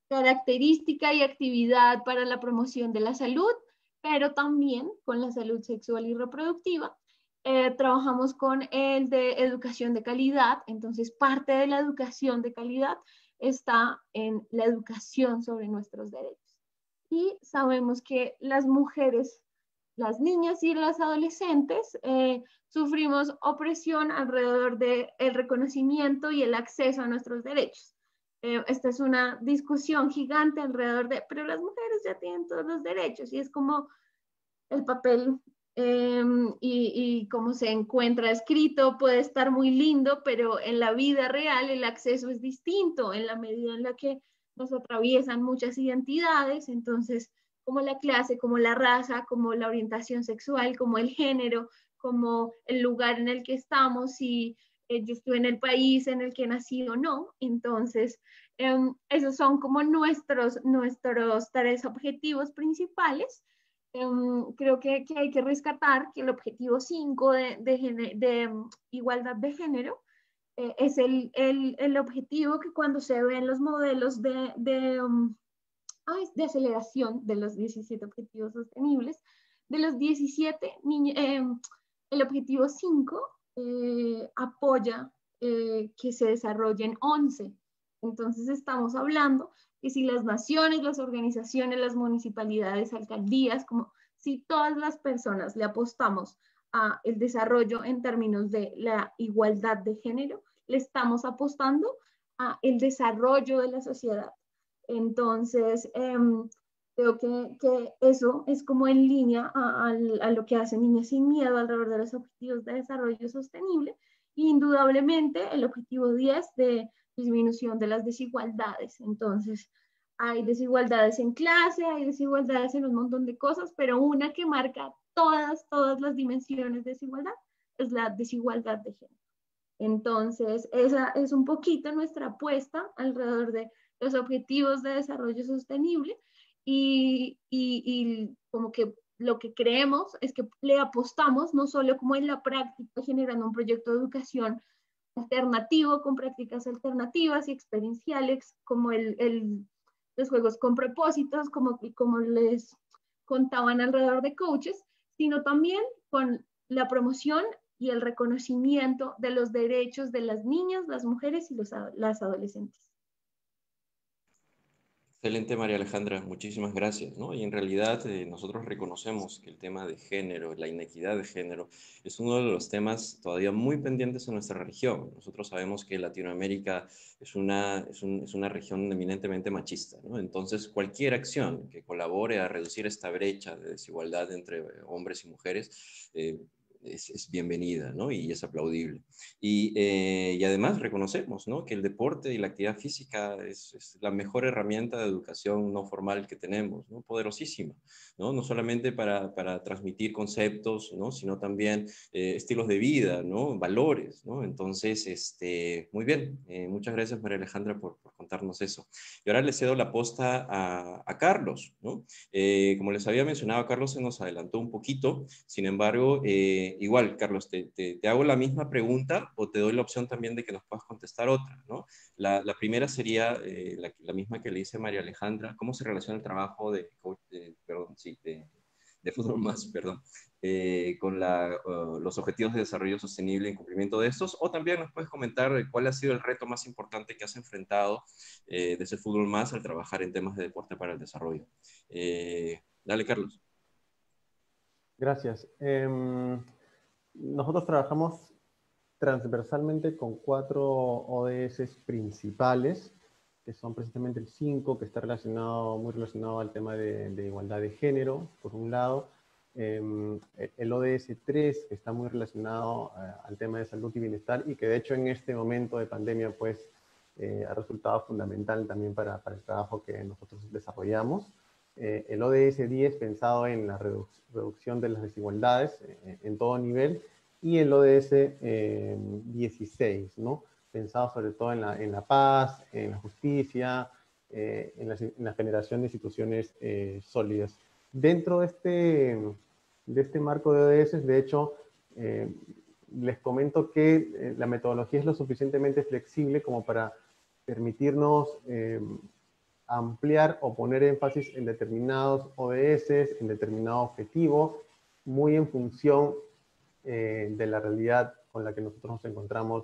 característica y actividad para la promoción de la salud, pero también con la salud sexual y reproductiva. Eh, trabajamos con el de educación de calidad, entonces parte de la educación de calidad está en la educación sobre nuestros derechos. Y sabemos que las mujeres, las niñas y las adolescentes eh, sufrimos opresión alrededor del reconocimiento y el acceso a nuestros derechos. Eh, esta es una discusión gigante alrededor de, pero las mujeres ya tienen todos los derechos, y es como el papel eh, y, y cómo se encuentra escrito puede estar muy lindo, pero en la vida real el acceso es distinto en la medida en la que nos atraviesan muchas identidades, entonces como la clase, como la raza, como la orientación sexual, como el género, como el lugar en el que estamos, si eh, yo estoy en el país en el que nací o no. Entonces, eh, esos son como nuestros, nuestros tres objetivos principales. Um, creo que, que hay que rescatar que el objetivo cinco de, de, de um, igualdad de género eh, es el, el, el objetivo que cuando se ven los modelos de, de, um, ay, de aceleración de los diecisiete objetivos sostenibles, de los diecisiete, eh, el objetivo cinco eh, apoya eh, que se desarrollen once. Entonces estamos hablando que si las naciones, las organizaciones, las municipalidades, alcaldías, como si todas las personas le apostamos a el desarrollo en términos de la igualdad de género, le estamos apostando a el desarrollo de la sociedad. Entonces, eh, creo que, que eso es como en línea a, a, a lo que hace Niñas Sin Miedo alrededor de los objetivos de desarrollo sostenible. Y indudablemente el objetivo diez de disminución de las desigualdades. Entonces, hay desigualdades en clase, hay desigualdades en un montón de cosas, pero una que marca todas, todas las dimensiones de desigualdad es la desigualdad de género. Entonces, esa es un poquito nuestra apuesta alrededor de los objetivos de desarrollo sostenible y, y, y como que lo que creemos es que le apostamos no solo como en la práctica, generando un proyecto de educación alternativo con prácticas alternativas y experienciales, como el, el, los juegos con propósitos, como, como les contaban alrededor de coaches, sino también con la promoción y el reconocimiento de los derechos de las niñas, las mujeres y los, las adolescentes. Excelente, María Alejandra, muchísimas gracias, ¿no? Y en realidad eh, nosotros reconocemos que el tema de género, la inequidad de género, es uno de los temas todavía muy pendientes en nuestra región. Nosotros sabemos que Latinoamérica es una, es un, es una región eminentemente machista, ¿no? Entonces, cualquier acción que colabore a reducir esta brecha de desigualdad entre hombres y mujeres eh, Es, es bienvenida, ¿no? Y es aplaudible. Y, eh, y además reconocemos, ¿no?, que el deporte y la actividad física es, es la mejor herramienta de educación no formal que tenemos, ¿no? Poderosísima, ¿no? No solamente para, para transmitir conceptos, ¿no?, sino también eh, estilos de vida, ¿no?, valores, ¿no? Entonces, este, muy bien. Eh, muchas gracias, María Alejandra, por, por contarnos eso. Y ahora le cedo la posta a, a Carlos, ¿no? Eh, como les había mencionado, Carlos se nos adelantó un poquito, sin embargo, eh, igual, Carlos, te, te, te hago la misma pregunta o te doy la opción también de que nos puedas contestar otra, ¿no? La, la primera sería eh, la, la misma que le hice a María Alejandra. ¿Cómo se relaciona el trabajo de, de, perdón, sí, de, de Fútbol Más, perdón, eh, con la, uh, los objetivos de desarrollo sostenible en cumplimiento de estos? O también nos puedes comentar cuál ha sido el reto más importante que has enfrentado eh, desde Fútbol Más al trabajar en temas de deporte para el desarrollo. Eh, dale, Carlos. Gracias. Eh, nosotros trabajamos transversalmente con cuatro O D S principales, que son precisamente el cinco, que está relacionado, muy relacionado al tema de, de igualdad de género, por un lado. Eh, el O D S tres, que está muy relacionado eh, al tema de salud y bienestar, y que de hecho en este momento de pandemia, pues, eh, ha resultado fundamental también para, para el trabajo que nosotros desarrollamos. Eh, el O D S diez, pensado en la reduc reducción de las desigualdades eh, en todo nivel, y el O D S eh, dieciséis, ¿no?, pensado sobre todo en la, en la paz, en la justicia, eh, en, la, en la generación de instituciones eh, sólidas. Dentro de este, de este marco de O D S, de hecho, eh, les comento que eh, la metodología es lo suficientemente flexible como para permitirnos eh, ampliar o poner énfasis en determinados O D S, en determinado objetivo, muy en función eh, de la realidad con la que nosotros nos encontramos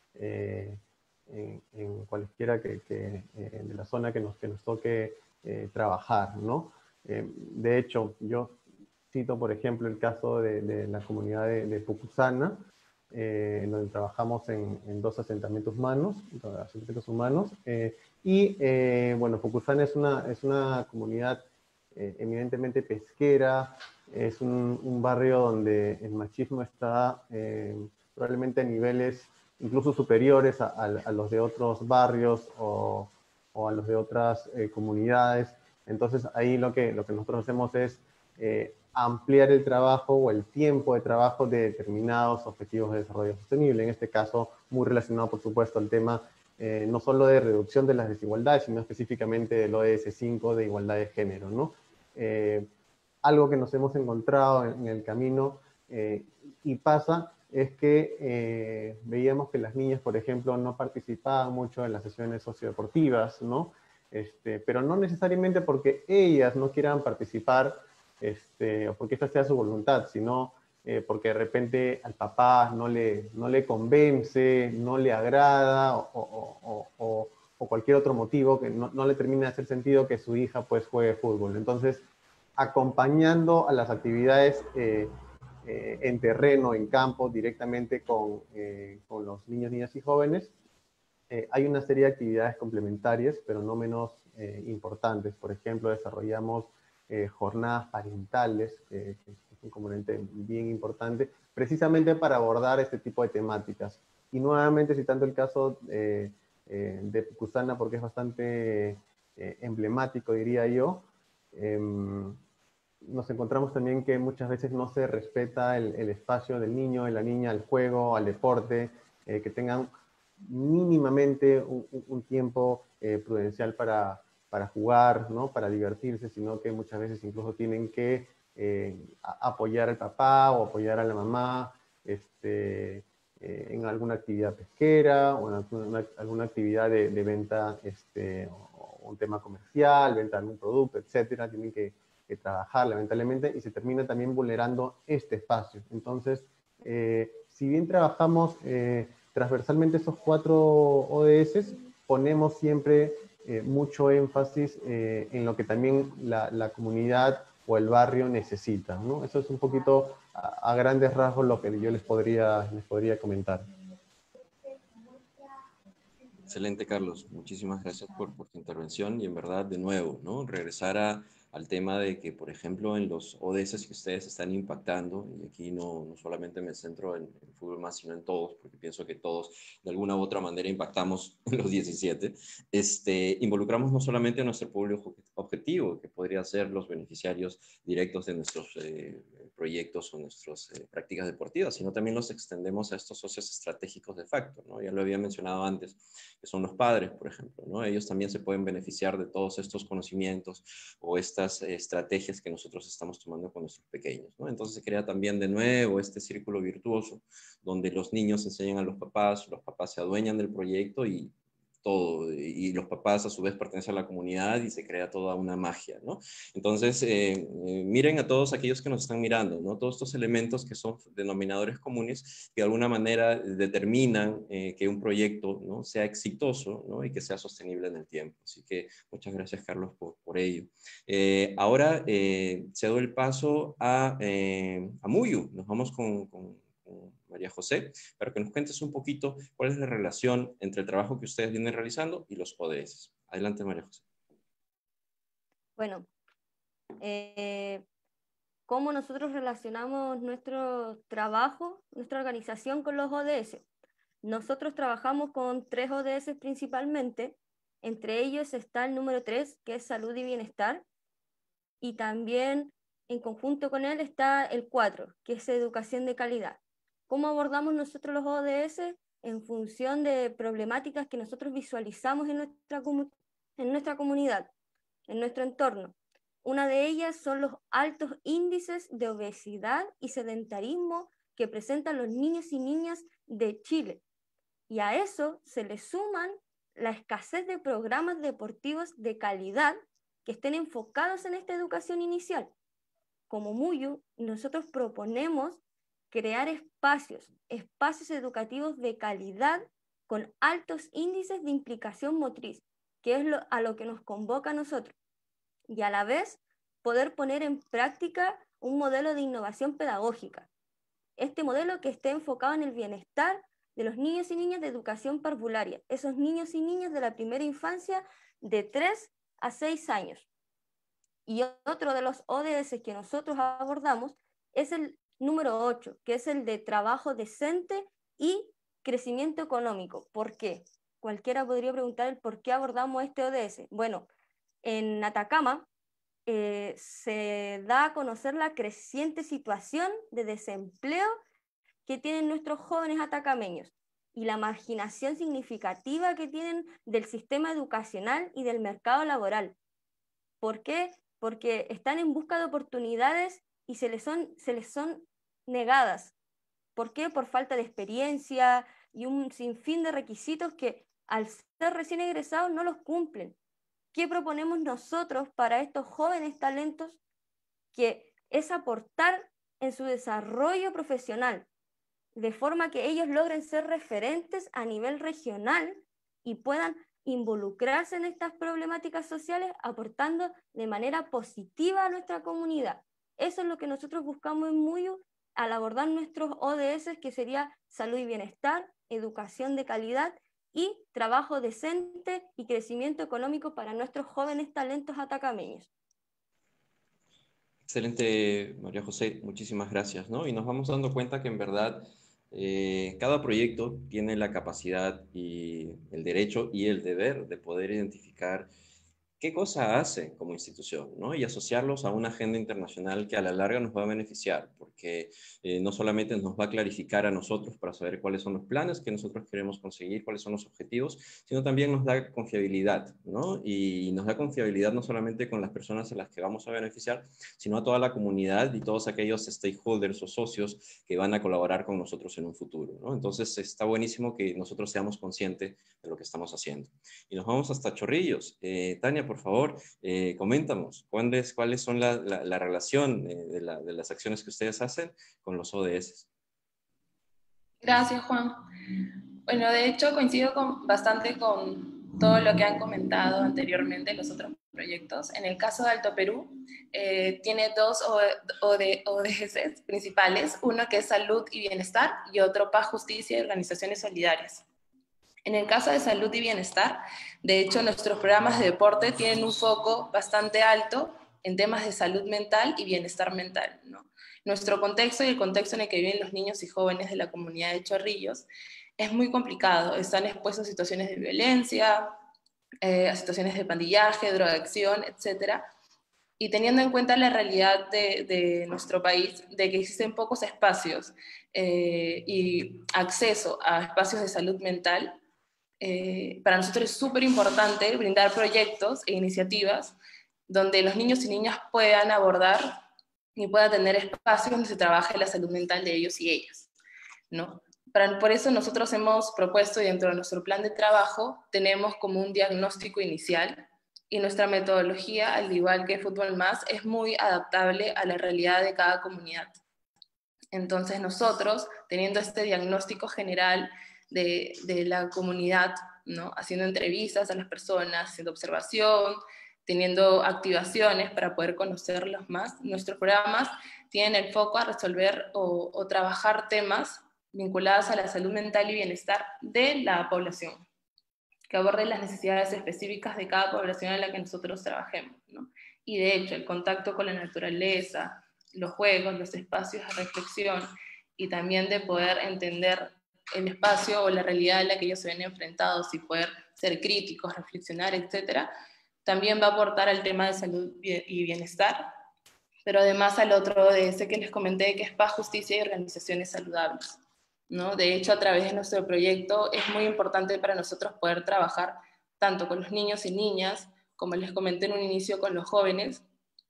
eh, en, en cualquiera que, que eh, de la zona que nos, que nos toque eh, trabajar, ¿no? Eh, de hecho, yo cito, por ejemplo, el caso de, de la comunidad de, de Pucusana, eh, en donde trabajamos en, en dos asentamientos humanos, asentamientos humanos eh, y, eh, bueno, Pucusana es una, es una comunidad eh, eminentemente pesquera, es un, un barrio donde el machismo está eh, probablemente a niveles incluso superiores a, a, a los de otros barrios o, o a los de otras eh, comunidades. Entonces ahí lo que, lo que nosotros hacemos es eh, ampliar el trabajo o el tiempo de trabajo de determinados objetivos de desarrollo sostenible. En este caso, muy relacionado, por supuesto, al tema eh, no solo de reducción de las desigualdades, sino específicamente del O D S cinco de igualdad de género, ¿no? Eh, algo que nos hemos encontrado en, en el camino eh, y pasa es que eh, veíamos que las niñas, por ejemplo, no participaban mucho en las sesiones sociodeportivas, ¿no? Este, pero no necesariamente porque ellas no quieran participar, este, o porque esta sea su voluntad, sino eh, porque de repente al papá no le, no le convence, no le agrada, o, o, o, o, o cualquier otro motivo que no, no le termina de hacer sentido que su hija pues juegue fútbol. Entonces, acompañando a las actividades eh, eh, en terreno, en campo, directamente con, eh, con los niños, niñas y jóvenes, eh, hay una serie de actividades complementarias, pero no menos eh, importantes. Por ejemplo, desarrollamos eh, jornadas parentales, eh, que es un componente bien importante, precisamente para abordar este tipo de temáticas. Y nuevamente, citando el caso eh, eh, de Pucusana, porque es bastante eh, emblemático, diría yo, eh, nos encontramos también que muchas veces no se respeta el, el espacio del niño, de la niña, al juego, al deporte, eh, que tengan mínimamente un, un tiempo eh, prudencial para, para jugar, ¿no? Para divertirse, sino que muchas veces incluso tienen que eh, apoyar al papá o apoyar a la mamá este, eh, en alguna actividad pesquera o en alguna, alguna actividad de, de venta, este, o, o un tema comercial, venta de algún producto, etcétera. Tienen que, que trabajar lamentablemente y se termina también vulnerando este espacio. Entonces, eh, si bien trabajamos eh, transversalmente esos cuatro O D S, ponemos siempre eh, mucho énfasis eh, en lo que también la, la comunidad o el barrio necesita, ¿no? Eso es un poquito a, a grandes rasgos lo que yo les podría, les podría comentar. Excelente, Carlos. Muchísimas gracias por, por tu intervención y en verdad, de nuevo, ¿no? Regresar a, al tema de que, por ejemplo, en los O D S que ustedes están impactando, y aquí no, no solamente me centro en el fútbol más, sino en todos, porque pienso que todos de alguna u otra manera impactamos en los diecisiete, este, involucramos no solamente a nuestro público objetivo, que podría ser los beneficiarios directos de nuestros eh, proyectos o nuestras eh, prácticas deportivas, sino también los extendemos a estos socios estratégicos de facto, ¿no? Ya lo había mencionado antes, que son los padres, por ejemplo, ¿no? Ellos también se pueden beneficiar de todos estos conocimientos o estas eh, estrategias que nosotros estamos tomando con nuestros pequeños, ¿no? Entonces se crea también de nuevo este círculo virtuoso donde los niños enseñan a los papás, los papás se adueñan del proyecto y todo, y los papás a su vez pertenecen a la comunidad y se crea toda una magia, ¿no? Entonces, eh, eh, miren a todos aquellos que nos están mirando, ¿no? Todos estos elementos que son denominadores comunes que de alguna manera determinan eh, que un proyecto, ¿no? sea exitoso, ¿no? Y que sea sostenible en el tiempo. Así que muchas gracias, Carlos, por, por ello. Eh, ahora eh, cedo el paso a, eh, a Muyu. Nos vamos con... con María José, para que nos cuentes un poquito cuál es la relación entre el trabajo que ustedes vienen realizando y los O D S. Adelante, María José. Bueno, eh, ¿cómo nosotros relacionamos nuestro trabajo, nuestra organización con los O D S? Nosotros trabajamos con tres O D S principalmente, entre ellos está el número tres, que es salud y bienestar, y también en conjunto con él está el cuatro, que es educación de calidad. ¿Cómo abordamos nosotros los O D S? En función de problemáticas que nosotros visualizamos en nuestra, en nuestra comunidad, en nuestro entorno. Una de ellas son los altos índices de obesidad y sedentarismo que presentan los niños y niñas de Chile. Y a eso se le suman la escasez de programas deportivos de calidad que estén enfocados en esta educación inicial. Como Muyu, nosotros proponemos crear espacios, espacios educativos de calidad con altos índices de implicación motriz, que es lo, a lo que nos convoca a nosotros, y a la vez poder poner en práctica un modelo de innovación pedagógica. Este modelo que esté enfocado en el bienestar de los niños y niñas de educación parvularia, esos niños y niñas de la primera infancia de tres a seis años. Y otro de los O D S que nosotros abordamos es el número ocho, que es el de trabajo decente y crecimiento económico. ¿Por qué? Cualquiera podría preguntar el por qué abordamos este O D S. Bueno, en Atacama eh, se da a conocer la creciente situación de desempleo que tienen nuestros jóvenes atacameños y la marginación significativa que tienen del sistema educacional y del mercado laboral. ¿Por qué? Porque están en busca de oportunidades y se les son, se les son negadas. ¿Por qué? Por falta de experiencia y un sinfín de requisitos que al ser recién egresados no los cumplen. ¿Qué proponemos nosotros para estos jóvenes talentos? Que es aportar en su desarrollo profesional, de forma que ellos logren ser referentes a nivel regional y puedan involucrarse en estas problemáticas sociales, aportando de manera positiva a nuestra comunidad. Eso es lo que nosotros buscamos en Muyu al abordar nuestros O D S, que sería salud y bienestar, educación de calidad y trabajo decente y crecimiento económico para nuestros jóvenes talentos atacameños. Excelente, María José, muchísimas gracias, ¿no? Y nos vamos dando cuenta que en verdad eh, cada proyecto tiene la capacidad y el derecho y el deber de poder identificar qué cosa hace como institución, ¿no? Y asociarlos a una agenda internacional que a la larga nos va a beneficiar, porque eh, no solamente nos va a clarificar a nosotros para saber cuáles son los planes que nosotros queremos conseguir, cuáles son los objetivos, sino también nos da confiabilidad, ¿no? Y nos da confiabilidad no solamente con las personas a las que vamos a beneficiar, sino a toda la comunidad y todos aquellos stakeholders o socios que van a colaborar con nosotros en un futuro, ¿no? Entonces está buenísimo que nosotros seamos conscientes de lo que estamos haciendo. Y nos vamos hasta Chorrillos. Eh, Tania, por favor, eh, coméntanos, ¿cuáles, cuáles son la, la, la relación eh, de, la, de las acciones que ustedes hacen con los O D S? Gracias, Juan. Bueno, de hecho coincido con, bastante con todo lo que han comentado anteriormente los otros proyectos. En el caso de Alto Perú, eh, tiene dos O D S principales, uno que es salud y bienestar y otro paz, justicia y organizaciones solidarias. En el caso de salud y bienestar, de hecho, nuestros programas de deporte tienen un foco bastante alto en temas de salud mental y bienestar mental, ¿no? Nuestro contexto y el contexto en el que viven los niños y jóvenes de la comunidad de Chorrillos es muy complicado. Están expuestos a situaciones de violencia, eh, a situaciones de pandillaje, drogadicción, etcétera. Y teniendo en cuenta la realidad de, de nuestro país, de que existen pocos espacios eh, y acceso a espacios de salud mental, Eh, para nosotros es súper importante brindar proyectos e iniciativas donde los niños y niñas puedan abordar y puedan tener espacios donde se trabaje la salud mental de ellos y ellas, ¿no? Para, por eso nosotros hemos propuesto, y dentro de nuestro plan de trabajo, tenemos como un diagnóstico inicial, y nuestra metodología, al igual que Fútbol Más, es muy adaptable a la realidad de cada comunidad. Entonces nosotros, teniendo este diagnóstico general De, de la comunidad, ¿no? Haciendo entrevistas a las personas, haciendo observación, teniendo activaciones para poder conocerlos más. Nuestros programas tienen el foco a resolver o, o trabajar temas vinculados a la salud mental y bienestar de la población, que aborden las necesidades específicas de cada población en la que nosotros trabajemos, ¿no? Y de hecho, el contacto con la naturaleza, los juegos, los espacios de reflexión, y también de poder entender el espacio o la realidad en la que ellos se ven enfrentados y poder ser críticos, reflexionar, etcétera, también va a aportar al tema de salud y bienestar, pero además al otro de ese que les comenté, que es paz, justicia y organizaciones saludables, ¿no? De hecho, a través de nuestro proyecto es muy importante para nosotros poder trabajar tanto con los niños y niñas, como les comenté en un inicio, con los jóvenes,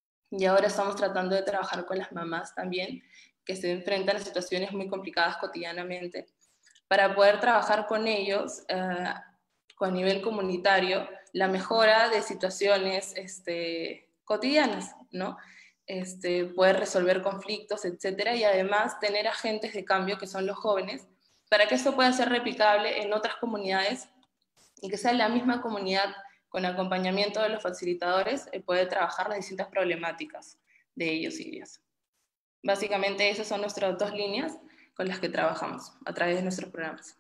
y ahora estamos tratando de trabajar con las mamás también, que se enfrentan a situaciones muy complicadas cotidianamente, para poder trabajar con ellos, eh, con a nivel comunitario la mejora de situaciones este, cotidianas, ¿no? Este, poder resolver conflictos, etcétera, y además tener agentes de cambio que son los jóvenes, para que esto pueda ser replicable en otras comunidades y que sea la misma comunidad con acompañamiento de los facilitadores eh, puede trabajar las distintas problemáticas de ellos y ellas. Básicamente esas son nuestras dos líneas con las que trabajamos a través de nuestros programas.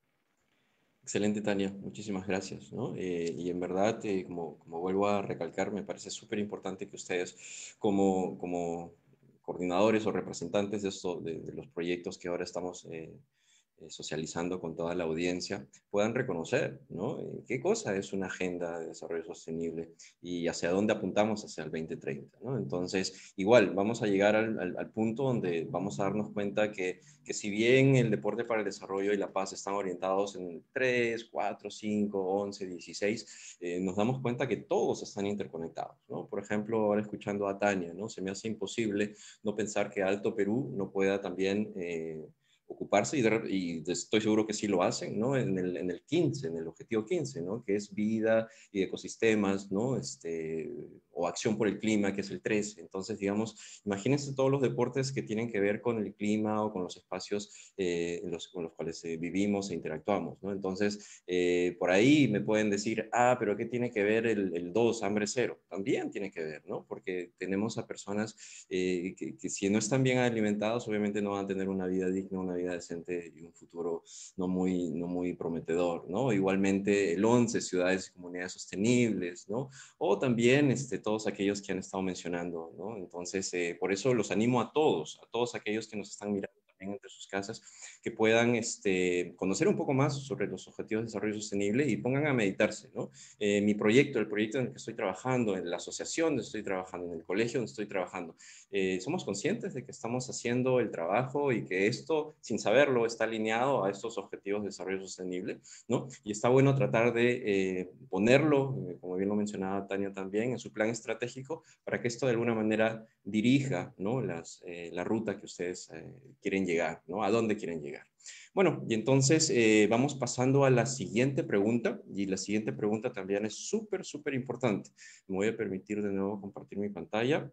Excelente, Tania, muchísimas gracias, ¿no? Eh, y en verdad, eh, como, como vuelvo a recalcar, me parece súper importante que ustedes como, como coordinadores o representantes de, esto, de, de los proyectos que ahora estamos eh, eh, socializando con toda la audiencia, puedan reconocer, ¿no? Eh, qué cosa es una agenda de desarrollo sostenible y hacia dónde apuntamos hacia el veinte treinta, ¿no? Entonces, igual, vamos a llegar al, al, al punto donde vamos a darnos cuenta que, que si bien el deporte para el desarrollo y la paz están orientados en tres, cuatro, cinco, once, dieciséis, eh, nos damos cuenta que todos están interconectados, ¿no? Por ejemplo, ahora escuchando a Tania, ¿no? Se me hace imposible no pensar que Alto Perú no pueda también eh, ocuparse, y, de, y estoy seguro que sí lo hacen, ¿no? En el, en el quince, en el objetivo quince, ¿no? Que es vida y ecosistemas, ¿no? Este, o acción por el clima, que es el trece. Entonces, digamos, imagínense todos los deportes que tienen que ver con el clima o con los espacios eh, en los, con los cuales eh, vivimos e interactuamos, ¿no? Entonces, eh, por ahí me pueden decir, ah, pero ¿qué tiene que ver el, el dos, hambre cero? También tiene que ver, ¿no? Porque tenemos a personas eh, que, que si no están bien alimentados, obviamente no van a tener una vida digna, una vida decente y un futuro no muy, no muy prometedor, ¿no? Igualmente el once, ciudades y comunidades sostenibles, ¿no? O también este, todos aquellos que han estado mencionando, ¿no? Entonces, eh, por eso los animo a todos, a todos aquellos que nos están mirando también entre sus casas, que puedan este, conocer un poco más sobre los objetivos de desarrollo sostenible y pongan a meditarse, ¿no? Eh, mi proyecto, el proyecto en el que estoy trabajando, en la asociación donde estoy trabajando, en el colegio donde estoy trabajando, eh, somos conscientes de que estamos haciendo el trabajo y que esto, sin saberlo, está alineado a estos objetivos de desarrollo sostenible, ¿no? Y está bueno tratar de eh, ponerlo, eh, como bien lo mencionaba Tania también, en su plan estratégico para que esto de alguna manera dirija, ¿no? Las, eh, la ruta que ustedes eh, quieren llegar, ¿no? A dónde quieren llegar. Bueno, y entonces eh, vamos pasando a la siguiente pregunta, y la siguiente pregunta también es súper, súper importante. Me voy a permitir de nuevo compartir mi pantalla.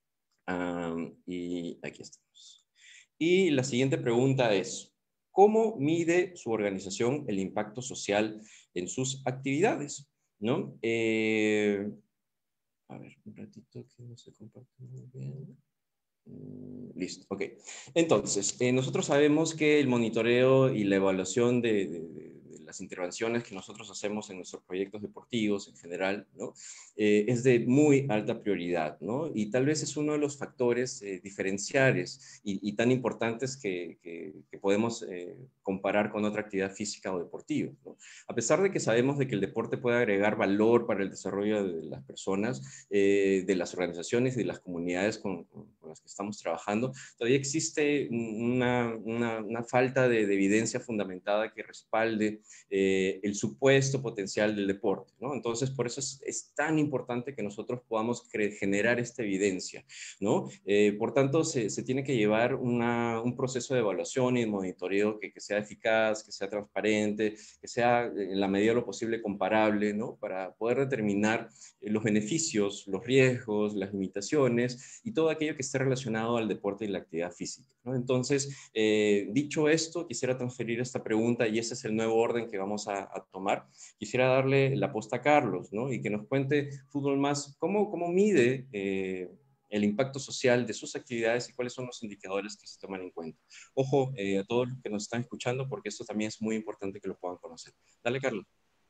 Um, y aquí estamos. Y la siguiente pregunta es, ¿cómo mide su organización el impacto social en sus actividades? ¿No? Eh, a ver, un ratito que no se comparte muy bien. Listo, ok. Entonces, eh, nosotros sabemos que el monitoreo y la evaluación de, de, de las intervenciones que nosotros hacemos en nuestros proyectos deportivos en general, ¿no? Eh, es de muy alta prioridad, ¿no? Y tal vez es uno de los factores eh, diferenciales y, y tan importantes que, que, que podemos eh, comparar con otra actividad física o deportiva, ¿no? A pesar de que sabemos de que el deporte puede agregar valor para el desarrollo de las personas, eh, de las organizaciones y de las comunidades con, con, con las que estamos trabajando, todavía existe una, una, una falta de, de evidencia fundamentada que respalde eh, el supuesto potencial del deporte, ¿no? Entonces, por eso es, es tan importante que nosotros podamos generar esta evidencia, ¿no? Eh, por tanto, se, se tiene que llevar una, un proceso de evaluación y de monitoreo que, que sea eficaz, que sea transparente, que sea en la medida de lo posible comparable, ¿no? Para poder determinar los beneficios, los riesgos, las limitaciones y todo aquello que esté relacionado al deporte y la actividad física, ¿no? Entonces, eh, dicho esto, quisiera transferir esta pregunta y ese es el nuevo orden que vamos a, a tomar. Quisiera darle la posta a Carlos, ¿no? Y que nos cuente, Fútbol Más, cómo, cómo mide eh, el impacto social de sus actividades y cuáles son los indicadores que se toman en cuenta. Ojo eh, a todos los que nos están escuchando porque esto también es muy importante que lo puedan conocer. Dale, Carlos.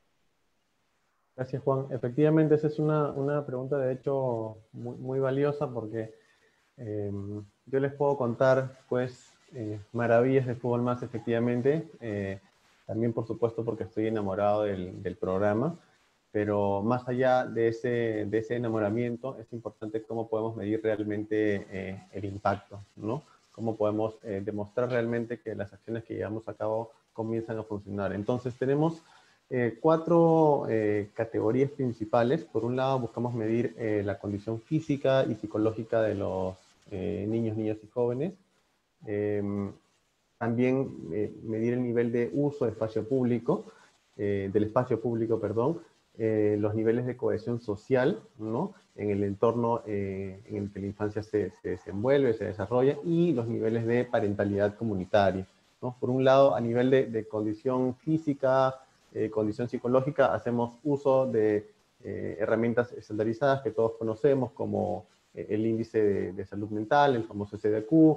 Gracias, Juan. Efectivamente, esa es una, una pregunta de hecho muy, muy valiosa porque eh, yo les puedo contar pues eh, maravillas de Fútbol Más, efectivamente. Eh, también, por supuesto, porque estoy enamorado del, del programa. Pero más allá de ese, de ese enamoramiento, es importante cómo podemos medir realmente eh, el impacto, ¿no? Cómo podemos eh, demostrar realmente que las acciones que llevamos a cabo comienzan a funcionar. Entonces, tenemos eh, cuatro eh, categorías principales. Por un lado, buscamos medir eh, la condición física y psicológica de los eh, niños, niñas y jóvenes. Eh, también eh, medir el nivel de uso de espacio público. eh, del espacio público, perdón, eh, los niveles de cohesión social, ¿no? En el entorno eh, en el que la infancia se, se desenvuelve, se desarrolla, y los niveles de parentalidad comunitaria, ¿no? Por un lado, a nivel de, de condición física, eh, condición psicológica, hacemos uso de eh, herramientas estandarizadas que todos conocemos, como eh, el índice de, de salud mental, el famoso S D Q,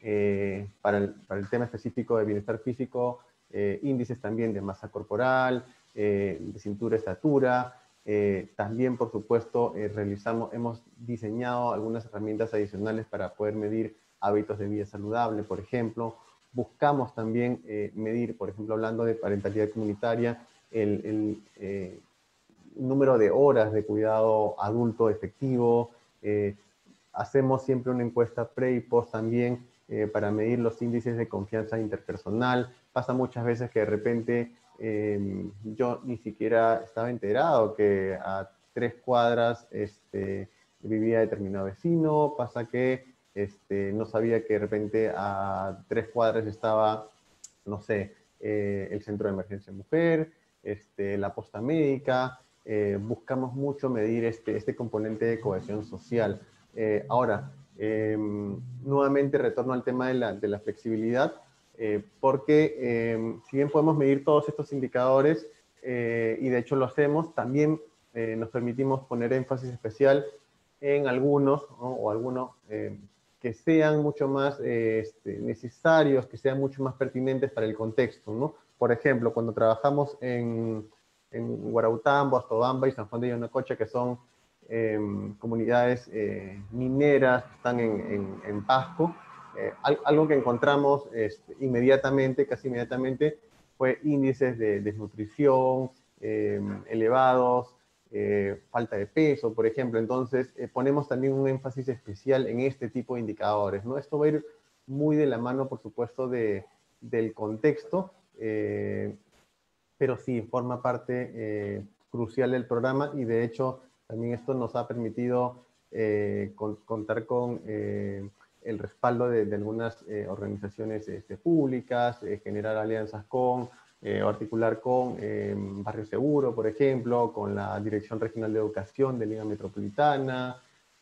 eh, para, el, para el tema específico de bienestar físico, eh, índices también de masa corporal, eh, de cintura, estatura. Eh, también, por supuesto, eh, realizamos, hemos diseñado algunas herramientas adicionales para poder medir hábitos de vida saludable, por ejemplo. Buscamos también eh, medir, por ejemplo, hablando de parentalidad comunitaria, el, el eh, número de horas de cuidado adulto efectivo. Eh, hacemos siempre una encuesta pre y post también eh, para medir los índices de confianza interpersonal. Pasa muchas veces que de repente eh, yo ni siquiera estaba enterado que a tres cuadras este, vivía determinado vecino. Pasa que este, no sabía que de repente a tres cuadras estaba, no sé, eh, el centro de emergencia mujer, este, la posta médica. Eh, buscamos mucho medir este, este componente de cohesión social. Eh, ahora, eh, nuevamente retorno al tema de la, de la flexibilidad, eh, porque eh, si bien podemos medir todos estos indicadores, eh, y de hecho lo hacemos, también eh, nos permitimos poner énfasis especial en algunos, ¿no? O algunos eh, que sean mucho más eh, este, necesarios, que sean mucho más pertinentes para el contexto, ¿no? Por ejemplo, cuando trabajamos en, en Guarautambo, Astobamba y San Juan de Yanacocha, que son eh, comunidades eh, mineras que están en, en, en Pasco, eh, algo que encontramos este, inmediatamente, casi inmediatamente, fue índices de desnutrición eh, elevados, eh, falta de peso, por ejemplo. Entonces, eh, ponemos también un énfasis especial en este tipo de indicadores, ¿no? Esto va a ir muy de la mano, por supuesto, de, del contexto, eh, pero sí, forma parte eh, crucial del programa, y de hecho también esto nos ha permitido eh, con, contar con eh, el respaldo de, de algunas eh, organizaciones este, públicas, eh, generar alianzas con, eh, o articular con eh, Barrio Seguro, por ejemplo, con la Dirección Regional de Educación de Liga Metropolitana,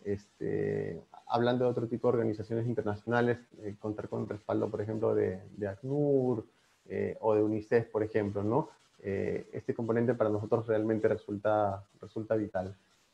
este, hablando de otro tipo de organizaciones internacionales, eh, contar con respaldo, por ejemplo, de, de ACNUR eh, o de UNICEF, por ejemplo, ¿no? Eh, este componente para nosotros realmente resulta, resulta vital.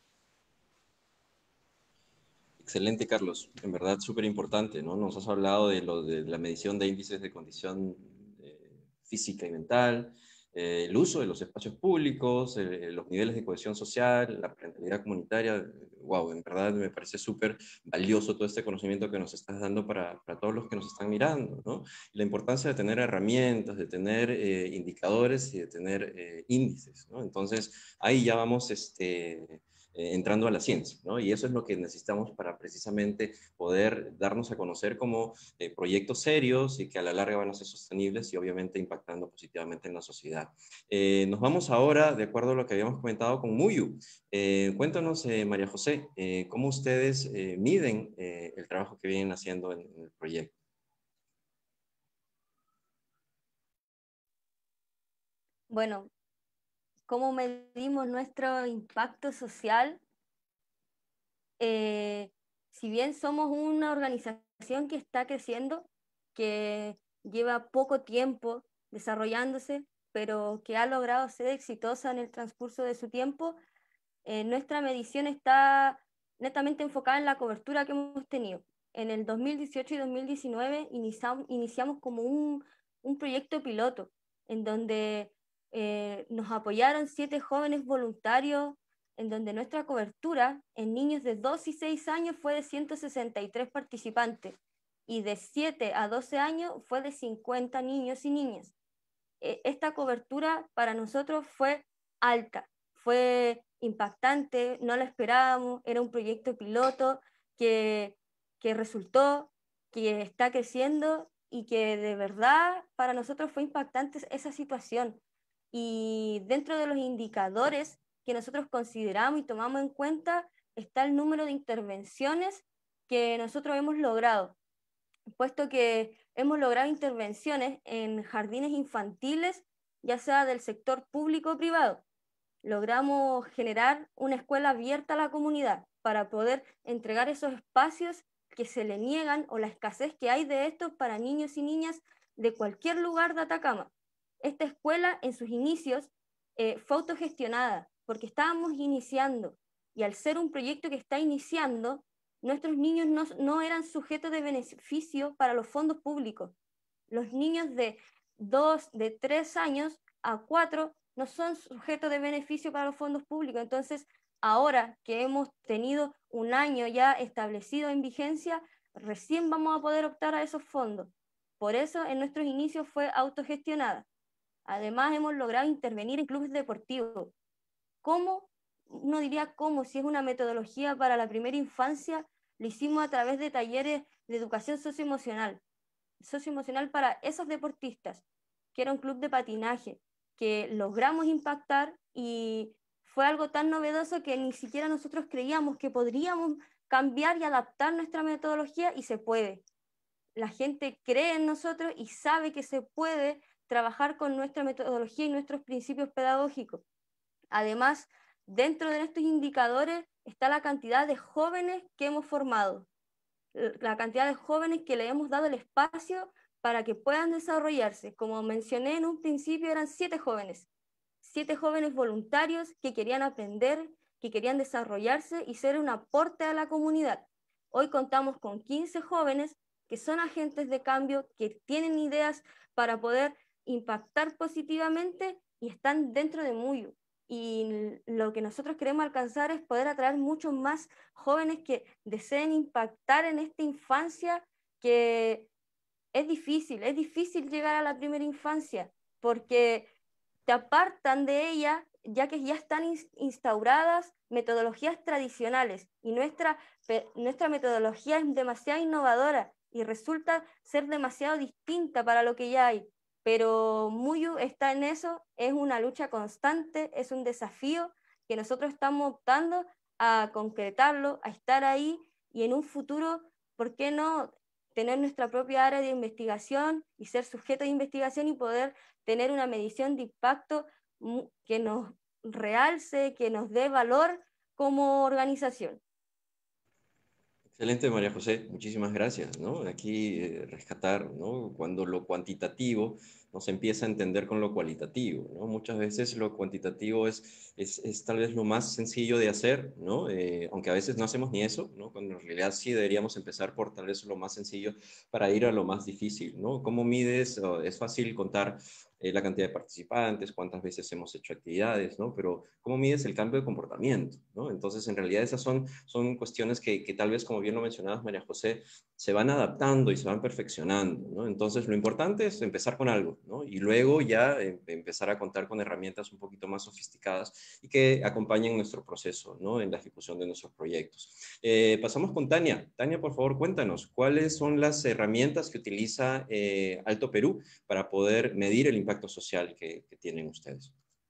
Excelente, Carlos. En verdad, súper importante, ¿no? Nos has hablado de, lo, de la medición de índices de condición eh, física y mental, eh, el uso de los espacios públicos, eh, los niveles de cohesión social, la parentalidad comunitaria. Wow, en verdad me parece súper valioso todo este conocimiento que nos estás dando para, para todos los que nos están mirando, ¿no? La importancia de tener herramientas, de tener eh, indicadores y de tener eh, índices, ¿no? Entonces, ahí ya vamos este, eh, entrando a la ciencia, ¿no? Y eso es lo que necesitamos para precisamente poder darnos a conocer como eh, proyectos serios y que a la larga van a ser sostenibles y obviamente impactando positivamente en la sociedad. Eh, nos vamos ahora, de acuerdo a lo que habíamos comentado, con Muyu. Eh, cuéntanos, eh, María José, eh, cómo ustedes eh, miden eh, el trabajo que vienen haciendo en, en el proyecto. Bueno, ¿cómo medimos nuestro impacto social? Eh, si bien somos una organización que está creciendo, que lleva poco tiempo desarrollándose, pero que ha logrado ser exitosa en el transcurso de su tiempo, eh, nuestra medición está netamente enfocada en la cobertura que hemos tenido. En el dos mil dieciocho y dos mil diecinueve iniciamos, iniciamos como un, un proyecto piloto, en donde eh, nos apoyaron siete jóvenes voluntarios, en donde nuestra cobertura en niños de dos y seis años fue de ciento sesenta y tres participantes, y de siete a doce años fue de cincuenta niños y niñas. Esta cobertura para nosotros fue alta, fue impactante, no la esperábamos, era un proyecto piloto que, que resultó, que está creciendo y que de verdad para nosotros fue impactante esa situación. Y dentro de los indicadores que nosotros consideramos y tomamos en cuenta está el número de intervenciones que nosotros hemos logrado, puesto que hemos logrado intervenciones en jardines infantiles ya sea del sector público o privado. Logramos generar una escuela abierta a la comunidad para poder entregar esos espacios que se le niegan o la escasez que hay de estos para niños y niñas de cualquier lugar de Atacama. Esta escuela en sus inicios eh, fue autogestionada porque estábamos iniciando y al ser un proyecto que está iniciando, nuestros niños no, no eran sujetos de beneficio para los fondos públicos. Los niños de dos, de tres años a cuatro no son sujetos de beneficio para los fondos públicos. Entonces, ahora que hemos tenido un año ya establecido en vigencia, recién vamos a poder optar a esos fondos. Por eso, en nuestros inicios fue autogestionada. Además, hemos logrado intervenir en clubes deportivos. ¿Cómo? No diría cómo, si es una metodología para la primera infancia, lo hicimos a través de talleres de educación socioemocional. Socioemocional para esos deportistas, que era un club de patinaje, que logramos impactar y fue algo tan novedoso que ni siquiera nosotros creíamos que podríamos cambiar y adaptar nuestra metodología, y se puede. La gente cree en nosotros y sabe que se puede trabajar con nuestra metodología y nuestros principios pedagógicos. Además, dentro de estos indicadores está la cantidad de jóvenes que hemos formado, la cantidad de jóvenes que le hemos dado el espacio para que puedan desarrollarse. Como mencioné en un principio, eran siete jóvenes, siete jóvenes voluntarios que querían aprender, que querían desarrollarse y ser un aporte a la comunidad. Hoy contamos con quince jóvenes que son agentes de cambio, que tienen ideas para poder impactar positivamente y están dentro de Muyu. Y lo que nosotros queremos alcanzar es poder atraer muchos más jóvenes que deseen impactar en esta infancia, que es difícil, es difícil llegar a la primera infancia, porque te apartan de ella, ya que ya están instauradas metodologías tradicionales, y nuestra, nuestra metodología es demasiado innovadora y resulta ser demasiado distinta para lo que ya hay. Pero Muyu está en eso, es una lucha constante, es un desafío que nosotros estamos optando a concretarlo, a estar ahí, y en un futuro, ¿por qué no tener nuestra propia área de investigación y ser sujeto de investigación y poder tener una medición de impacto que nos realce, que nos dé valor como organización? Excelente, María José, muchísimas gracias, ¿no? Aquí eh, rescatar, ¿no? Cuando lo cuantitativo nos empieza a entender con lo cualitativo, ¿no? Muchas veces lo cuantitativo es, es, es tal vez lo más sencillo de hacer, ¿no? Eh, aunque a veces no hacemos ni eso, ¿no? Cuando en realidad sí deberíamos empezar por tal vez lo más sencillo para ir a lo más difícil, ¿no? ¿Cómo mides? Oh, es fácil contar eh, la cantidad de participantes, cuántas veces hemos hecho actividades, ¿no? Pero ¿cómo mides el cambio de comportamiento, ¿no? Entonces, en realidad esas son, son cuestiones que, que tal vez, como bien lo mencionabas, María José, se van adaptando y se van perfeccionando, ¿no? Entonces, lo importante es empezar con algo, ¿no? Y luego ya eh, empezar a contar con herramientas un poquito más sofisticadas y que acompañen nuestro proceso, ¿no? En la ejecución de nuestros proyectos. Eh, pasamos con Tania. Tania, por favor, cuéntanos, ¿cuáles son las herramientas que utiliza eh, Alto Perú para poder medir el impacto social que, que tienen ustedes?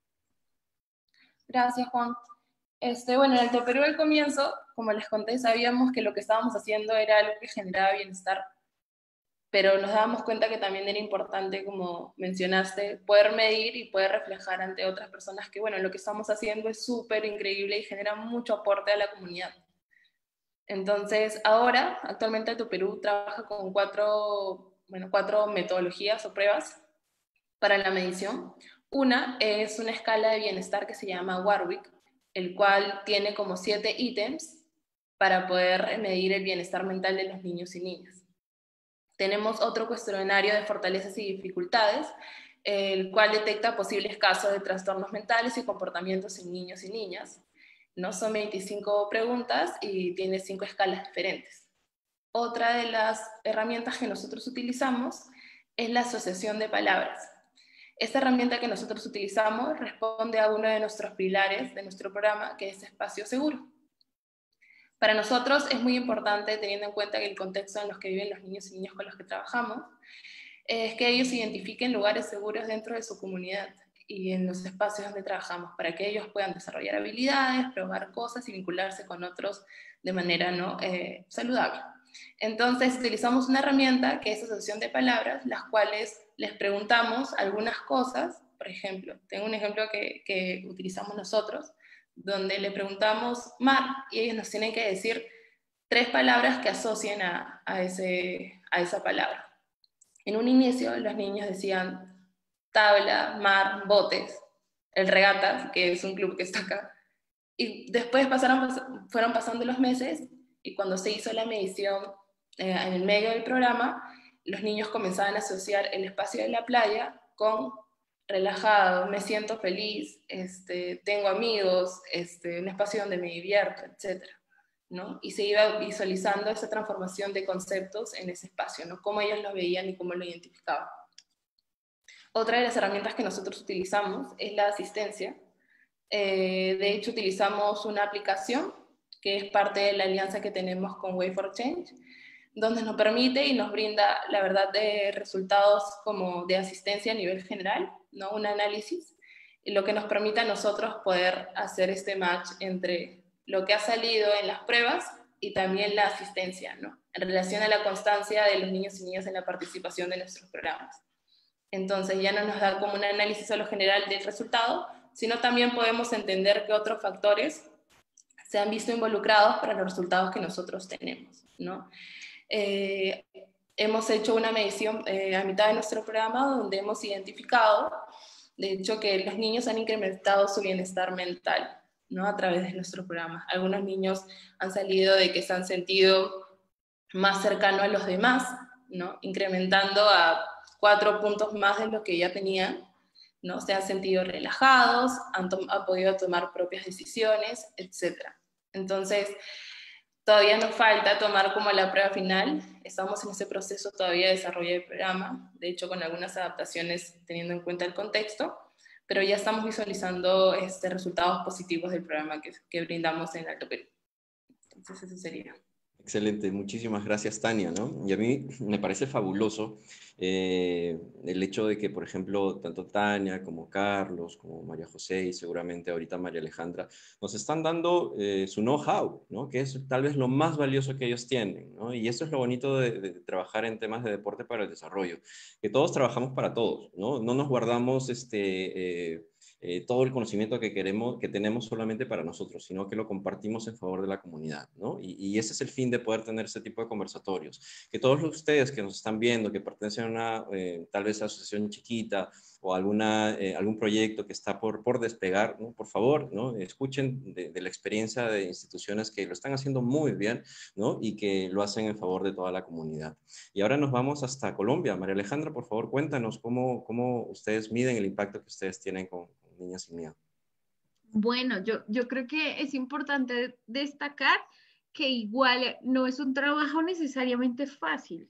Gracias, Juan. Este, bueno, en Alto Perú al comienzo, como les conté, sabíamos que lo que estábamos haciendo era algo que generaba bienestar, pero nos dábamos cuenta que también era importante, como mencionaste, poder medir y poder reflejar ante otras personas que, bueno, lo que estamos haciendo es súper increíble y genera mucho aporte a la comunidad. Entonces, ahora, actualmente Alto Perú trabaja con cuatro, bueno, cuatro metodologías o pruebas para la medición. Una es una escala de bienestar que se llama Warwick, el cual tiene como siete ítems para poder medir el bienestar mental de los niños y niñas. Tenemos otro cuestionario de fortalezas y dificultades, el cual detecta posibles casos de trastornos mentales y comportamientos en niños y niñas. ¿No? Son veinticinco preguntas y tiene cinco escalas diferentes. Otra de las herramientas que nosotros utilizamos es la asociación de palabras. Esta herramienta que nosotros utilizamos responde a uno de nuestros pilares de nuestro programa, que es espacio seguro. Para nosotros es muy importante, teniendo en cuenta que el contexto en los que viven los niños y niñas con los que trabajamos, es que ellos identifiquen lugares seguros dentro de su comunidad y en los espacios donde trabajamos, para que ellos puedan desarrollar habilidades, probar cosas y vincularse con otros de manera no eh, saludable. Entonces utilizamos una herramienta que es asociación de palabras, las cuales les preguntamos algunas cosas Por ejemplo, tengo un ejemplo que, que utilizamos nosotros, donde le preguntamos mar, y ellos nos tienen que decir tres palabras que asocien a, a, ese, a esa palabra. En un inicio, los niños decían tabla, mar, botes, el Regatas, que es un club que está acá. Y después pasaron, fueron pasando los meses, y cuando se hizo la medición eh, en el medio del programa, los niños comenzaban a asociar el espacio de la playa con relajado, me siento feliz, este, tengo amigos, este, un espacio donde me divierto, etcétera, ¿no? Y se iba visualizando esa transformación de conceptos en ese espacio, ¿no? Cómo ellos lo veían y cómo lo identificaban. Otra de las herramientas que nosotros utilizamos es la asistencia. Eh, de hecho, utilizamos una aplicación que es parte de la alianza que tenemos con Way for Change, donde nos permite y nos brinda, la verdad, de resultados como de asistencia a nivel general, ¿no? Un análisis, y lo que nos permite a nosotros poder hacer este match entre lo que ha salido en las pruebas y también la asistencia, ¿no? En relación a la constancia de los niños y niñas en la participación de nuestros programas. Entonces ya no nos da como un análisis solo general del resultado, sino también podemos entender que otros factores se han visto involucrados para los resultados que nosotros tenemos, ¿no? Eh, hemos hecho una medición eh, a mitad de nuestro programa donde hemos identificado, de hecho, que los niños han incrementado su bienestar mental, ¿no? A través de nuestro programa. Algunos niños han salido de que se han sentido más cercanos a los demás, ¿no? Incrementando a cuatro puntos más de lo que ya tenían, ¿no? Se han sentido relajados, han, han podido tomar propias decisiones, etcétera. Entonces, todavía nos falta tomar como la prueba final. Estamos en ese proceso todavía de desarrollo del programa, de hecho con algunas adaptaciones teniendo en cuenta el contexto, pero ya estamos visualizando este, resultados positivos del programa que, que brindamos en Alto Perú. Entonces eso sería. Excelente, muchísimas gracias, Tania, ¿no? Y a mí me parece fabuloso eh, el hecho de que, por ejemplo, tanto Tania como Carlos, como María José y seguramente ahorita María Alejandra, nos están dando eh, su know-how, ¿no? Que es tal vez lo más valioso que ellos tienen, ¿no? Y eso es lo bonito de, de trabajar en temas de deporte para el desarrollo, que todos trabajamos para todos, ¿no? No nos guardamos este... Eh, Eh, todo el conocimiento que queremos, que tenemos solamente para nosotros, sino que lo compartimos en favor de la comunidad, ¿no? Y, y ese es el fin de poder tener ese tipo de conversatorios. Que todos ustedes que nos están viendo, que pertenecen a una, eh, tal vez, asociación chiquita o alguna, eh, algún proyecto que está por, por despegar, ¿no? Por favor, ¿no? Escuchen de, de la experiencia de instituciones que lo están haciendo muy bien, ¿no? Y que lo hacen en favor de toda la comunidad. Y ahora nos vamos hasta Colombia. María Alejandra, por favor, cuéntanos cómo, cómo ustedes miden el impacto que ustedes tienen con niñas y niños. Bueno, yo, yo creo que es importante destacar que igual no es un trabajo necesariamente fácil.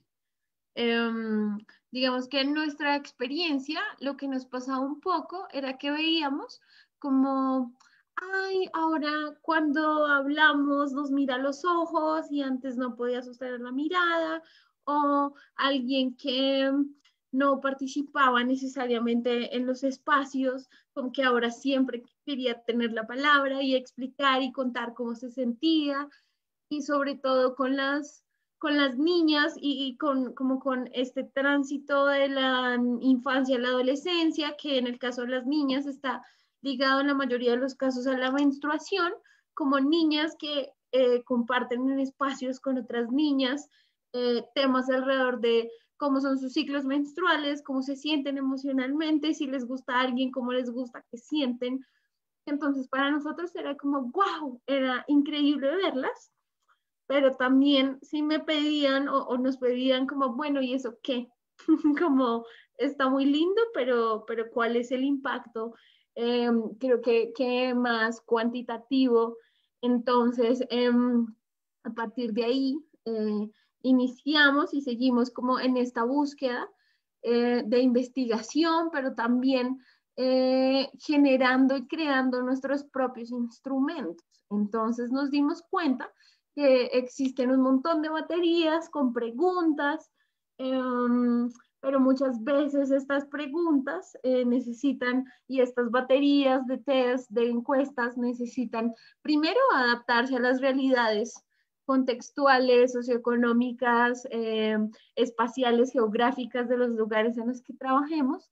Um, digamos que en nuestra experiencia lo que nos pasaba un poco era que veíamos como, ay, ahora cuando hablamos nos mira a los ojos y antes no podía sostener la mirada, o alguien que no participaba necesariamente en los espacios, como que ahora siempre quería tener la palabra y explicar y contar cómo se sentía, y sobre todo con las, con las niñas y, y con, como con este tránsito de la infancia a la adolescencia, que en el caso de las niñas está ligado en la mayoría de los casos a la menstruación, como niñas que eh, comparten en espacios con otras niñas, eh, temas alrededor de cómo son sus ciclos menstruales, cómo se sienten emocionalmente, si les gusta a alguien, cómo les gusta que sienten. Entonces para nosotros era como, wow, era increíble verlas, pero también si me pedían o, o nos pedían como, bueno, ¿y eso qué? Como, está muy lindo, pero, pero ¿cuál es el impacto? Eh, creo que, que más cuantitativo. Entonces, eh, a partir de ahí, eh, iniciamos y seguimos como en esta búsqueda eh, de investigación, pero también eh, generando y creando nuestros propios instrumentos. Entonces nos dimos cuenta que existen un montón de baterías con preguntas, eh, pero muchas veces estas preguntas eh, necesitan, y estas baterías de test, de encuestas, necesitan primero adaptarse a las realidades contextuales, socioeconómicas, eh, espaciales, geográficas de los lugares en los que trabajemos,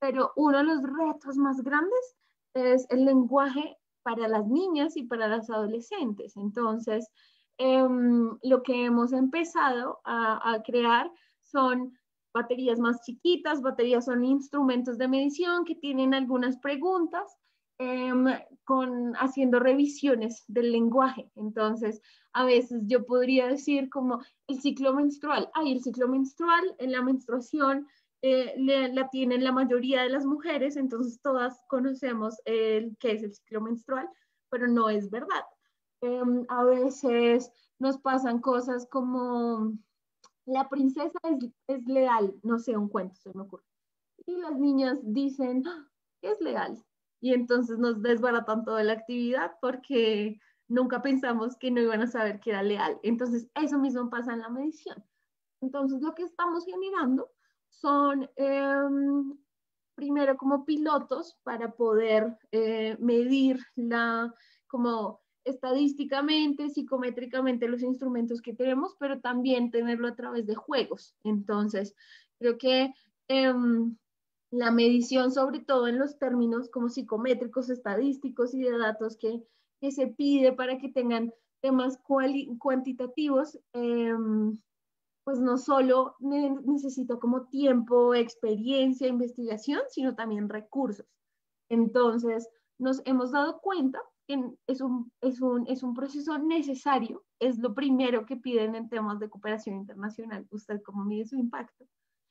pero uno de los retos más grandes es el lenguaje para las niñas y para las adolescentes. Entonces, eh, lo que hemos empezado a, a crear son baterías más chiquitas. Baterías son instrumentos de medición que tienen algunas preguntas, eh, con, haciendo revisiones del lenguaje. Entonces, a veces yo podría decir como el ciclo menstrual. Ay, el ciclo menstrual, en la menstruación, eh, le, la tienen la mayoría de las mujeres, entonces todas conocemos el, qué es el ciclo menstrual, pero no es verdad. Eh, a veces nos pasan cosas como la princesa es, es leal, no sé, un cuento se me ocurre. Y las niñas dicen, ¡ah, es leal! Y entonces nos desbaratan toda la actividad porque nunca pensamos que no iban a saber que era leal. Entonces, eso mismo pasa en la medición. Entonces, lo que estamos generando son, eh, primero, como pilotos para poder eh, medir la, como estadísticamente, psicométricamente los instrumentos que tenemos, pero también tenerlo a través de juegos. Entonces, creo que eh, la medición, sobre todo en los términos como psicométricos, estadísticos y de datos que, que se pide para que tengan temas cuantitativos, eh, pues no solo ne necesita como tiempo, experiencia, investigación, sino también recursos. Entonces, nos hemos dado cuenta que es un, es un, es un proceso necesario, es lo primero que piden en temas de cooperación internacional, usted cómo mide su impacto,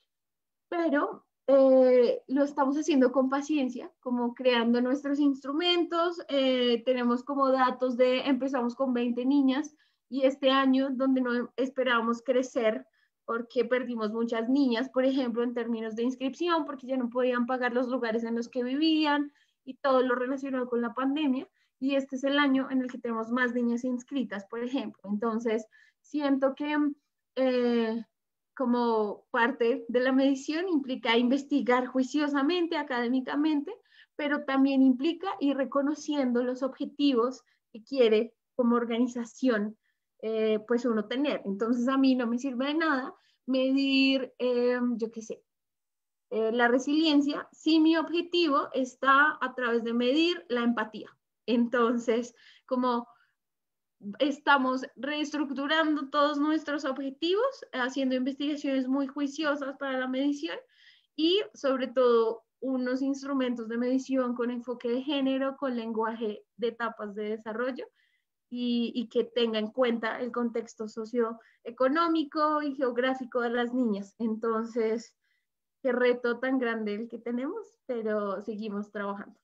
pero eh, lo estamos haciendo con paciencia, como creando nuestros instrumentos. Eh, tenemos como datos de, empezamos con veinte niñas, y este año, donde no esperábamos crecer, porque perdimos muchas niñas, por ejemplo, en términos de inscripción, porque ya no podían pagar los lugares en los que vivían, y todo lo relacionado con la pandemia, y este es el año en el que tenemos más niñas inscritas, por ejemplo. Entonces, siento que eh, como parte de la medición implica investigar juiciosamente, académicamente, pero también implica ir reconociendo los objetivos que quiere como organización eh, pues uno tener. Entonces, a mí no me sirve de nada medir, eh, yo qué sé, eh, la resiliencia si mi objetivo está a través de medir la empatía. Entonces, como estamos reestructurando todos nuestros objetivos, haciendo investigaciones muy juiciosas para la medición y sobre todo unos instrumentos de medición con enfoque de género, con lenguaje de etapas de desarrollo y, y que tenga en cuenta el contexto socioeconómico y geográfico de las niñas. Entonces, qué reto tan grande el que tenemos, pero seguimos trabajando.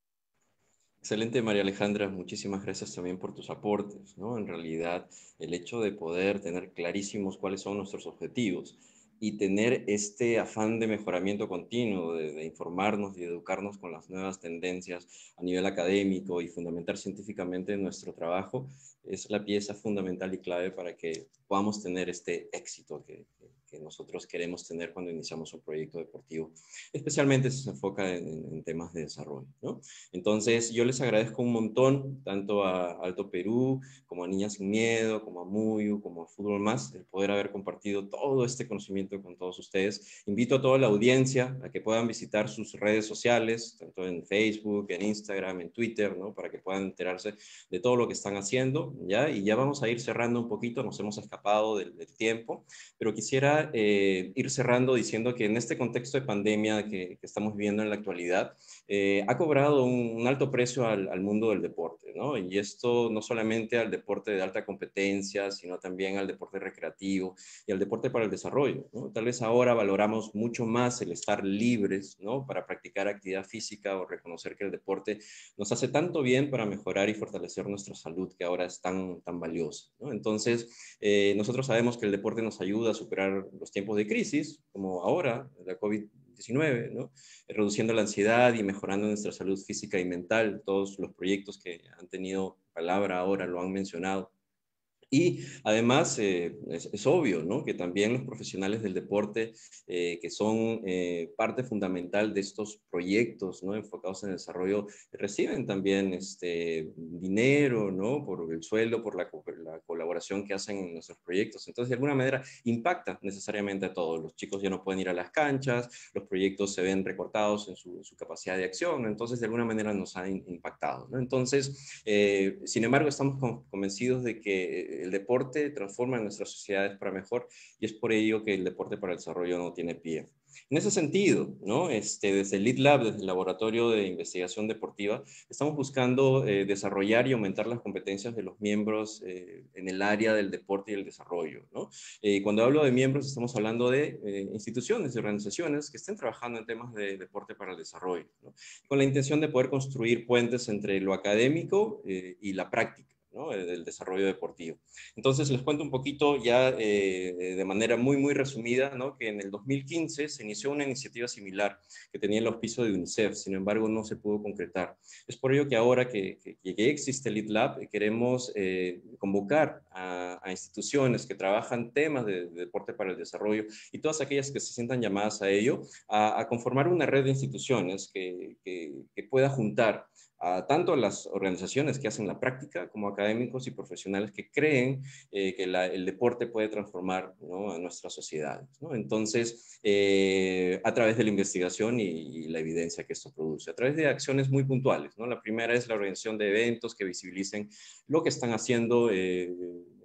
Excelente, María Alejandra. Muchísimas gracias también por tus aportes, ¿no? En realidad, el hecho de poder tener clarísimos cuáles son nuestros objetivos y tener este afán de mejoramiento continuo, de, de informarnos y educarnos con las nuevas tendencias a nivel académico y fundamentar científicamente nuestro trabajo, es la pieza fundamental y clave para que podamos tener este éxito que, que, que nosotros queremos tener cuando iniciamos un proyecto deportivo, especialmente si se enfoca en, en temas de desarrollo, ¿no? Entonces, yo les agradezco un montón, tanto a Alto Perú, como a Niñas Sin Miedo, como a Muyu, como a Fútbol Más, el poder haber compartido todo este conocimiento con todos ustedes. Invito a toda la audiencia a que puedan visitar sus redes sociales, tanto en Facebook, en Instagram, en Twitter, ¿no? Para que puedan enterarse de todo lo que están haciendo, ¿ya? Y ya vamos a ir cerrando un poquito, nos hemos escapado del, del tiempo, pero quisiera eh, ir cerrando diciendo que en este contexto de pandemia que, que estamos viviendo en la actualidad, eh, ha cobrado un, un alto precio al, al mundo del deporte, ¿no? Y esto no solamente al deporte de alta competencia, sino también al deporte recreativo y al deporte para el desarrollo, ¿no? Tal vez ahora valoramos mucho más el estar libres, ¿no? Para practicar actividad física o reconocer que el deporte nos hace tanto bien para mejorar y fortalecer nuestra salud, que ahora es tan, tan valiosa, ¿no? Entonces, eh, nosotros sabemos que el deporte nos ayuda a superar los tiempos de crisis, como ahora, la COVID diecinueve, ¿no? Reduciendo la ansiedad y mejorando nuestra salud física y mental. Todos los proyectos que han tenido palabra ahora lo han mencionado. Y además eh, es, es obvio, ¿no?, que también los profesionales del deporte, eh, que son eh, parte fundamental de estos proyectos, ¿no?, enfocados en el desarrollo, reciben también este, dinero, ¿no?, por el sueldo, por la, la colaboración que hacen en nuestros proyectos. Entonces, de alguna manera, impacta necesariamente a todos. Los chicos ya no pueden ir a las canchas, los proyectos se ven recortados en su, su capacidad de acción, entonces, de alguna manera nos ha impactado, ¿no? Entonces, eh, sin embargo, estamos convencidos de que el deporte transforma nuestras sociedades para mejor, y es por ello que el deporte para el desarrollo no tiene pie. En ese sentido, ¿no?, este, desde el Lead Lab, desde el Laboratorio de Investigación Deportiva, estamos buscando eh, desarrollar y aumentar las competencias de los miembros eh, en el área del deporte y el desarrollo, ¿no? Eh, cuando hablo de miembros, estamos hablando de eh, instituciones y organizaciones que estén trabajando en temas de deporte para el desarrollo, ¿no?, con la intención de poder construir puentes entre lo académico eh, y la práctica, ¿no?, del desarrollo deportivo. Entonces, les cuento un poquito ya eh, de manera muy, muy resumida, ¿no?, que en el dos mil quince se inició una iniciativa similar que tenía el auspicio de UNICEF, sin embargo, no se pudo concretar. Es por ello que ahora que, que, que existe el Lead Lab, queremos eh, convocar a, a instituciones que trabajan temas de, de deporte para el desarrollo y todas aquellas que se sientan llamadas a ello, a, a conformar una red de instituciones que, que, que pueda juntar a tanto las organizaciones que hacen la práctica como académicos y profesionales que creen eh, que la, el deporte puede transformar, ¿no?, a nuestras sociedades, ¿no? Entonces, eh, a través de la investigación y, y la evidencia que esto produce, a través de acciones muy puntuales, ¿no? La primera es la organización de eventos que visibilicen lo que están haciendo eh,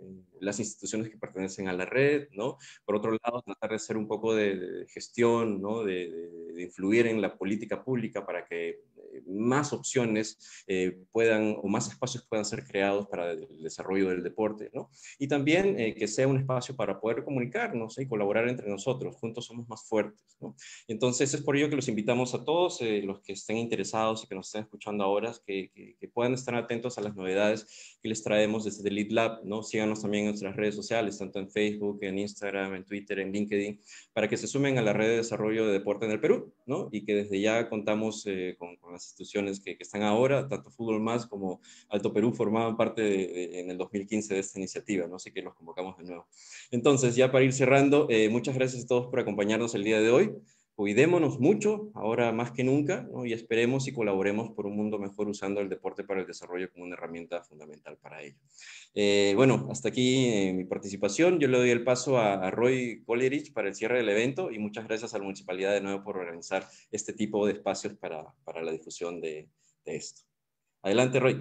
las instituciones que pertenecen a la red, ¿no? Por otro lado, tratar de hacer un poco de, de gestión, ¿no?, de, de, de influir en la política pública para que más opciones eh, puedan, o más espacios puedan ser creados para el desarrollo del deporte, ¿no? Y también eh, que sea un espacio para poder comunicarnos, ¿eh?, y colaborar entre nosotros. Juntos somos más fuertes, ¿no? Entonces, es por ello que los invitamos a todos, eh, los que estén interesados y que nos estén escuchando ahora, que, que, que puedan estar atentos a las novedades que les traemos desde el Lead Lab, ¿no? Síganos también en nuestras redes sociales, tanto en Facebook, en Instagram, en Twitter, en LinkedIn, para que se sumen a la red de desarrollo de deporte en el Perú, ¿no? Y que desde ya contamos eh, con, con las instituciones que, que están ahora, tanto Fútbol Más como Alto Perú formaban parte de, de, en el dos mil quince de esta iniciativa, ¿no? Así que los convocamos de nuevo. Entonces, ya para ir cerrando, eh, muchas gracias a todos por acompañarnos el día de hoy. Cuidémonos mucho, ahora más que nunca, ¿no? Y esperemos y colaboremos por un mundo mejor usando el deporte para el desarrollo como una herramienta fundamental para ello. Eh, bueno, hasta aquí eh, mi participación. Yo le doy el paso a, a Roy Coleridge para el cierre del evento y muchas gracias a la Municipalidad de nuevo por organizar este tipo de espacios para, para la difusión de, de esto. Adelante, Roy.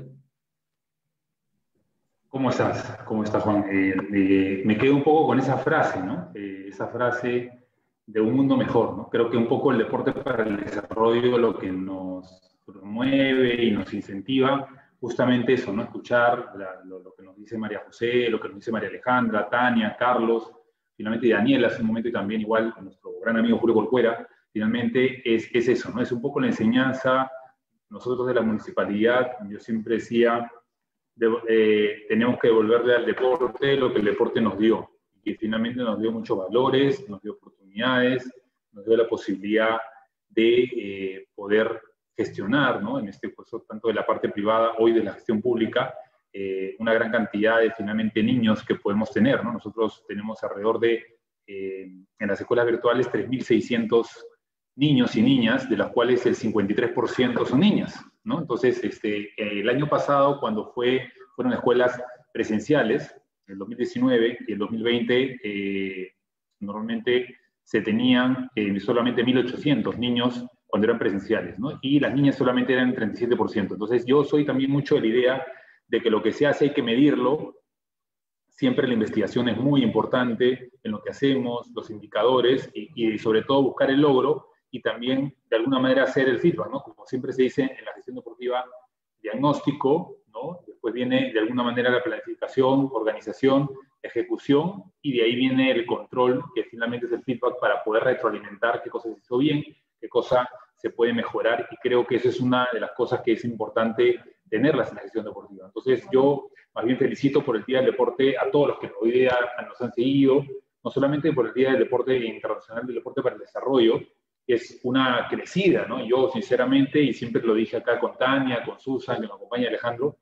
¿Cómo estás? ¿Cómo estás, Juan? Eh, eh, me quedo un poco con esa frase, ¿no? Eh, esa frase de un mundo mejor, ¿no? Creo que un poco el deporte para el desarrollo lo que nos promueve y nos incentiva justamente eso, ¿no? Escuchar la, lo, lo que nos dice María José, lo que nos dice María Alejandra, Tania, Carlos, finalmente Daniela hace un momento y también igual nuestro gran amigo Julio Corcuera, finalmente es, es eso, ¿no? Es un poco la enseñanza. Nosotros de la municipalidad, yo siempre decía, de, eh, tenemos que devolverle al deporte lo que el deporte nos dio. Y finalmente nos dio muchos valores, nos dio oportunidades, nos dio la posibilidad de eh, poder gestionar, ¿no? En este caso, tanto de la parte privada, hoy de la gestión pública, eh, una gran cantidad de finalmente niños que podemos tener, ¿no? Nosotros tenemos alrededor de, eh, en las escuelas virtuales, tres mil seiscientos niños y niñas, de las cuales el cincuenta y tres por ciento son niñas, ¿no? Entonces, este, el año pasado, cuando fue, fueron escuelas presenciales, el dos mil diecinueve y el dos mil veinte, eh, normalmente se tenían eh, solamente mil ochocientos niños cuando eran presenciales, ¿no? Y las niñas solamente eran el treinta y siete por ciento. Entonces yo soy también mucho de la idea de que lo que se hace hay que medirlo. Siempre la investigación es muy importante en lo que hacemos, los indicadores, y, y sobre todo buscar el logro y también de alguna manera hacer el feedback, ¿no? Como siempre se dice en la gestión deportiva, diagnóstico, ¿no? Después viene de alguna manera la planificación, organización, ejecución, y de ahí viene el control, que finalmente es el feedback para poder retroalimentar qué cosas se hizo bien, qué cosa se puede mejorar, y creo que esa es una de las cosas que es importante tenerlas en la gestión deportiva. Entonces yo más bien felicito por el Día del Deporte a todos los que hoy día nos han seguido, no solamente por el Día del Deporte Internacional del Deporte para el Desarrollo, que es una crecida, ¿no? Yo sinceramente, y siempre lo dije acá con Tania, con Susan, que me acompaña Alejandro,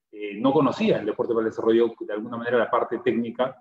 eh, no conocía el deporte para el desarrollo, de alguna manera la parte técnica,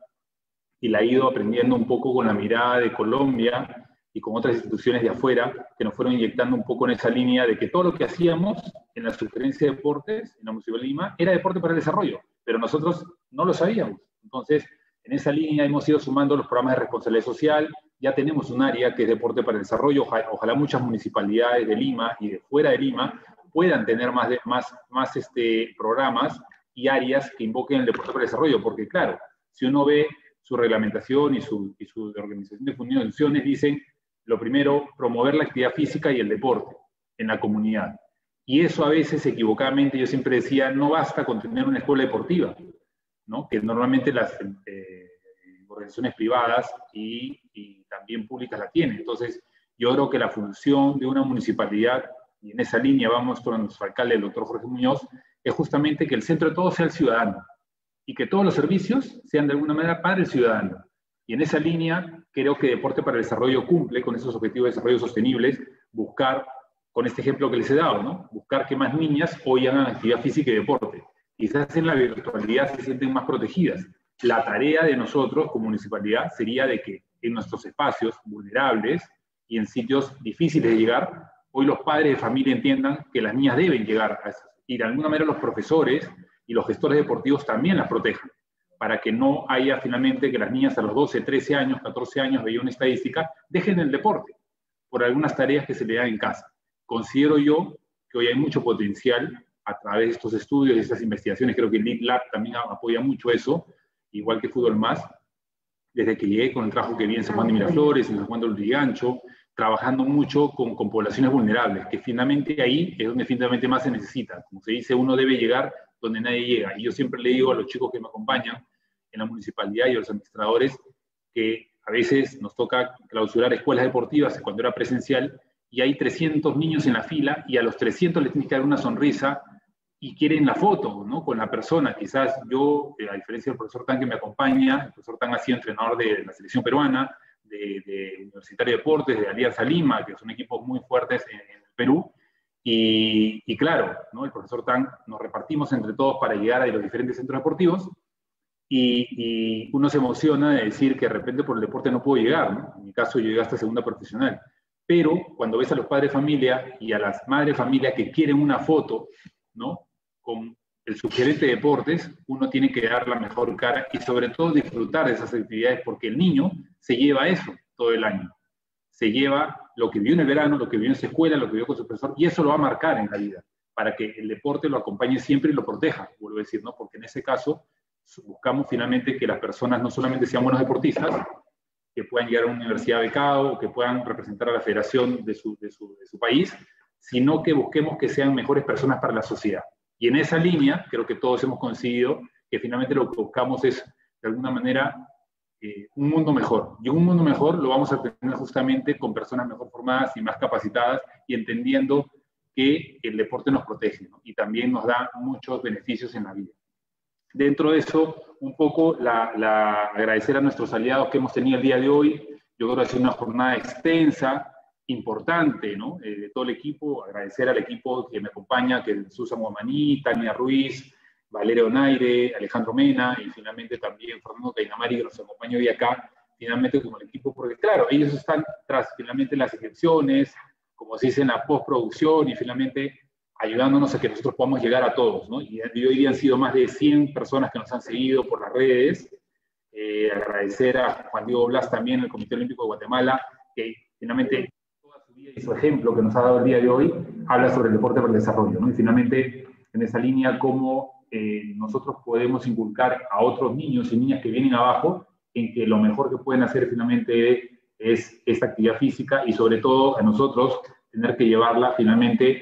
y la he ido aprendiendo un poco con la mirada de Colombia y con otras instituciones de afuera que nos fueron inyectando un poco en esa línea de que todo lo que hacíamos en la sugerencia de deportes en la Municipalidad de Lima era deporte para el desarrollo, pero nosotros no lo sabíamos. Entonces, en esa línea hemos ido sumando los programas de responsabilidad social. Ya tenemos un área que es deporte para el desarrollo. Ojalá, ojalá muchas municipalidades de Lima y de fuera de Lima puedan tener más, de, más, más este, programas y áreas que invoquen el deporte para el desarrollo, porque claro, si uno ve su reglamentación y su, y su organización de funciones, dicen, lo primero, promover la actividad física y el deporte en la comunidad. Y eso a veces, equivocadamente, yo siempre decía, no basta con tener una escuela deportiva, ¿no? Que normalmente las eh, organizaciones privadas y, y también públicas la tienen. Entonces, yo creo que la función de una municipalidad, y en esa línea vamos con nuestro alcalde, el doctor Jorge Muñoz, es justamente que el centro de todo sea el ciudadano, y que todos los servicios sean de alguna manera para el ciudadano. Y en esa línea, creo que Deporte para el Desarrollo cumple con esos objetivos de desarrollo sostenibles, buscar, con este ejemplo que les he dado, ¿no? Buscar que más niñas hoy hagan actividad física y deporte. Quizás en la virtualidad se sienten más protegidas. La tarea de nosotros como municipalidad sería de que en nuestros espacios vulnerables y en sitios difíciles de llegar, hoy los padres de familia entiendan que las niñas deben llegar a esas. Y de alguna manera los profesores y los gestores deportivos también las protejan, para que no haya finalmente que las niñas a los doce, trece años, catorce años, veía una estadística, dejen el deporte por algunas tareas que se le dan en casa. Considero yo que hoy hay mucho potencial a través de estos estudios y estas investigaciones. Creo que el Lead Lab también apoya mucho eso, igual que Fútbol Más, desde que llegué con el trabajo que vi en San Juan de Miraflores, en San Juan de Lurigancho, trabajando mucho con, con poblaciones vulnerables, que finalmente ahí es donde finalmente más se necesita. Como se dice, uno debe llegar donde nadie llega. Y yo siempre le digo a los chicos que me acompañan en la municipalidad y a los administradores que a veces nos toca clausurar escuelas deportivas cuando era presencial y hay trescientos niños en la fila y a los trescientos les tienes que dar una sonrisa y quieren la foto, ¿no? Con la persona. Quizás yo, a diferencia del profesor Tan que me acompaña, el profesor Tan ha sido entrenador de la selección peruana, de, de Universitario de Deportes, de Alianza Lima, que son equipos muy fuertes en, en el Perú. Y, y claro, ¿no? El profesor Tan nos repartimos entre todos para llegar a los diferentes centros deportivos y, y uno se emociona de decir que de repente por el deporte no puedo llegar, ¿no? En mi caso yo llegué hasta segunda profesional. Pero cuando ves a los padres de familia y a las madres de familia que quieren una foto, ¿no? Con el subgerente de deportes, uno tiene que dar la mejor cara y sobre todo disfrutar de esas actividades porque el niño se lleva eso todo el año. Se lleva lo que vio en el verano, lo que vio en su escuela, lo que vio con su profesor, y eso lo va a marcar en la vida, para que el deporte lo acompañe siempre y lo proteja, vuelvo a decir, ¿no? Porque en ese caso buscamos finalmente que las personas no solamente sean buenos deportistas, que puedan llegar a una universidad becado, que puedan representar a la federación de su, de su, de su país, sino que busquemos que sean mejores personas para la sociedad. Y en esa línea, creo que todos hemos coincidido que finalmente lo que buscamos es, de alguna manera, eh, un mundo mejor. Y un mundo mejor lo vamos a tener justamente con personas mejor formadas y más capacitadas y entendiendo que el deporte nos protege, ¿no? Y también nos da muchos beneficios en la vida. Dentro de eso, un poco la, la, agradecer a nuestros aliados que hemos tenido el día de hoy. Yo creo que ha sido una jornada extensa, importante, ¿no? Eh, de todo el equipo, agradecer al equipo que me acompaña, que es Susan Guamaní, Tania Ruiz, Valeria Onaire, Alejandro Mena, y finalmente también Fernando Cainamari, que nos acompaña hoy acá, finalmente como el equipo, porque claro, ellos están tras finalmente las elecciones, como se dice en la postproducción, y finalmente ayudándonos a que nosotros podamos llegar a todos, ¿no? Y, y hoy día han sido más de cien personas que nos han seguido por las redes. Eh, agradecer a Juan Diego Blas también, el Comité Olímpico de Guatemala, que finalmente toda su vida y su ejemplo que nos ha dado el día de hoy habla sobre el deporte para el desarrollo, ¿no? Y finalmente, en esa línea, cómo eh, nosotros podemos inculcar a otros niños y niñas que vienen abajo en que lo mejor que pueden hacer finalmente es esta actividad física y sobre todo a nosotros tener que llevarla finalmente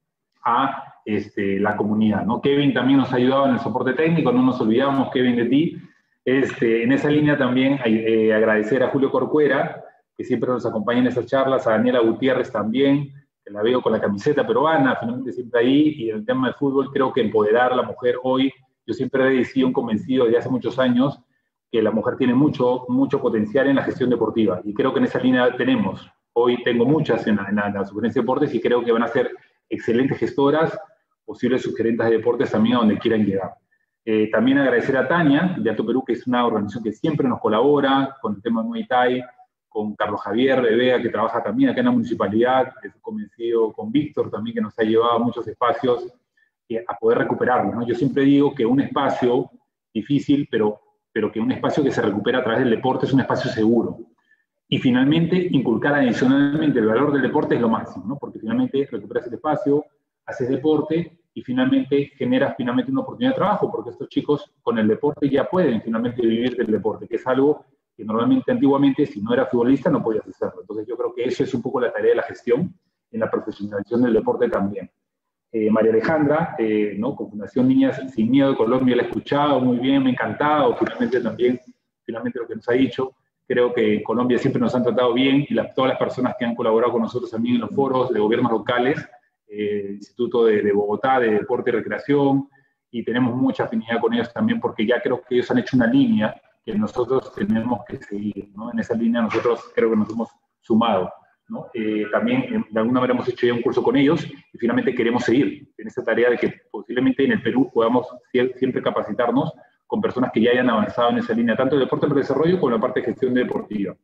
a este, la comunidad, ¿no? Kevin también nos ha ayudado en el soporte técnico, no nos olvidamos, Kevin, de ti. Este, en esa línea también eh, agradecer a Julio Corcuera, que siempre nos acompaña en esas charlas, a Daniela Gutiérrez también, que la veo con la camiseta peruana, finalmente siempre ahí, y en el tema del fútbol creo que empoderar a la mujer hoy, yo siempre he sido un convencido desde hace muchos años que la mujer tiene mucho, mucho potencial en la gestión deportiva, y creo que en esa línea tenemos. Hoy tengo muchas en la, en la, en la sugerencia de deportes y creo que van a ser excelentes gestoras, posibles sugerentes de deportes también a donde quieran llegar. Eh, también agradecer a Tania, de Alto Perú, que es una organización que siempre nos colabora con el tema de Muay Thai, con Carlos Javier de Vega, que trabaja también acá en la municipalidad, estoy convencido con Víctor también, que nos ha llevado a muchos espacios eh, a poder recuperarlo, ¿no? Yo siempre digo que un espacio difícil, pero, pero que un espacio que se recupera a través del deporte es un espacio seguro. Y finalmente, inculcar adicionalmente el valor del deporte es lo máximo, ¿no? Porque finalmente recuperas el espacio, haces deporte y finalmente generas finalmente una oportunidad de trabajo, porque estos chicos con el deporte ya pueden finalmente vivir del deporte, que es algo que normalmente antiguamente, si no eras futbolista, no podías hacerlo. Entonces yo creo que eso es un poco la tarea de la gestión, en la profesionalización del deporte también. Eh, María Alejandra, eh, ¿no? Con Fundación Niñas Sin Miedo de Colombia, la he escuchado muy bien, me ha encantado, finalmente también, finalmente lo que nos ha dicho. Creo que en Colombia siempre nos han tratado bien, y la, todas las personas que han colaborado con nosotros también en los foros de gobiernos locales, eh, Instituto de, de Bogotá, de Deporte y Recreación, y tenemos mucha afinidad con ellos también, porque ya creo que ellos han hecho una línea que nosotros tenemos que seguir, ¿no? En esa línea nosotros creo que nos hemos sumado, ¿no? Eh, también de alguna manera hemos hecho ya un curso con ellos, y finalmente queremos seguir en esa tarea de que posiblemente en el Perú podamos siempre capacitarnos con personas que ya hayan avanzado en esa línea, tanto el deporte para el desarrollo como la parte de gestión deportiva.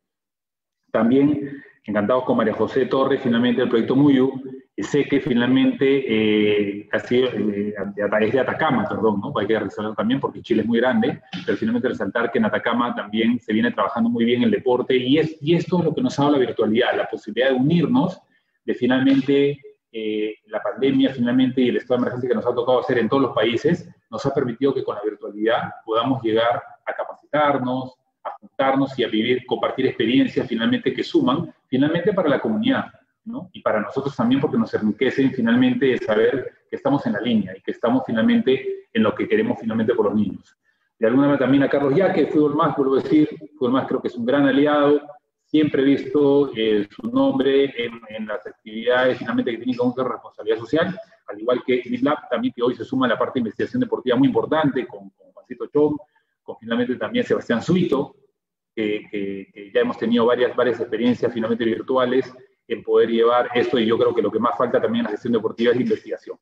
También encantados con María José Torres, finalmente el proyecto Muyu. Sé que finalmente eh, ha sido eh, es de Atacama, perdón, ¿no? Hay que resaltar también porque Chile es muy grande, pero finalmente resaltar que en Atacama también se viene trabajando muy bien el deporte, y, es, y esto es lo que nos ha dado la virtualidad, la posibilidad de unirnos, de finalmente eh, la pandemia finalmente y el estado de emergencia que nos ha tocado hacer en todos los países, nos ha permitido que con la virtualidad podamos llegar a capacitarnos, a juntarnos y a vivir, compartir experiencias finalmente que suman, finalmente para la comunidad, ¿no? Y para nosotros también, porque nos enriquecen finalmente de saber que estamos en la línea y que estamos finalmente en lo que queremos finalmente por los niños. De alguna manera también a Carlos Yaque, Fútbol Más, vuelvo a decir, Fútbol Más creo que es un gran aliado, siempre he visto eh, su nombre en, en las actividades finalmente que tienen con responsabilidad social, al igual que Lab también, que hoy se suma a la parte de investigación deportiva muy importante, con, con Juancito Chong, con finalmente también Sebastián Suito, que, que, que ya hemos tenido varias, varias experiencias finalmente virtuales en poder llevar esto, y yo creo que lo que más falta también en la gestión deportiva es la investigación.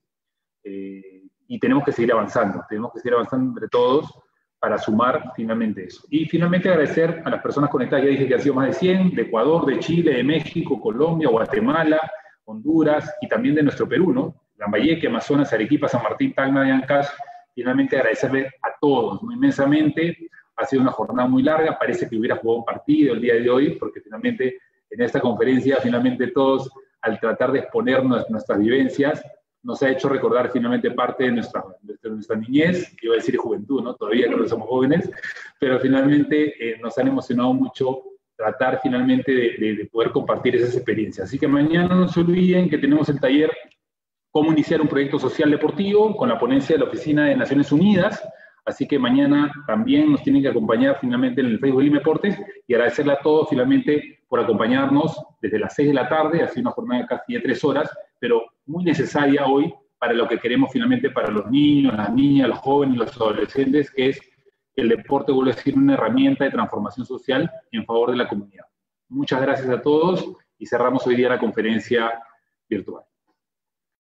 Eh, y tenemos que seguir avanzando, tenemos que seguir avanzando entre todos para sumar finalmente eso. Y finalmente agradecer a las personas conectadas, ya dije que han sido más de cien, de Ecuador, de Chile, de México, Colombia, Guatemala, Honduras, y también de nuestro Perú, ¿no? Lambayeque, Amazonas, Arequipa, San Martín, Tacna y Ancash. Finalmente agradecerle a todos, muy inmensamente. Ha sido una jornada muy larga, parece que hubiera jugado un partido el día de hoy, porque finalmente en esta conferencia, finalmente todos, al tratar de exponer nuestras vivencias, nos ha hecho recordar finalmente parte de nuestra, de nuestra niñez, que iba a decir juventud, ¿no? Todavía creo que somos jóvenes, pero finalmente eh, nos han emocionado mucho tratar finalmente de, de, de poder compartir esas experiencias. Así que mañana no se olviden que tenemos el taller Cómo iniciar un proyecto social deportivo, con la ponencia de la Oficina de Naciones Unidas. Así que mañana también nos tienen que acompañar finalmente en el Facebook Lima Deportes, y agradecerle a todos finalmente por acompañarnos desde las seis de la tarde, así una jornada casi de tres horas, pero muy necesaria hoy para lo que queremos finalmente para los niños, las niñas, los jóvenes y los adolescentes, que es que el deporte vuelve a ser una herramienta de transformación social en favor de la comunidad. Muchas gracias a todos, y cerramos hoy día la conferencia virtual.